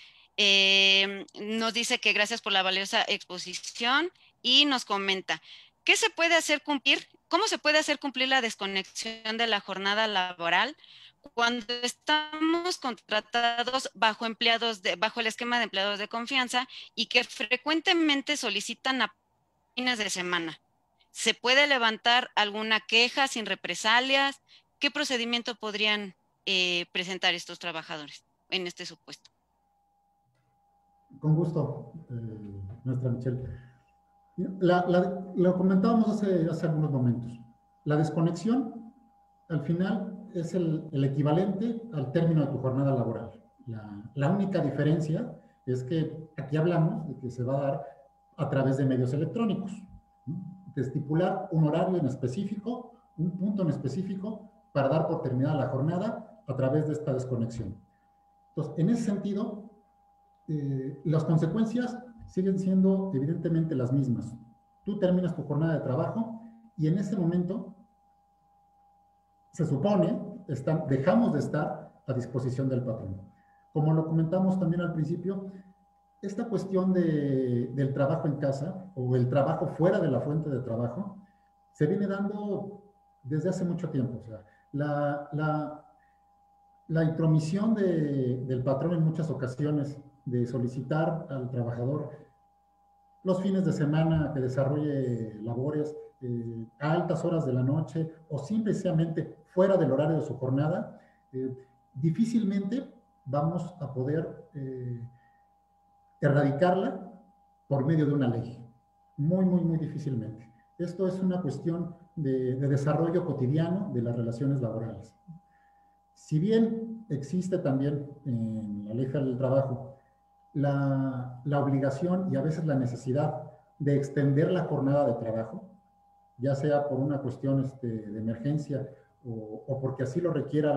Nos dice que gracias por la valiosa exposición y nos comenta, ¿qué se puede hacer cumplir? ¿Cómo se puede hacer cumplir la desconexión de la jornada laboral cuando estamos contratados bajo el esquema de empleados de confianza y que frecuentemente solicitan a fines de semana? ¿Se puede levantar alguna queja sin represalias? ¿Qué procedimiento podrían presentar estos trabajadores en este supuesto? Con gusto, nuestra Michelle. Lo comentábamos hace algunos momentos. La desconexión, al final, es el equivalente al término de tu jornada laboral. La única diferencia es que aquí hablamos de que se va a dar a través de medios electrónicos, ¿no? De estipular un horario en específico, un punto en específico, para dar por terminada la jornada a través de esta desconexión. Entonces, en ese sentido, las consecuencias siguen siendo evidentemente las mismas. Tú terminas tu jornada de trabajo y en ese momento se supone dejamos de estar a disposición del patrón. Como lo comentamos también al principio, esta cuestión del trabajo en casa o el trabajo fuera de la fuente de trabajo se viene dando desde hace mucho tiempo. O sea, la intromisión del patrón en muchas ocasiones de solicitar al trabajador los fines de semana que desarrolle labores a altas horas de la noche o simplemente fuera del horario de su jornada, difícilmente vamos a poder erradicarla por medio de una ley. Muy, muy, muy difícilmente. Esto es una cuestión de desarrollo cotidiano de las relaciones laborales. Si bien existe también en la Ley Federal del Trabajo la obligación y a veces la necesidad de extender la jornada de trabajo, ya sea por una cuestión de emergencia o porque así lo requiera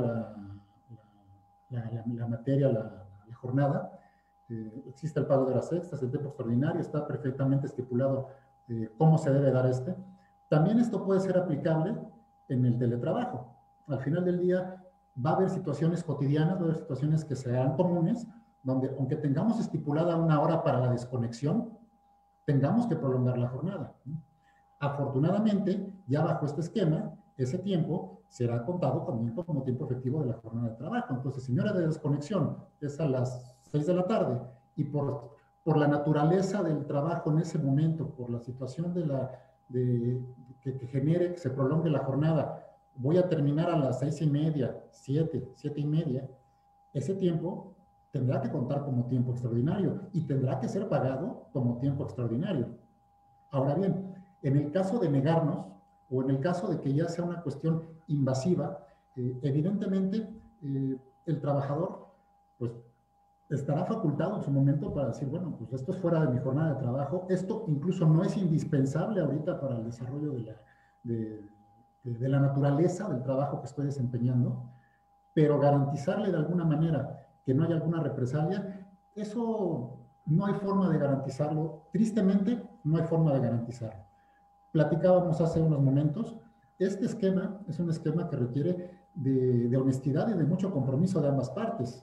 la materia, la jornada, existe el pago de horas extras, el tiempo extraordinario, está perfectamente estipulado cómo se debe dar También esto puede ser aplicable en el teletrabajo. Al final del día va a haber situaciones cotidianas, va a haber situaciones que serán comunes, donde aunque tengamos estipulada una hora para la desconexión, tengamos que prolongar la jornada. Afortunadamente, ya bajo este esquema, ese tiempo será contado también como tiempo efectivo de la jornada de trabajo. Entonces, si mi hora de desconexión es a las 6 de la tarde y por la naturaleza del trabajo en ese momento, por la situación que genere que se prolongue la jornada, voy a terminar a las 6:30, 7:30, ese tiempo tendrá que contar como tiempo extraordinario y tendrá que ser pagado como tiempo extraordinario. Ahora bien, en el caso de negarnos o en el caso de que ya sea una cuestión invasiva, evidentemente el trabajador pues estará facultado en su momento para decir, bueno, pues esto es fuera de mi jornada de trabajo, esto incluso no es indispensable ahorita para el desarrollo de la naturaleza del trabajo que estoy desempeñando, pero garantizarle de alguna manera que no haya alguna represalia, eso no hay forma de garantizarlo. Tristemente, no hay forma de garantizarlo. Platicábamos hace unos momentos, este esquema es un esquema que requiere de honestidad y de mucho compromiso de ambas partes,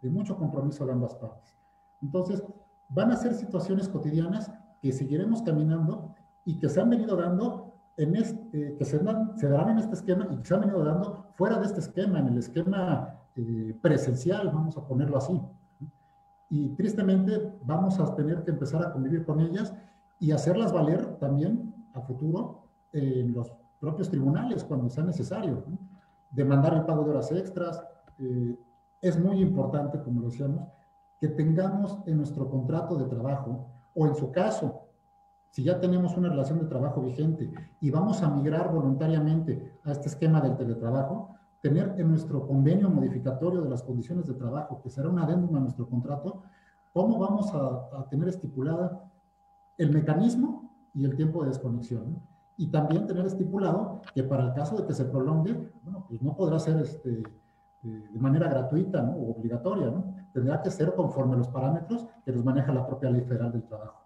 Entonces, van a ser situaciones cotidianas que seguiremos caminando y que se han venido dando que se darán en este esquema y que se han venido dando fuera de este esquema, en el esquema presencial, vamos a ponerlo así. Y tristemente vamos a tener que empezar a convivir con ellas y hacerlas valer también a futuro en los propios tribunales cuando sea necesario, ¿no? Demandar el pago de horas extras. Es muy importante, como lo decíamos, que tengamos en nuestro contrato de trabajo, o en su caso, si ya tenemos una relación de trabajo vigente y vamos a migrar voluntariamente a este esquema del teletrabajo, tener en nuestro convenio modificatorio de las condiciones de trabajo, que será un adendum a nuestro contrato, cómo vamos a tener estipulada el mecanismo y el tiempo de desconexión, ¿no? Y también tener estipulado que para el caso de que se prolongue, bueno, pues no podrá ser de manera gratuita, ¿no? O obligatoria, ¿no? Tendrá que ser conforme a los parámetros que nos maneja la propia Ley Federal del Trabajo.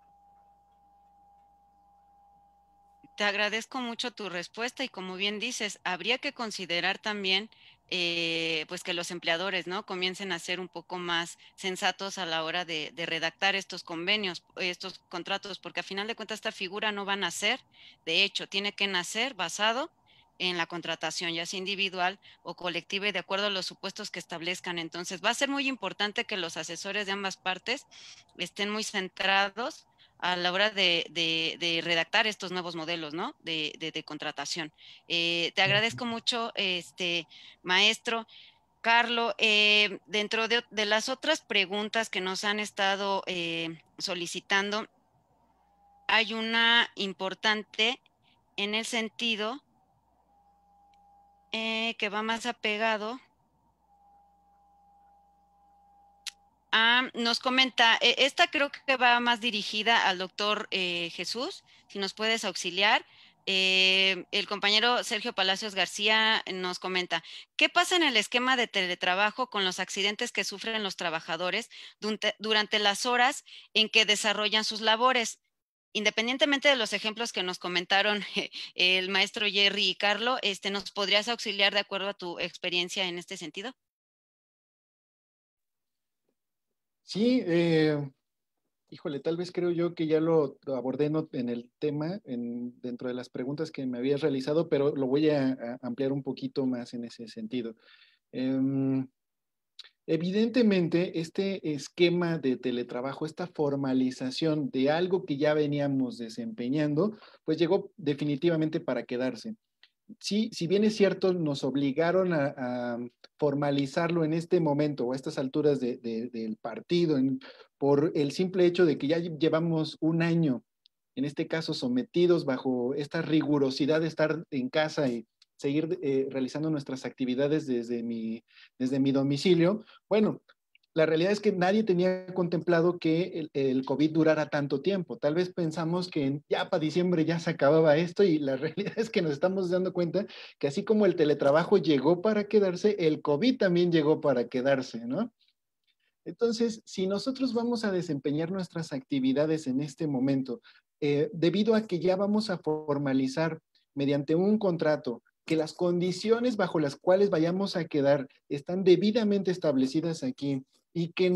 Te agradezco mucho tu respuesta y como bien dices, habría que considerar también pues que los empleadores, ¿no? Comiencen a ser un poco más sensatos a la hora de redactar estos convenios, estos contratos, porque a final de cuentas esta figura no va a nacer, de hecho, tiene que nacer basado en la contratación, ya sea individual o colectiva y de acuerdo a los supuestos que establezcan. Entonces, va a ser muy importante que los asesores de ambas partes estén muy centrados a la hora de redactar estos nuevos modelos, ¿no? de contratación. Te agradezco mucho, maestro. Carlos, dentro de las otras preguntas que nos han estado solicitando, hay una importante en el sentido que va más apegado. Nos comenta, esta creo que va más dirigida al doctor Jesús, si nos puedes auxiliar. El compañero Sergio Palacios García nos comenta, ¿qué pasa en el esquema de teletrabajo con los accidentes que sufren los trabajadores durante las horas en que desarrollan sus labores? Independientemente de los ejemplos que nos comentaron el maestro Jerry y Carlo, ¿nos podrías auxiliar de acuerdo a tu experiencia en este sentido? Sí, híjole, tal vez creo yo que ya lo abordé en el tema, dentro de las preguntas que me habías realizado, pero lo voy a ampliar un poquito más en ese sentido. Evidentemente, este esquema de teletrabajo, esta formalización de algo que ya veníamos desempeñando, pues llegó definitivamente para quedarse. Sí, si bien es cierto, nos obligaron a formalizarlo en este momento o a estas alturas del partido, por el simple hecho de que ya llevamos un año, en este caso, sometidos bajo esta rigurosidad de estar en casa y seguir realizando nuestras actividades desde mi domicilio. Bueno, la realidad es que nadie tenía contemplado que el COVID durara tanto tiempo. Tal vez pensamos que ya para diciembre ya se acababa esto y la realidad es que nos estamos dando cuenta que así como el teletrabajo llegó para quedarse, el COVID también llegó para quedarse, ¿no? Entonces, si nosotros vamos a desempeñar nuestras actividades en este momento, debido a que ya vamos a formalizar mediante un contrato que las condiciones bajo las cuales vayamos a quedar están debidamente establecidas aquí y que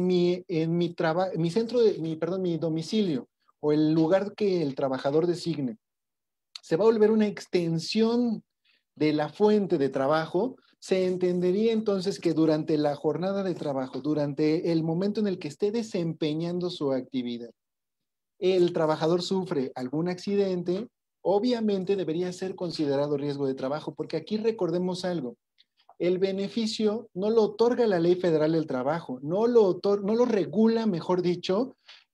mi domicilio o el lugar que el trabajador designe se va a volver una extensión de la fuente de trabajo, se entendería entonces que durante la jornada de trabajo, durante el momento en el que esté desempeñando su actividad, el trabajador sufre algún accidente, obviamente debería ser considerado riesgo de trabajo, porque aquí recordemos algo. El beneficio no lo otorga la Ley Federal del Trabajo, no lo regula, mejor dicho,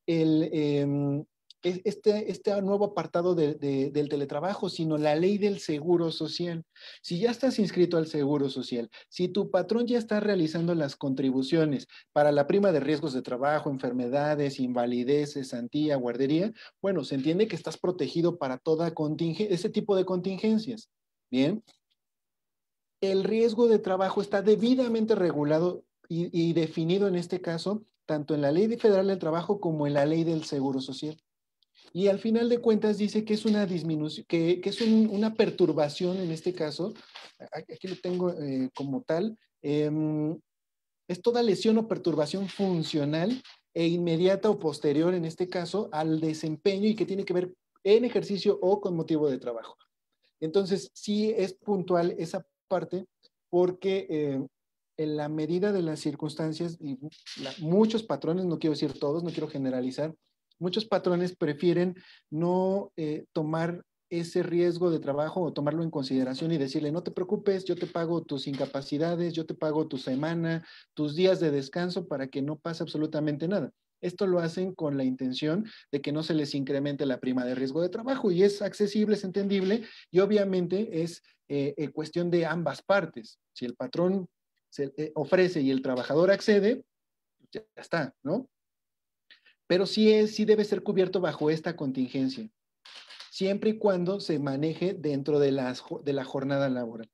este nuevo apartado del teletrabajo, sino la ley del seguro social. Si ya estás inscrito al seguro social, si tu patrón ya está realizando las contribuciones para la prima de riesgos de trabajo, enfermedades, invalidez, cesantía, guardería, bueno, se entiende que estás protegido para toda ese tipo de contingencias. Bien. El riesgo de trabajo está debidamente regulado y definido en este caso, tanto en la Ley Federal del Trabajo como en la Ley del Seguro Social. Y al final de cuentas dice que es una disminución, que es una perturbación en este caso, aquí lo tengo como tal, es toda lesión o perturbación funcional e inmediata o posterior en este caso al desempeño y que tiene que ver en ejercicio o con motivo de trabajo. Entonces, sí es puntual esa parte porque en la medida de las circunstancias, y muchos patrones, no quiero decir todos, no quiero generalizar, muchos patrones prefieren no tomar ese riesgo de trabajo o tomarlo en consideración y decirle, no te preocupes, yo te pago tus incapacidades, yo te pago tu semana, tus días de descanso para que no pase absolutamente nada. Esto lo hacen con la intención de que no se les incremente la prima de riesgo de trabajo y es accesible, es entendible y obviamente es cuestión de ambas partes. Si el patrón se ofrece y el trabajador accede, ya está, ¿no? Pero sí debe ser cubierto bajo esta contingencia, siempre y cuando se maneje dentro de la jornada laboral.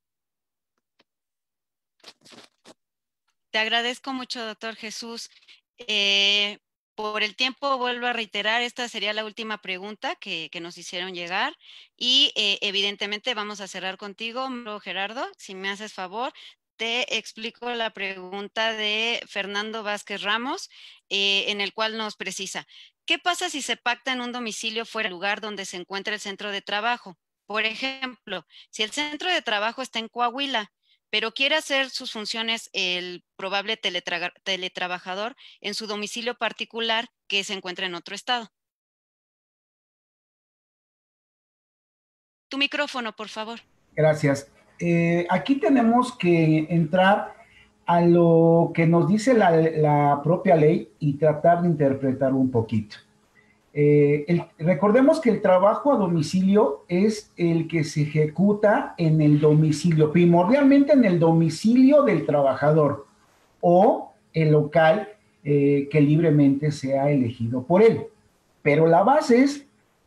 Te agradezco mucho, doctor Jesús. Por el tiempo, vuelvo a reiterar, esta sería la última pregunta que nos hicieron llegar y evidentemente vamos a cerrar contigo, Gerardo, si me haces favor. Te explico la pregunta de Fernando Vázquez Ramos, en el cual nos precisa, ¿qué pasa si se pacta en un domicilio fuera del lugar donde se encuentra el centro de trabajo? Por ejemplo, si el centro de trabajo está en Coahuila, pero quiere hacer sus funciones el probable teletrabajador en su domicilio particular que se encuentra en otro estado. Tu micrófono, por favor. Gracias. Aquí tenemos que entrar a lo que nos dice la propia ley y tratar de interpretar un poquito. Recordemos que el trabajo a domicilio es el que se ejecuta en el domicilio, primordialmente en el domicilio del trabajador o el local que libremente sea elegido por él. Pero la base es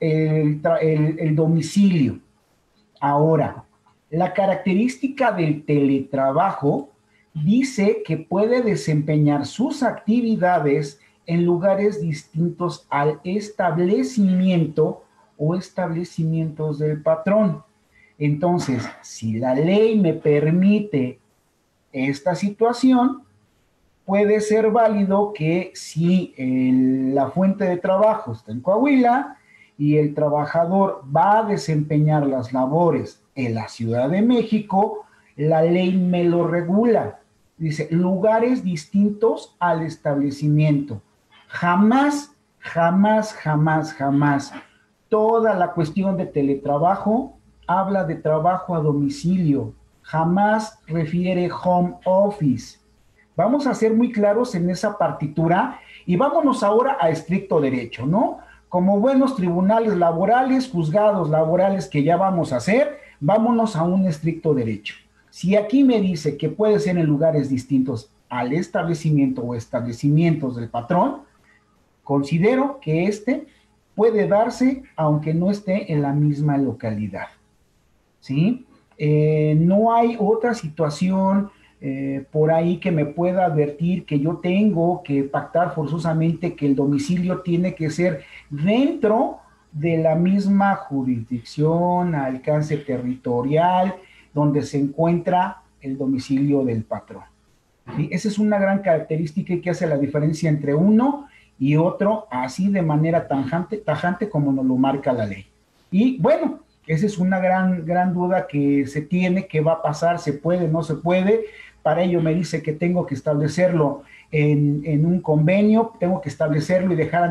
el domicilio. Ahora, la característica del teletrabajo dice que puede desempeñar sus actividades en lugares distintos al establecimiento o establecimientos del patrón. Entonces, si la ley me permite esta situación, puede ser válido que si la fuente de trabajo está en Coahuila y el trabajador va a desempeñar las labores en la Ciudad de México, la ley me lo regula. Dice, lugares distintos al establecimiento. Jamás, jamás, jamás, jamás. Toda la cuestión de teletrabajo habla de trabajo a domicilio. Jamás refiere home office. Vamos a ser muy claros en esa partitura y vámonos ahora a estricto derecho, ¿no? Como buenos tribunales laborales, juzgados laborales que ya vamos a hacer, vámonos a un estricto derecho. Si aquí me dice que puede ser en lugares distintos al establecimiento o establecimientos del patrón, considero que este puede darse aunque no esté en la misma localidad, ¿sí? No hay otra situación por ahí que me pueda advertir que yo tengo que pactar forzosamente que el domicilio tiene que ser dentro de la misma jurisdicción, alcance territorial, donde se encuentra el domicilio del patrón. ¿Sí? Esa es una gran característica que hace la diferencia entre uno y otro, así de manera tajante como nos lo marca la ley. Y bueno, esa es una gran duda que se tiene, qué va a pasar, se puede, no se puede. Para ello me dice que tengo que establecerlo en un convenio, tengo que establecerlo y dejar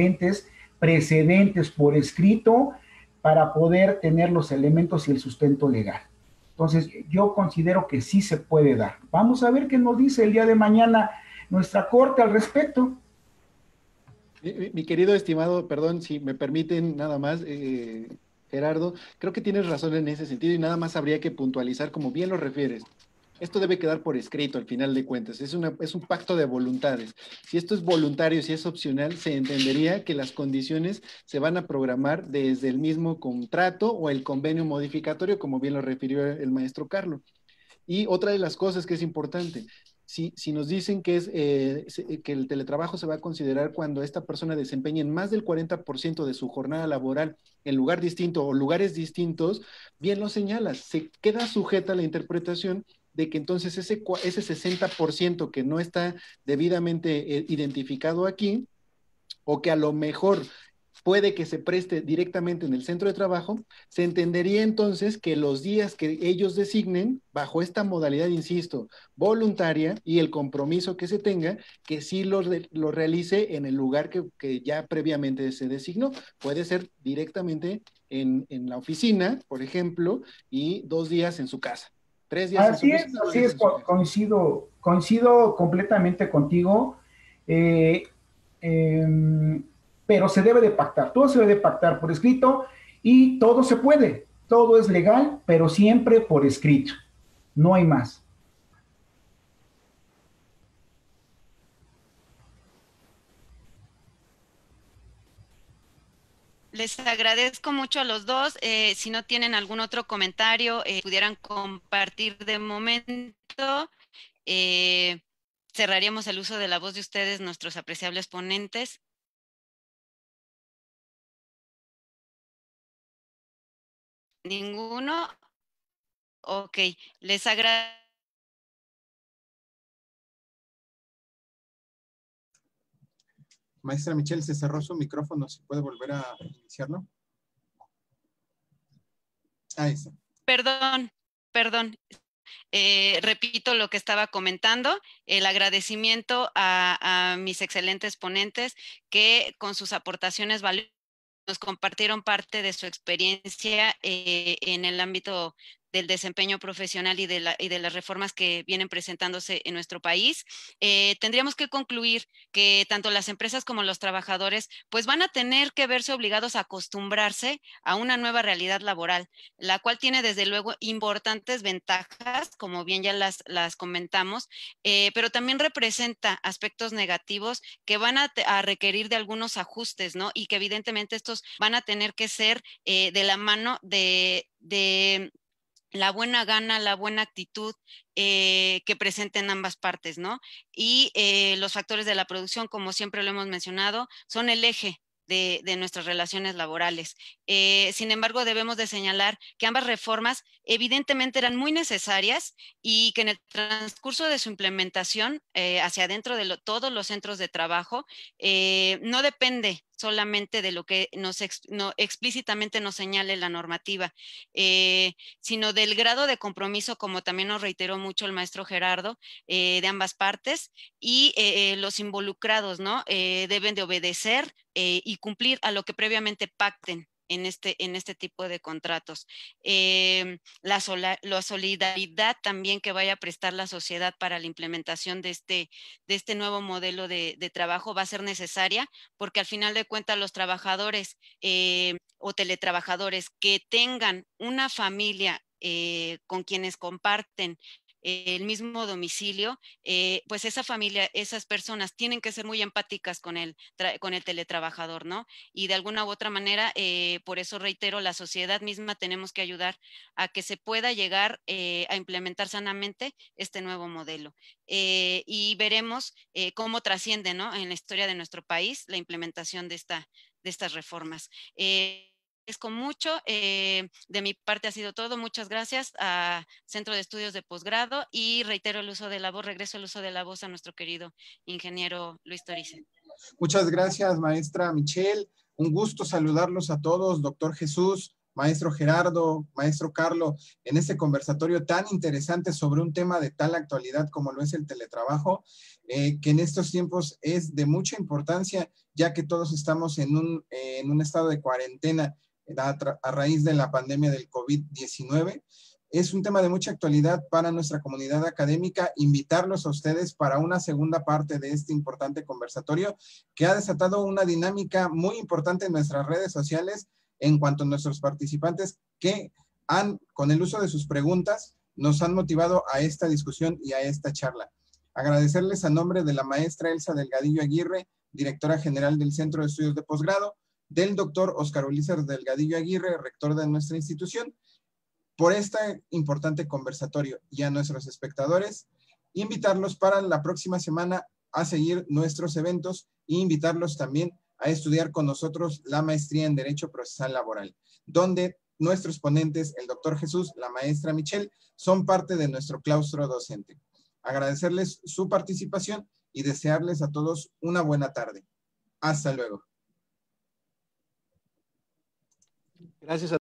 precedentes por escrito para poder tener los elementos y el sustento legal. Entonces, yo considero que sí se puede dar. Vamos a ver qué nos dice el día de mañana nuestra corte al respecto. Mi querido estimado, perdón, si me permiten nada más, Gerardo, creo que tienes razón en ese sentido y nada más habría que puntualizar, como bien lo refieres. Esto debe quedar por escrito al final de cuentas, es un pacto de voluntades. Si esto es voluntario, si es opcional, se entendería que las condiciones se van a programar desde el mismo contrato o el convenio modificatorio, como bien lo refirió el maestro Carlos. Y otra de las cosas que es importante, si nos dicen que el teletrabajo se va a considerar cuando esta persona desempeñe más del 40% de su jornada laboral en lugar distinto o lugares distintos, bien lo señalas, se queda sujeta a la interpretación de que entonces ese 60% que no está debidamente identificado aquí, o que a lo mejor puede que se preste directamente en el centro de trabajo, se entendería entonces que los días que ellos designen, bajo esta modalidad, insisto, voluntaria y el compromiso que se tenga, que sí lo realice en el lugar que ya previamente se designó. Puede ser directamente en la oficina, por ejemplo, y 2 días en su casa. 3 días en su oficina. Así es, coincido completamente contigo. Pero se debe de pactar, todo se debe de pactar por escrito y todo se puede, todo es legal, pero siempre por escrito, no hay más. Les agradezco mucho a los dos. Si no tienen algún otro comentario, pudieran compartir de momento. Cerraríamos el uso de la voz de ustedes, nuestros apreciables ponentes. ¿Ninguno? Ok, les agradezco. Maestra Michelle, se cerró su micrófono, ¿se puede volver a iniciarlo? Ahí está. Perdón. Repito lo que estaba comentando, el agradecimiento a mis excelentes ponentes que con sus aportaciones valiosas nos compartieron parte de su experiencia en el ámbito del desempeño profesional y de las reformas que vienen presentándose en nuestro país. Tendríamos que concluir que tanto las empresas como los trabajadores pues van a tener que verse obligados a acostumbrarse a una nueva realidad laboral, la cual tiene desde luego importantes ventajas, como bien ya las comentamos, pero también representa aspectos negativos que van a requerir de algunos ajustes, ¿no? Y que evidentemente estos van a tener que ser de la mano de la buena gana, la buena actitud que presenten ambas partes, ¿no? Y los factores de la producción, como siempre lo hemos mencionado, son el eje de nuestras relaciones laborales. Sin embargo, debemos de señalar que ambas reformas evidentemente eran muy necesarias y que en el transcurso de su implementación hacia adentro de todos los centros de trabajo, no depende solamente de lo que explícitamente nos señale la normativa, sino del grado de compromiso, como también nos reiteró mucho el maestro Gerardo, de ambas partes, y los involucrados, ¿no? Deben de obedecer y cumplir a lo que previamente pacten en este tipo de contratos. La solidaridad también que vaya a prestar la sociedad para la implementación de este nuevo modelo de trabajo va a ser necesaria, porque al final de cuentas los trabajadores o teletrabajadores que tengan una familia con quienes comparten el mismo domicilio, pues esa familia, esas personas tienen que ser muy empáticas con el teletrabajador, ¿no? Y de alguna u otra manera, por eso reitero, la sociedad misma tenemos que ayudar a que se pueda llegar a implementar sanamente este nuevo modelo. Y veremos cómo trasciende, ¿no?, en la historia de nuestro país la implementación de estas reformas. Agradezco mucho. De mi parte ha sido todo. Muchas gracias a Centro de Estudios de Posgrado y reitero el uso de la voz, regreso el uso de la voz a nuestro querido ingeniero Luis Torice. Muchas gracias, maestra Michelle. Un gusto saludarlos a todos, doctor Jesús, maestro Gerardo, maestro Carlos, en este conversatorio tan interesante sobre un tema de tal actualidad como lo es el teletrabajo, que en estos tiempos es de mucha importancia, ya que todos estamos en un estado de cuarentena a raíz de la pandemia del COVID-19. Es un tema de mucha actualidad para nuestra comunidad académica. Invitarlos a ustedes para una segunda parte de este importante conversatorio que ha desatado una dinámica muy importante en nuestras redes sociales en cuanto a nuestros participantes que con el uso de sus preguntas, nos han motivado a esta discusión y a esta charla. Agradecerles a nombre de la maestra Elsa Delgadillo Aguirre, directora general del Centro de Estudios de Posgrado, del doctor Óscar Ulises Delgadillo Aguirre, rector de nuestra institución, por este importante conversatorio, y a nuestros espectadores, invitarlos para la próxima semana a seguir nuestros eventos e invitarlos también a estudiar con nosotros la maestría en Derecho Procesal Laboral, donde nuestros ponentes, el doctor Jesús, la maestra Michelle, son parte de nuestro claustro docente. Agradecerles su participación y desearles a todos una buena tarde. Hasta luego. Gracias a